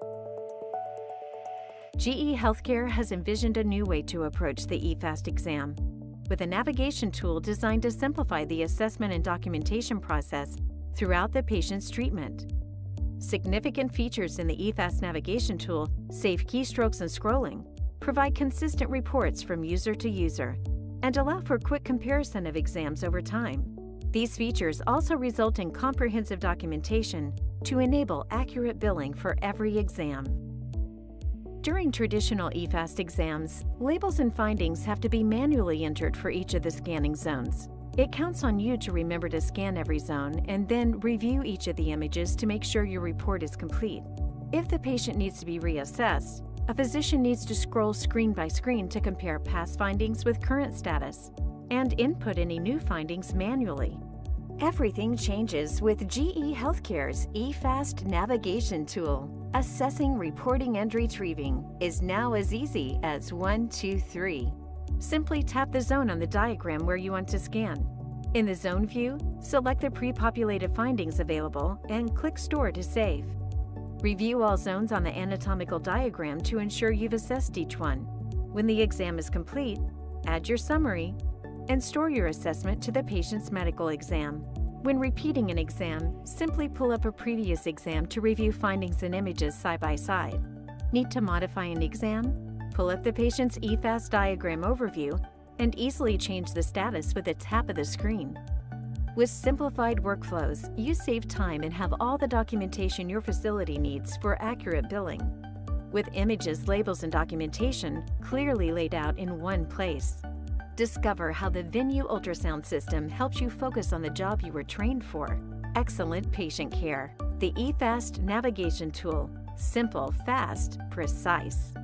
GE Healthcare has envisioned a new way to approach the eFast exam, with a navigation tool designed to simplify the assessment and documentation process throughout the patient's treatment. Significant features in the eFast navigation tool save keystrokes and scrolling, provide consistent reports from user to user, and allow for quick comparison of exams over time. These features also result in comprehensive documentation to enable accurate billing for every exam. During traditional eFast exams, labels and findings have to be manually entered for each of the scanning zones. It counts on you to remember to scan every zone and then review each of the images to make sure your report is complete. If the patient needs to be reassessed, a physician needs to scroll screen by screen to compare past findings with current status and input any new findings manually. Everything changes with GE Healthcare's eFast navigation tool. Assessing, reporting, and retrieving is now as easy as 1, 2, 3. Simply tap the zone on the diagram where you want to scan. In the zone view, select the pre-populated findings available and click Store to save. Review all zones on the anatomical diagram to ensure you've assessed each one. When the exam is complete, add your summary and store your assessment to the patient's medical exam. When repeating an exam, simply pull up a previous exam to review findings and images side by side. Need to modify an exam? Pull up the patient's eFast diagram overview and easily change the status with a tap of the screen. With simplified workflows, you save time and have all the documentation your facility needs for accurate billing. With images, labels, and documentation clearly laid out in one place. Discover how the Venue ultrasound system helps you focus on the job you were trained for. Excellent patient care. The eFast navigation tool. Simple, fast, precise.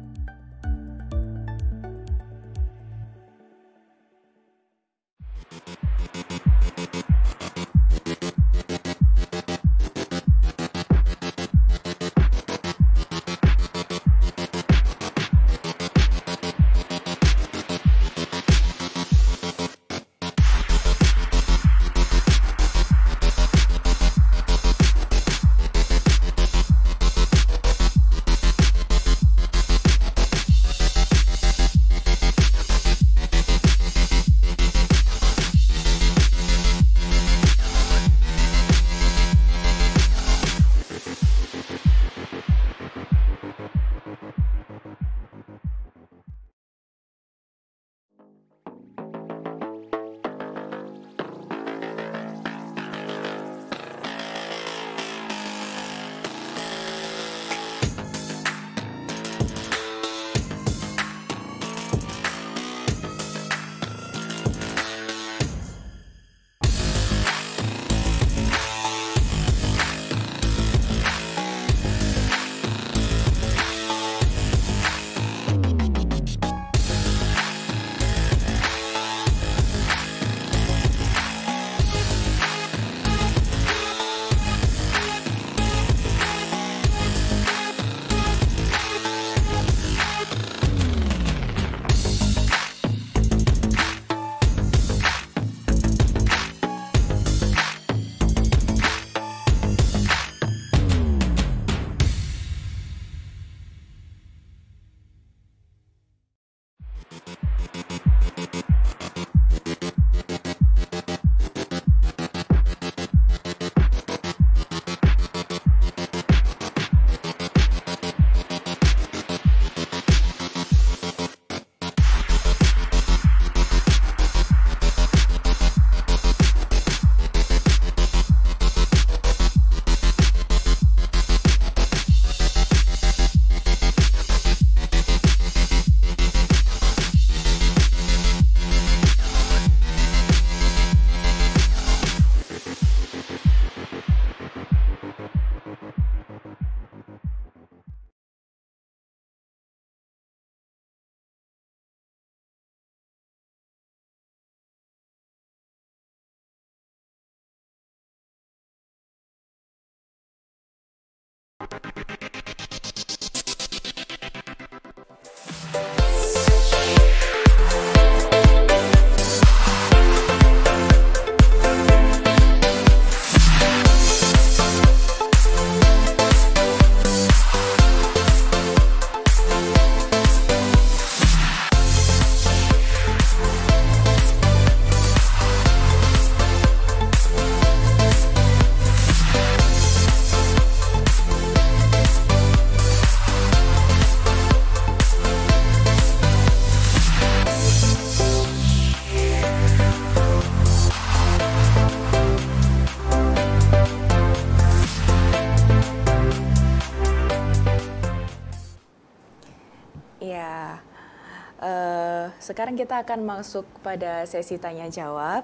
Sekarang kita akan masuk pada sesi tanya jawab.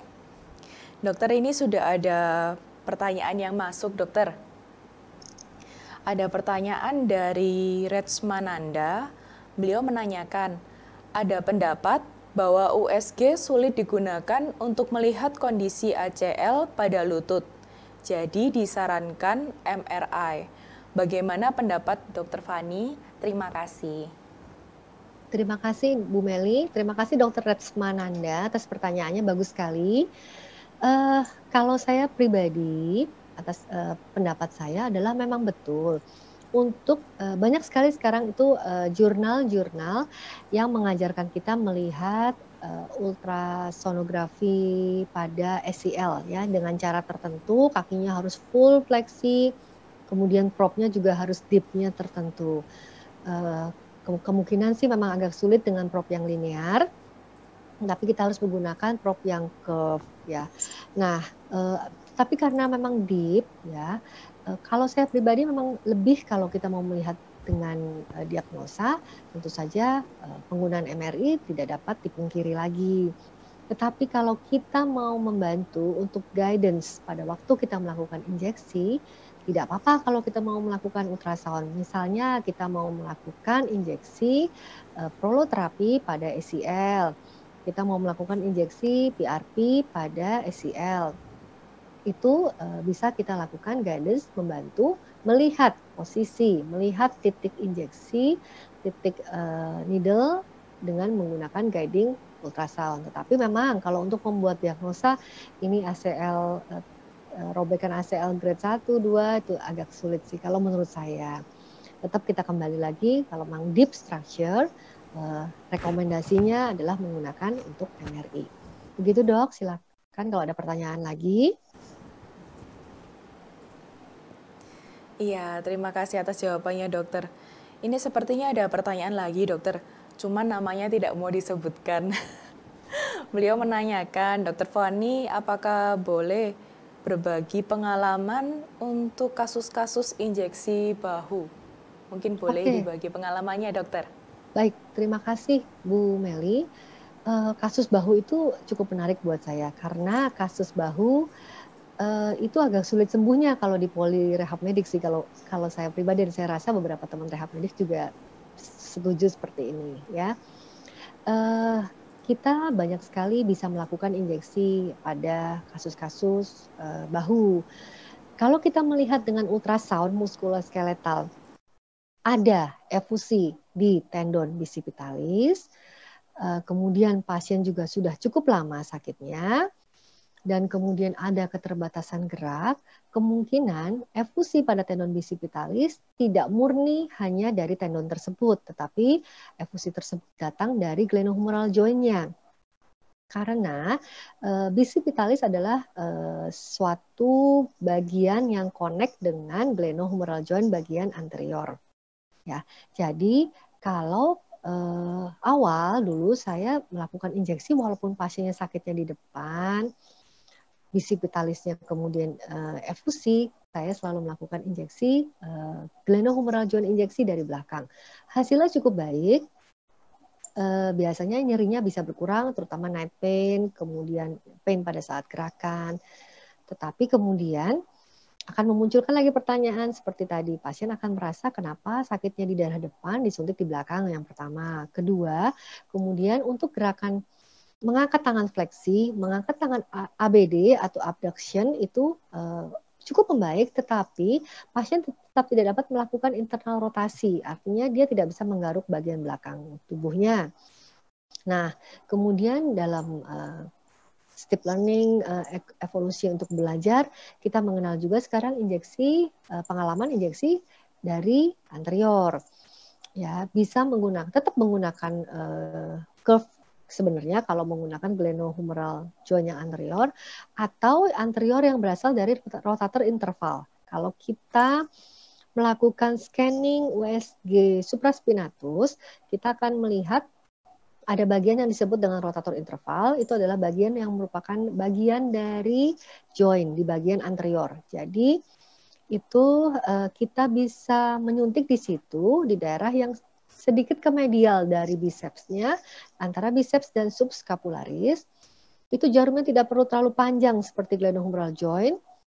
Dokter, ini sudah ada pertanyaan yang masuk, dokter. Ada pertanyaan dari Retsmananda. Beliau menanyakan, ada pendapat bahwa USG sulit digunakan untuk melihat kondisi ACL pada lutut. Jadi disarankan MRI. Bagaimana pendapat Dr. Fani? Terima kasih. Terima kasih Bu Meli, terima kasih Dr. Retsmananda atas pertanyaannya, bagus sekali. Kalau saya pribadi, atas pendapat saya adalah memang betul. Untuk banyak sekali sekarang itu jurnal-jurnal yang mengajarkan kita melihat ultrasonografi pada SCL ya, dengan cara tertentu, kakinya harus full fleksi, kemudian propnya juga harus dipnya tertentu. Kemungkinan sih memang agak sulit dengan prop yang linear, tapi kita harus menggunakan prop yang curve ya. Nah, tapi karena memang deep ya, kalau saya pribadi memang lebih kalau kita mau melihat dengan diagnosa, tentu saja penggunaan MRI tidak dapat dipungkiri lagi. Tetapi kalau kita mau membantu untuk guidance pada waktu kita melakukan injeksi, tidak apa-apa kalau kita mau melakukan ultrasound. Misalnya kita mau melakukan injeksi proloterapi pada ACL, kita mau melakukan injeksi PRP pada ACL. Itu bisa kita lakukan guidance membantu melihat posisi, melihat titik injeksi, titik needle dengan menggunakan guiding ultrasound. Tetapi memang kalau untuk membuat diagnosa ini ACL robekan ACL grade 1, 2 itu agak sulit sih kalau menurut saya. Tetap kita kembali lagi kalau memang deep structure rekomendasinya adalah menggunakan untuk MRI. Begitu Dok, silakan kalau ada pertanyaan lagi. Iya, terima kasih atas jawabannya dokter. Ini sepertinya ada pertanyaan lagi dokter, cuman namanya tidak mau disebutkan. Beliau menanyakan, Dokter Fani, apakah boleh berbagi pengalaman untuk kasus-kasus injeksi bahu? Mungkin boleh dibagi pengalamannya dokter. Baik, terima kasih Bu Meli. Kasus bahu itu cukup menarik buat saya karena kasus bahu itu agak sulit sembuhnya kalau di poli rehab medik sih kalau saya pribadi, dan saya rasa beberapa teman rehab medik juga setuju seperti ini ya. Kita banyak sekali bisa melakukan injeksi pada kasus-kasus bahu. Kalau kita melihat dengan ultrasound muskuloskeletal, ada efusi di tendon bicipitalis, kemudian pasien juga sudah cukup lama sakitnya, dan kemudian ada keterbatasan gerak, kemungkinan efusi pada tendon bicipitalis tidak murni hanya dari tendon tersebut, tetapi efusi tersebut datang dari glenohumeral joint-nya. Karena bicipitalis adalah suatu bagian yang connect dengan glenohumeral joint bagian anterior. Ya, jadi kalau awal dulu saya melakukan injeksi walaupun pasiennya sakitnya di depan, bicipitalisnya kemudian efusi, saya selalu melakukan injeksi glenohumeral joint injeksi dari belakang. Hasilnya cukup baik. Biasanya nyerinya bisa berkurang, terutama night pain, kemudian pain pada saat gerakan. Tetapi kemudian akan memunculkan lagi pertanyaan seperti tadi, pasien akan merasa kenapa sakitnya di daerah depan disuntik di belakang yang pertama. Kedua, kemudian untuk gerakan mengangkat tangan fleksi, mengangkat tangan ABD atau abduction itu cukup membaik, tetapi pasien tetap tidak dapat melakukan internal rotasi, artinya dia tidak bisa menggaruk bagian belakang tubuhnya. Nah, kemudian dalam steep learning, evolusi untuk belajar, kita mengenal juga sekarang injeksi, pengalaman injeksi dari anterior. Ya, bisa tetap menggunakan curve sebenarnya kalau menggunakan glenohumeral joint yang anterior atau anterior yang berasal dari rotator interval. Kalau kita melakukan scanning USG supraspinatus, kita akan melihat ada bagian yang disebut dengan rotator interval, itu adalah bagian yang merupakan bagian dari joint di bagian anterior. Jadi itu kita bisa menyuntik di situ di daerah yang sedikit ke medial dari bicepsnya, antara biceps dan subscapularis. Itu jarumnya tidak perlu terlalu panjang seperti glenohumeral joint.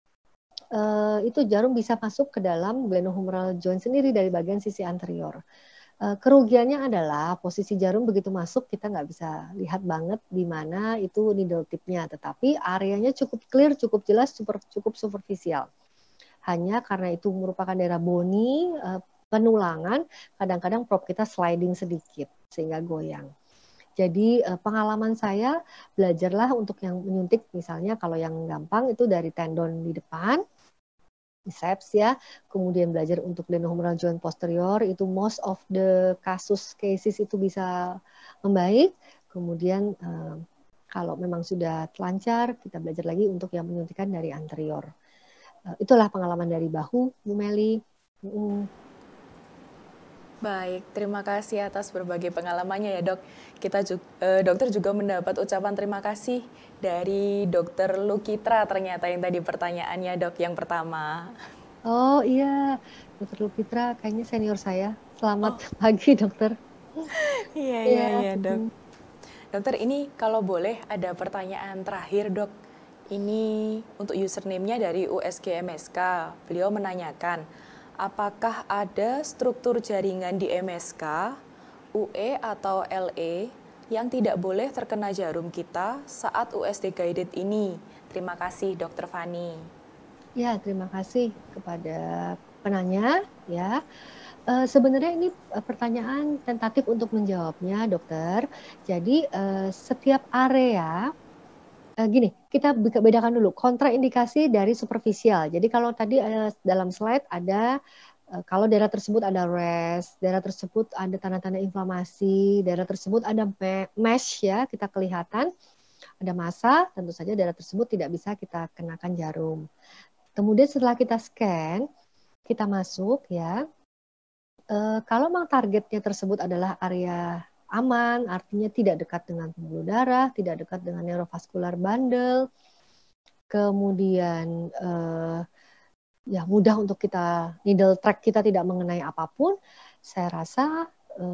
Itu jarum bisa masuk ke dalam glenohumeral joint sendiri dari bagian sisi anterior. Kerugiannya adalah posisi jarum begitu masuk kita nggak bisa lihat banget di mana itu needle tip-nya, tetapi areanya cukup clear, cukup jelas, cukup superficial. Hanya karena itu merupakan daerah bony, penulangan, kadang-kadang prop kita sliding sedikit sehingga goyang. Jadi pengalaman saya, belajarlah untuk yang menyuntik, misalnya kalau yang gampang itu dari tendon di depan, biceps ya, kemudian belajar untuk glenohumeral joint posterior, itu most of the cases itu bisa membaik. Kemudian kalau memang sudah lancar, kita belajar lagi untuk yang menyuntikan dari anterior. Itulah pengalaman dari bahu, Bu Meli. Baik, terima kasih atas berbagai pengalamannya ya dok. Dokter juga mendapat ucapan terima kasih dari Dokter Lukitra ternyata yang tadi pertanyaannya dok yang pertama. Oh iya, Dokter Lukitra kayaknya senior saya. Selamat pagi dokter. Iya dok. Dokter, ini kalau boleh ada pertanyaan terakhir, Dok. Ini untuk username-nya dari USG MSK. Beliau menanyakan, apakah ada struktur jaringan di MSK, UE atau LE yang tidak boleh terkena jarum kita saat USD guided ini? Terima kasih, Dokter Fani. Ya, terima kasih kepada penanya. Ya, sebenarnya ini pertanyaan tentatif untuk menjawabnya, dokter. Jadi setiap area gini, kita bedakan dulu kontraindikasi dari superficial. Jadi kalau tadi dalam slide ada kalau daerah tersebut ada rash, daerah tersebut ada tanda-tanda inflamasi, daerah tersebut ada mesh ya, kita kelihatan ada massa, tentu saja daerah tersebut tidak bisa kita kenakan jarum. Kemudian setelah kita scan, kita masuk ya. Kalau memang targetnya tersebut adalah area aman, artinya tidak dekat dengan pembuluh darah, tidak dekat dengan neurovaskular bundle, kemudian ya mudah untuk kita needle track kita tidak mengenai apapun, saya rasa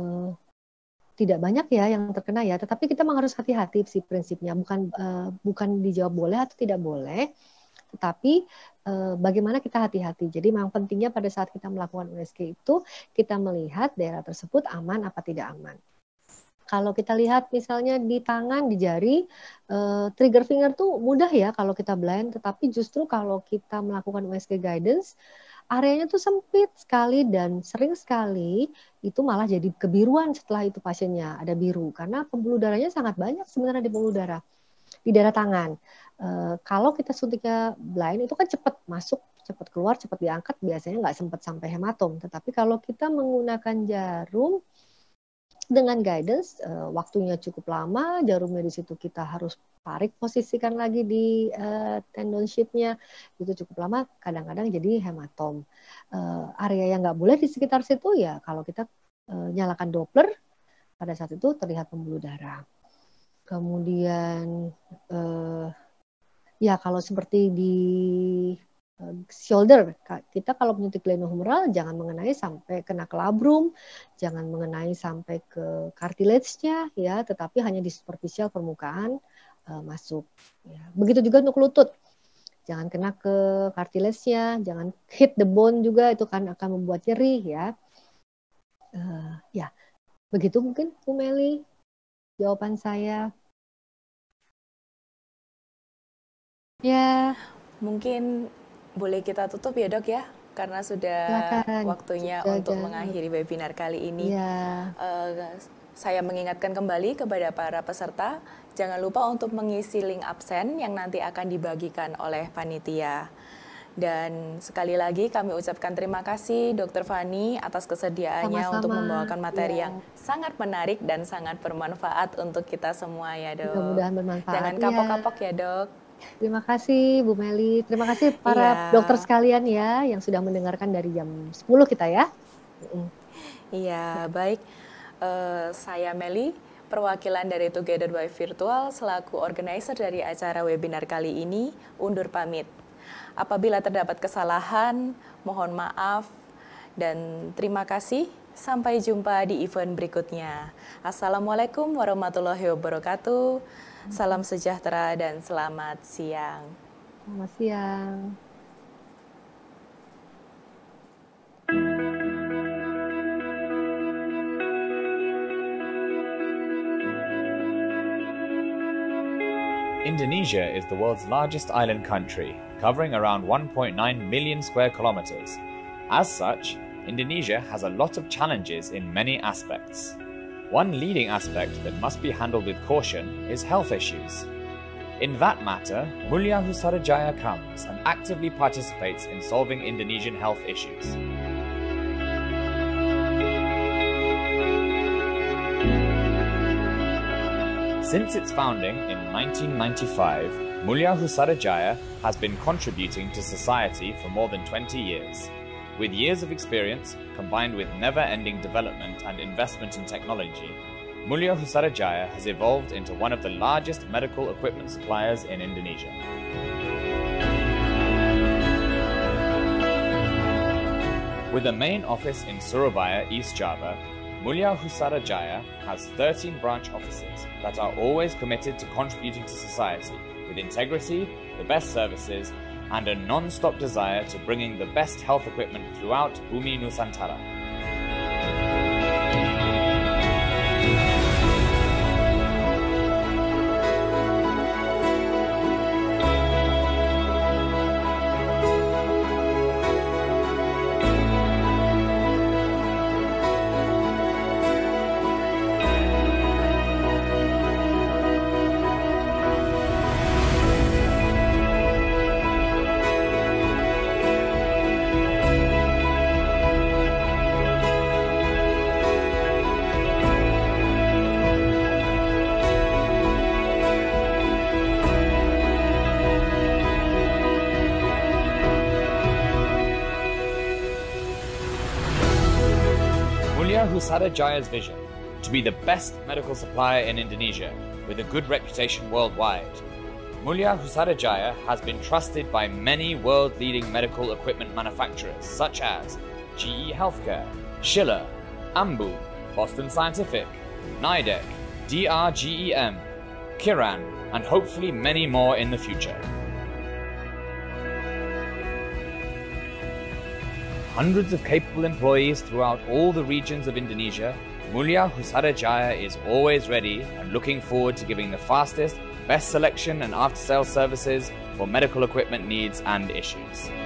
tidak banyak ya yang terkena ya. Tetapi kita memang harus hati-hati sih prinsipnya, bukan dijawab boleh atau tidak boleh, tetapi bagaimana kita hati-hati. Jadi memang pentingnya pada saat kita melakukan USG itu kita melihat daerah tersebut aman apa tidak aman. Kalau kita lihat misalnya di tangan, di jari, trigger finger tuh mudah ya kalau kita blind, tetapi justru kalau kita melakukan USG guidance, areanya tuh sempit sekali dan sering sekali itu malah jadi kebiruan setelah itu pasiennya ada biru, karena pembuluh darahnya sangat banyak sebenarnya di pembuluh darah, di daerah tangan. Kalau kita suntiknya blind itu kan cepat masuk, cepat keluar, cepat diangkat, biasanya nggak sempat sampai hematom. Tetapi kalau kita menggunakan jarum, dengan guidance, waktunya cukup lama, jarumnya di situ kita harus tarik, posisikan lagi di tendon sheath-nya, itu cukup lama, kadang-kadang jadi hematom. Area yang nggak boleh di sekitar situ ya, kalau kita nyalakan Doppler, pada saat itu terlihat pembuluh darah. Kemudian, ya kalau seperti di shoulder, kita kalau menyuntik glenohumeral jangan mengenai sampai kena ke labrum, jangan mengenai sampai ke cartilage-nya ya, tetapi hanya di superficial permukaan masuk. Ya. Begitu juga untuk lutut, jangan kena ke cartilage-nya, jangan hit the bone juga, itu kan akan membuat nyeri ya. Ya, begitu mungkin Bu Meli jawaban saya. Ya, mungkin boleh kita tutup ya, Dok ya, karena sudah silakan. waktunya untuk mengakhiri webinar kali ini. Ya. Saya mengingatkan kembali kepada para peserta, jangan lupa untuk mengisi link absen yang nanti akan dibagikan oleh panitia. Dan sekali lagi kami ucapkan terima kasih Dr. Fani atas kesediaannya Sama-sama. untuk membawakan materi Ya. yang sangat menarik dan sangat bermanfaat untuk kita semua ya, Dok. Mudah-mudahan bermanfaat. Jangan kapok-kapok ya, Dok. Terima kasih Bu Meli, terima kasih para dokter sekalian ya yang sudah mendengarkan dari jam 10 kita ya. Iya, baik. Saya Meli, perwakilan dari Together by Virtual selaku organizer dari acara webinar kali ini, undur pamit. Apabila terdapat kesalahan, mohon maaf dan terima kasih. Sampai jumpa di event berikutnya. Assalamualaikum warahmatullahi wabarakatuh. Salam sejahtera dan selamat siang. Selamat siang. Indonesia is the world's largest island country, covering around 1.9 million square kilometers. As such, Indonesia has a lot of challenges in many aspects. One leading aspect that must be handled with caution is health issues. In that matter, Mulia Husarajaya comes and actively participates in solving Indonesian health issues. Since its founding in 1995, Mulia Husarajaya has been contributing to society for more than 20 years. With years of experience, combined with never-ending development and investment in technology, Mulia Husarajaya has evolved into one of the largest medical equipment suppliers in Indonesia. With a main office in Surabaya, East Java, Mulia Husada Jaya has 13 branch offices that are always committed to contributing to society with integrity, the best services, and a non-stop desire to bringing the best health equipment throughout Bumi Nusantara. Mulia Husada Jaya's vision to be the best medical supplier in Indonesia with a good reputation worldwide. Mulia Husada Jaya has been trusted by many world-leading medical equipment manufacturers such as GE Healthcare, Schiller, Ambu, Boston Scientific, Nidec, DRGEM, Kiran, and hopefully many more in the future. Hundreds of capable employees throughout all the regions of Indonesia, Mulia Husada Jaya is always ready and looking forward to giving the fastest, best selection and after-sales services for medical equipment needs and issues.